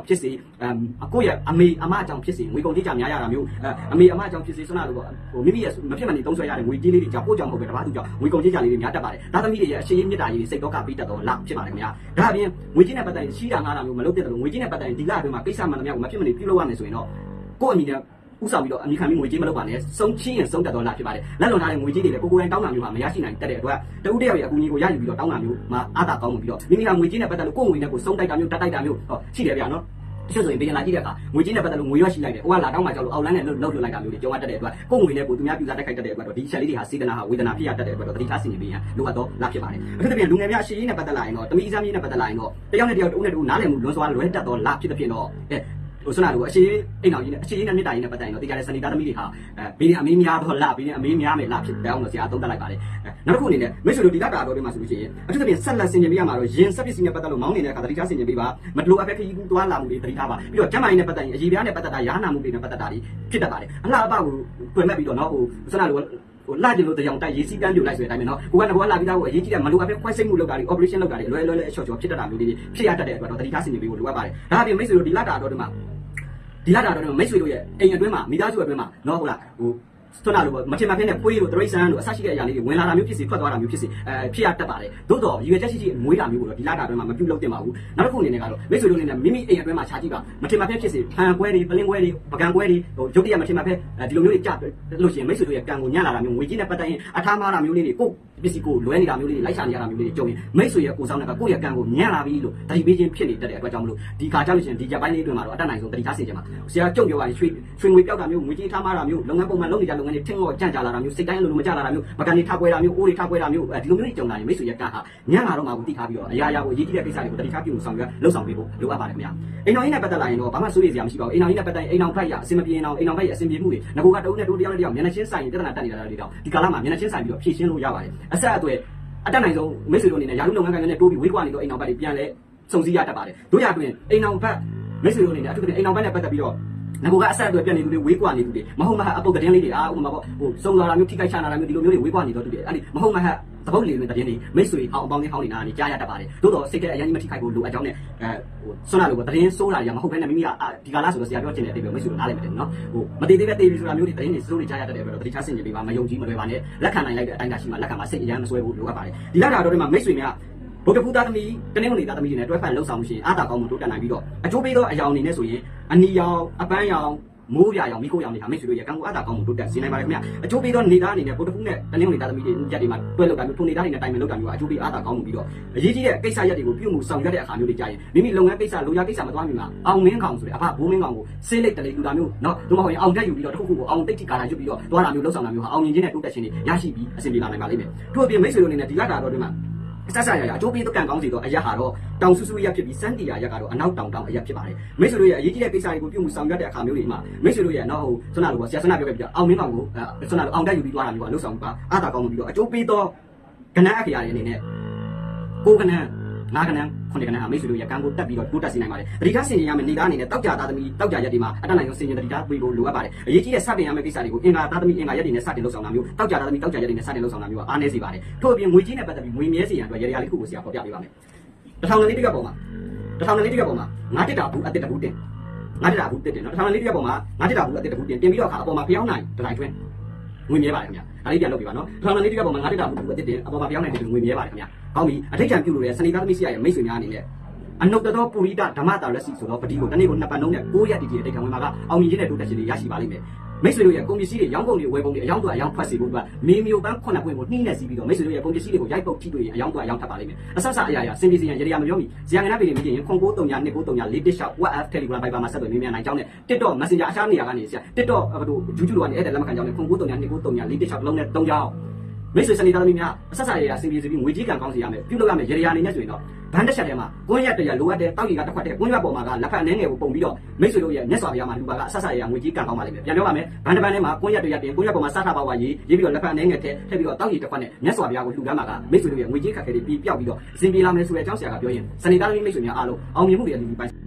ဖြစ်စေကိုယ့်ရဲ့အမေအမအကြောင်းဖြစ်စေငွေကုန်ကြေးကြများရတာမျိုးအမေအမအကြောင်းဖြစ်စေဆွမ်းနာလို့ပေါ့ဟိုမိမိရဲ့မဖြစ်မနေသုံးဆွဲရတဲ့ငွေကြေးလေးတွေကြောင့်ကိုယ့်ကြောင့်မဟုတ်ပဲတပါးသူကြောင့်ငွေကုန်ကြေးကြလေးတွေများတက်ပါတယ်ဒါသမီးတွေရဲ့အရှိန်မြင့်တာကြီးစိတ်တော့ကပြီးတတ်တော့လဖြစ်ပါတယ်ခင်ဗျာဒါအပြင်ငွေကြေးနဲ့ပတ်သက်ရင်ရှိတာငါးတာမျိုးမလုပ်တဲ့လို့ငွေကြေးနဲ့ပတ်သက်ရင်ဒီလအတွင်းမှာကိစ္စမှန်သမျှကိုမဖြစ်မနေပြုလုပ်ရမယ်ဆိုရင်တော့ကိုယ့်အမိနဲ့ဥဆောင်ပြီးတော့အမိခံပြီးငွေကြေးမလုပ်ပါနဲ့စုံချင်းရင်စုံတက်တော့လာဖြစ်ပါတယ်လက်လွန်ထားတဲ့ငွေကြေးတွေလည်းကိုကိုယ်တိုင်တောင်းတာမျိုးဟာမရရှိနိုင်တတ်တဲ့အတွက်တဦးတယောက်ရဲ့အကူအညီကိုရယူပြီးတော့တောင်းတာမျိုးမှာအားသာကောင်းမှုပြီးတော့မိမိကငွေကြေးနဲ့ပတ်သက်လို့ကိုယ်ငွေနဲ့ကိုစုံတိုက်တာမျိုးတက်တိုက်တာမျိုးဟောရှိတယ်ဗျာနော်တချို့ဆိုရင်ပြင်လာကြည့်တဲ့အခါငွေကြေးနဲ့ပတ်သက်လို့ငွေရရှိလိုက်တယ်ဟိုကလာတောင်းမှကြောက်လို့အောက်လန်းနဲ့လှုပ်လှုပ်လိုက်တာမျိုးတွေကြုံရတတ်တဲ့အတွက်ကိုယ်ငွေနဲ့ကိုသူများပြူစားတိုက်ခိုက်တတ်တဲ့အတွက်တော့ဒီချက်လေးတွေဟာစေတနာဟာဝေဒနာဖြစ်ရတတ်တဲ့အတွက်တော့တတိထားဆင်ခြင်ပေးရန်လိုအပ်တော့လာဖြစ်ပါတယ်အထူးသဖြင့်လူငယ်များအရှိရေးနဲ့ပတ်သက်လာရင်တော့တမိအစမ်းကြီးနဲ့ပတ်သက်လာရင်တော့တယောက်နဲ့တယောက်တဦးနဲ့တဦးနားလည်မှုလွန်စွာလွဲတတ်တော့လာဖြစ်တဲ့ဖြစ်တော့အဲဟိုဆွမ်းနာလို့အရှိအိမ်အောင်ကြီးနဲ့အရှိနဲ့မြစ်တာကြီးနဲ့ပတ်သက်ရင်တော့တရားတဲ့စနေသားသမီးတွေဟာအဲဘေးနဲ့အမေးများတော့လာဘေးနဲ့အမေးများမယ်လာဖြစ်တယ်အောင်လို့ဆရာသုံးသပ်လိုက်ပါတယ်နောက်တစ်ခုအနေနဲ့မိတ်ဆွေတို့ဒီလက်တာတော်တွေမှာဆိုလို့ရှိရင်အထူးသဖြင့်ဆက်လက်ဆင်ခြင်ပေးရမှာတော့ရင်ဆက်ပစ္စည်းနဲ့ပတ်သက်လို့မောင်းနေတဲ့အခါတတိထားဆင်ခြင်ပေးပါမတလို့အဖက်ခရီးကူးသွားလာမှုတွေတတိထားပါပြီးတော့ကျမ်းမာရေးနဲ့ပတ်သက်ရင်အရေးပြားနဲ့ပတ်သက်တာရားနာမှုတွေနဲ့ပတ်သက်တာတွေဖြစ်တတ်ပါတယ်အလှအပကိုတွင်မဲ့ပြီးတော့နော်ဟိုဆွမ်းနာလို့ဟိုလာကြလို့တရားတိုက်ရေးစည်းကမ်းပြုလိုက်ဆိုတဲ့အတိုင်းပဲနော်ကိုကငါကလာပြီးသားကိုအရေးကြီးတဲ့မလိုအပ်ပဲခွဲစိတ်မှုလုပ်တာတွေ operation လုပ်တာတွေလွယ်လွယ်လေးအချော့ချော့ဖြစ်တတ်တာမျိုးတွေဖြစ်ရတတ်တဲ့အတွက်တော့တတိထားဆင်ခြင်ပေးဖို့လိုအပ်ပါတယ်ဒါအပြင်မိတ်ဆွေတို့ဒီလက်တာတော်တွေမှာဒီလာတာတော့မိတ်ဆွေတို့ရဲ့အိမ်အတွင်းမှာမိသားစုအတွင်းမှာနော်ဟုတ်လားဟိုဆွမ်းနာလို့မထင်မှတ်ဖက်နဲ့ပွေးလို့တရိတ်ဆန်းလို့အဆရှိတဲ့အရာလေးတွေဝင်လာတာမျိုးဖြစ်စီထွက်သွားတာမျိုးဖြစ်စီအဲဖြစ်ရတတ်ပါတယ်သို့တော်ရွေချက်ရှိရှိမွေးတာမျိုးကိုတော့ဒီလာတာအတွင်းမှာမပြုတ်လုပ်တင်ပါဘူးနောက်တစ်ခုအနေနဲ့ကတော့မိတ်ဆွေတို့အနေနဲ့မိမိအိမ်အတွင်းမှာခြာကြည့်ပါမထင်မှတ်ဖက်ဖြစ်စီဖန်ကွဲတွေပလင်းကွဲတွေပကံကွဲတွေဟိုရုပ်တရက်မထင်မှတ်ဖက်ဒီလိုမျိုးတွေကြလို့ရှိရင်မိတ်ဆွေတို့ရဲ့ကံကိုညံ့လာတာမျိုးငွေကြီးနဲ့ပတ်သက်ရင်အထားမားတာမျိုးလေးတွေကိုပစ္စည်းကိုလွဲနေတာမျိုးလေးတွေလိုက်ရှာနေရတာမျိုးလေးတွေကြုံရင်မိတ်ဆွေရဲ့ကိုယ်ဆောင်တဲ့ကကိုယ့်ရဲ့ကံကိုညံ့လာပြီလို့တတိပေးခြင်းဖြစ်နေတတ်တဲ့အတွက်ကြောင့်မလို့ဒီခါကြောက်လို့ရှိရင်ဒီကြပိုင်းလေးအတွင်းမှာတော့အတတ်နိုင်ဆုံးတတိထားဆင်ခြင်းပါဆရာကြုံပြောရရင်ရွှေရွှေငွေပြောက်တာမျိုးငွေကြီးထားမားတာမျိုးလုပ်ငန်းပုံမှန်လုပ်နေကြလုပ်ငန်းတွေထင်းတော့ကြန့်ကြလာတာမျိုးစိတ်တိုင်းလိုလိုမကြလာတာမျိုးမကန်နေထားပွဲတာမျိုးအိုးတွေထားပွဲတာမျိုးဒီလိုမျိုးတွေကြုံလာရင်မိတ်ဆွေရဲ့ကံဟာညံ့လာတော့မှကိုတိထားပြီးတော့အရာရာကိုအရေးကြီးတဲ့ကိစ္စတွေကိုတတိထားပြုမှုဆောင်ရွက်လှုပ်ဆောင်ပေးဖို့လိုအပ်ပါတယ်ခင်ဗျာအိမ်တော်ကြီးနဲ့ပတ်သက်လာရင်တော့ဘာမှစိုးရိမ်စရာမရှိပါဘူးအိမ်တော်ကြီးနဲ့ပတ်သက်ရင်အိမ်တော်ဖိုက်ရအစင်မပြေရင်တော့အိမ်တော်ဖိုက်ရအစင်ပြေမှုတွေငါကတအုပ်နဲ့တိုးတယောက်နဲ့တယောက်မျက်နှာချင်းဆိုင်ရင်ပြဿနာတက်နေတာတွေတော့ဒီကာလမှာမျက်နှာချင်းဆိုင်ပြီးတော့ဖြည့်ရှင်းလို့ရပါတယ်အဆက်အသွယ်အတက်နိုင်ဆုံးမိတ်ဆွေတို့အနေနဲ့ယာရုလုပ်ငန်းကံနဲ့တိုးပြီးဝေးကွာနေတော့အိမ်တော်ဘက်တွေပြန်လဲစုံစည်းရတတ်ပါတယ်တို့ရအတွင်းအိမ်တော်ဘက်မိတ်ဆွေတို့အနေနဲ့အထူးသဖြင့်အိမ်တော်ဘက်နဲ့ပတ်သက်ပြီးတော့ငါကအဆက်အသွယ်ပြတ်နေသူတွေဝေးကွာနေသူတွေမဟုတ်မဟုတ်အပုတ်သတင်းလေးတွေအာဥပမာပေါ့ဟိုစုံလာတာမျိုးထိခိုက်ချနာတာမျိုးဒီလိုမျိုးတွေဝေးကွာနေတော့သူတွေအဲ့ဒီမဟုတ်မဟုတ်သဘောလေးတွေသတင်းတွေမိတ်ဆွေအောင်အပေါင်းနဲ့ဟောင်းနေတာနေကြားရတတ်ပါတယ်သို့တော့စိတ်ကအရင်ကြီးမထိခိုက်ဘူးလိုအပ်ကြောင်းနဲ့အဲဟိုဆွမ်းလာလို့သတင်းစိုးတာရမဟုတ်ဘဲနဲ့မိမိကဒီကာလဆိုတော့ဆရာပြောချင်တဲ့အတိတ်ပဲမိတ်ဆွေတို့နားလည်မယ်နော်ဟိုမတည်သေးပဲတည်ပြီဆိုတာမျိုးတွေသတင်းတွေစိုးတွေကြားရတတ်တယ်ပဲတော့တတိချဆင်ကြပေးပါမယုံကြည်မလွယ်ပါနဲ့လက်ခံနိုင်လိုက်တဲ့အတိုင်းသာရှိမှလက်ခံမှာစိတ်အရင်မဆွဲဘူးလိုအပ်ပါတယ်ဒီလောက်တာတော့ဒီမှာမိတ်ဆွေများဗုဒ္ဓဖူးသားသမီးတနင်္ဂနွေသားသမီးတွေနဲ့တွဲဖက်လှုပ်ဆောင်မှုရှင်အားသာကောင်းမှုတိုးတက်နိုင်ပြီးတော့အကျိုးပေးသောအယောင်အနေနဲ့ဆိုရင်အနီရောင်အပန်းရောင်မိုးပြရောင်မိခိုးရောင်တွေဟာမိတ်ဆွေတို့ရဲ့ကံကိုအားသာကောင်းမှုတိုးတက်စေနိုင်ပါတယ်ခင်ဗျအကျိုးပေးသောနေသားအနေနဲ့ဗုဒ္ဓဖူးနဲ့တနင်္ဂနွေသားသမီးတွေရက်တွေမှာတွဲလောက်တာမျိုးထုံနေသားတွေနဲ့တိုင်ပင်လောက်တာမျိုးအကျိုးပေးအားသာကောင်းမှုပြီးတော့အရေးကြီးတဲ့ကိစ္စရက်တွေကိုပြုမှုဆောင်ရွက်တဲ့အခါမျိုးတွေကြာရင်မိမိလုပ်ငန်းကိစ္စလိုရာကိစ္စမသွားမီမှာအောင်မင်းကောင်ဆိုတဲ့အဖဘိုးမင်းကောင်ကိုဆေးလိတ်တလေလူတာမျိုးနော်တို့မဟုတ်ရင်အောင်တက်ယူပြီးတော့တစ်ခုခုကိုအောင်တိတ်တိကာလာရွတ်ပြီးတော့သွားတာမျိုးလှုပ်ဆောင်တာမျိုးဟာအောင်မြင်ခြင်းနဲ့တိုးတက်ခြင်းတွေရရှိပြီးအဆင်ပြေလာနိုင်ပါလိမ့်မယ်ထို့အပြင်မိတ်ဆွေတို့အနေနဲ့ဒီလတာတော့ဒီမှာဆက်ဆက်ရရအကျိုးပေးတဲ့ကံကောင်းစီတော့အရက်ဟာတော့တောင်ဆူဆူရက်ဖြစ်ပြီးစန်းတီယာရက်ကတော့အနောက်တောင်တောင်အရက်ဖြစ်ပါတယ်မိတ်ဆွေတို့ရဲ့အရေးကြီးတဲ့ကိစ္စတွေကိုပြုမှုဆောင်ရွက်တဲ့အခါမျိုးတွေမှာမိတ်ဆွေတို့ရဲ့နောက်ဟိုဆွမ်းနာလို့ပေါ့ဆရာဆွမ်းနာပြောခဲ့ပြီးတော့အောင်မင်းကောင်ကိုဆွမ်းနာလို့အောင်တက်ယူပြီးသွားတာမျိုးကလှုပ်ဆောင်ပါအားသာကောင်းမှုပြီးတော့အကျိုးပေးသောကဏ္ဍအခရာတွေအနေနဲ့ကိုကဏ္ဍငါးကဏ္ဍခုနှစ်ကဏ္ဍဟာမိတ်ဆွေတို့ရဲ့ကံကိုတက်ပြီးတော့တိုးတက်စေနိုင်ပါတယ်တတိထားဆင်ခြင်ရမယ်နေသားအနေနဲ့တောက်ကြသားသမီးတောက်ကြရက်တွေမှာအတတ်နိုင်ဆုံးဆင်ခြင်တတိထားပေးဖို့လိုအပ်ပါတယ်အရေးကြီးတဲ့စတင်ရမယ့်ကိစ္စတွေကိုအင်္ဂါသားသမီးအင်္ဂါရက်တွေနဲ့စတင်လှုပ်ဆောင်တာမျိုးတောက်ကြသားသမီးတောက်ကြရက်တွေနဲ့စတင်လှုပ်ဆောင်တာမျိုးကအားနည်းစေပါတယ်ထို့အပြင်ငွေကြီးနဲ့ပတ်သက်ပြီးငွေမြဲစေရန်အတွက်ရေရာလေးခုကိုဆရာပေါ်ပြပေးပါမယ်တစ်ထောင်လေးတစ်ကပုံမှာတစ်ထောင်လေးတစ်ကပုံမှာငါးတက်တာဘူးအတက်တဘူးတင်ငါးတက်တာဘူးတက်တယ်နော်တစ်ထောင်လေးတစ်ကပုံမှာငါးတက်တာဘူးအတက်တဘူးတင်တင်ပြီးတော့အခါအပေါ်မှာဖျောင်းနိုင်တလိုက်တွင်းငွေမြဲပါတယ်ခင်ဗျာဒါလေးပြန်လုပ်ပြပါနော်တစ်ထောင်လေးတစ်ကပုံမှာငါးတက်တာဘူးအတက်တင်အပေါ်မှာဖျောင်းနိုင်တဲ့ငွေမြဲပါတယ်ခင်ဗျာကောင်းပြီအထိတ်ချံပြုလို့ရစနေသားသမီးဆရာရဲ့မိတ်ဆွေများအနေနဲ့အနုတ္တသောပုရိဒဓမ္မတာလက်စီဆိုတော့ပတိကိုတနေ့ကိုနှစ်ပတ်လုံးနဲ့ကိုးရက်တီတီအတိတ်ခံဝင်မှာကအောင်မြင်ခြင်းနဲ့တိုးတက်ခြင်းတွေရရှိပါလိမ့်မယ်မိတ်ဆွေတို့ရဲ့ကုန်ပစ္စည်းတွေရောင်းကုန်တွေဝယ်ကုန်တွေအယောင်းတော့အယောင်းဖတ်စီဖို့ကမေမျိုးပန်းခုနှစ်ပွင့်ကိုနှီးနဲ့စီးပြီးတော့မိတ်ဆွေတို့ရဲ့ကုန်ပစ္စည်းတွေကိုရိုက်ပုတ်ထိတွေ့ရင်အယောင်းတော့အယောင်းထပ်ပါလိမ့်မယ်အဆဆအရာရာစင်ပြေစီရန်ရေရာမပြောမီဇာငနာပေတွေမြင်ရင်ခွန်ကိုတုံညာနှစ်ကိုတုံညာလေးတစ်လျှောက် WhatsApp Telegram Viber မှာဆက်သွယ်မေးမြန်းနိုင်ကြောင်းနဲ့ TikTok Messenger အခြားနေရာကနေဆရာ TikTok ဟို YouTube တို့ကနေအဲ့ဒါလက်မခံကြောင်းနဲ့ခွန်ကိုတုံညာနှစ်ကိုတုံညာလေးတစ်လျှောက်လုံးနဲ့တုံကြောင်းမိတ်ဆွေစနေသားသမီးများအဆက်ဆက်ရရစင်ပြေစီပြီးငွေကြီးကံကောင်းစီရမယ်ပြုလုပ်ရမယ်ရေရာအနေနဲ့ဆိုရင်တော့ဘန်းတစ်ချက်ထဲမှာကွန်းရက်တရလိုအပ်တဲ့တောက်ရီကတစ်ခွက်တည်းကွန်းရက်ပေါ်မှာကလက်ဖက်အနေငယ်ကိုပုံပြီးတော့မိတ်ဆွေတို့ရဲ့မျက်စွာပြားမှာလူပါကအဆက်ဆက်ရရငွေကြီးကံကောင်းပါလိမ့်မယ်ပြန်ပြောပါမယ်ဘန်းတစ်ပန်းထဲမှာကွန်းရက်တရတင်ကွန်းရက်ပေါ်မှာစားထားပါဝါရေးရေးပြီးတော့လက်ဖက်အနေငယ်ထဲထည့်ပြီးတော့တောက်ရီတစ်ခွက်နဲ့မျက်စွာပြားကိုလှူဒန်းမှာကမိတ်ဆွေတို့ရဲ့ငွေကြီးခက်ခဲတွေပြီးပြောက်ပြီးတော့စင်ပြေလာမယ်ဆိုတဲ့အကြောင်းဆရာကပြောရင်စနေသားသမီးမိတ်ဆွေများအားလုံးအောင်မြင်မှုတွေအတူတူပိုင်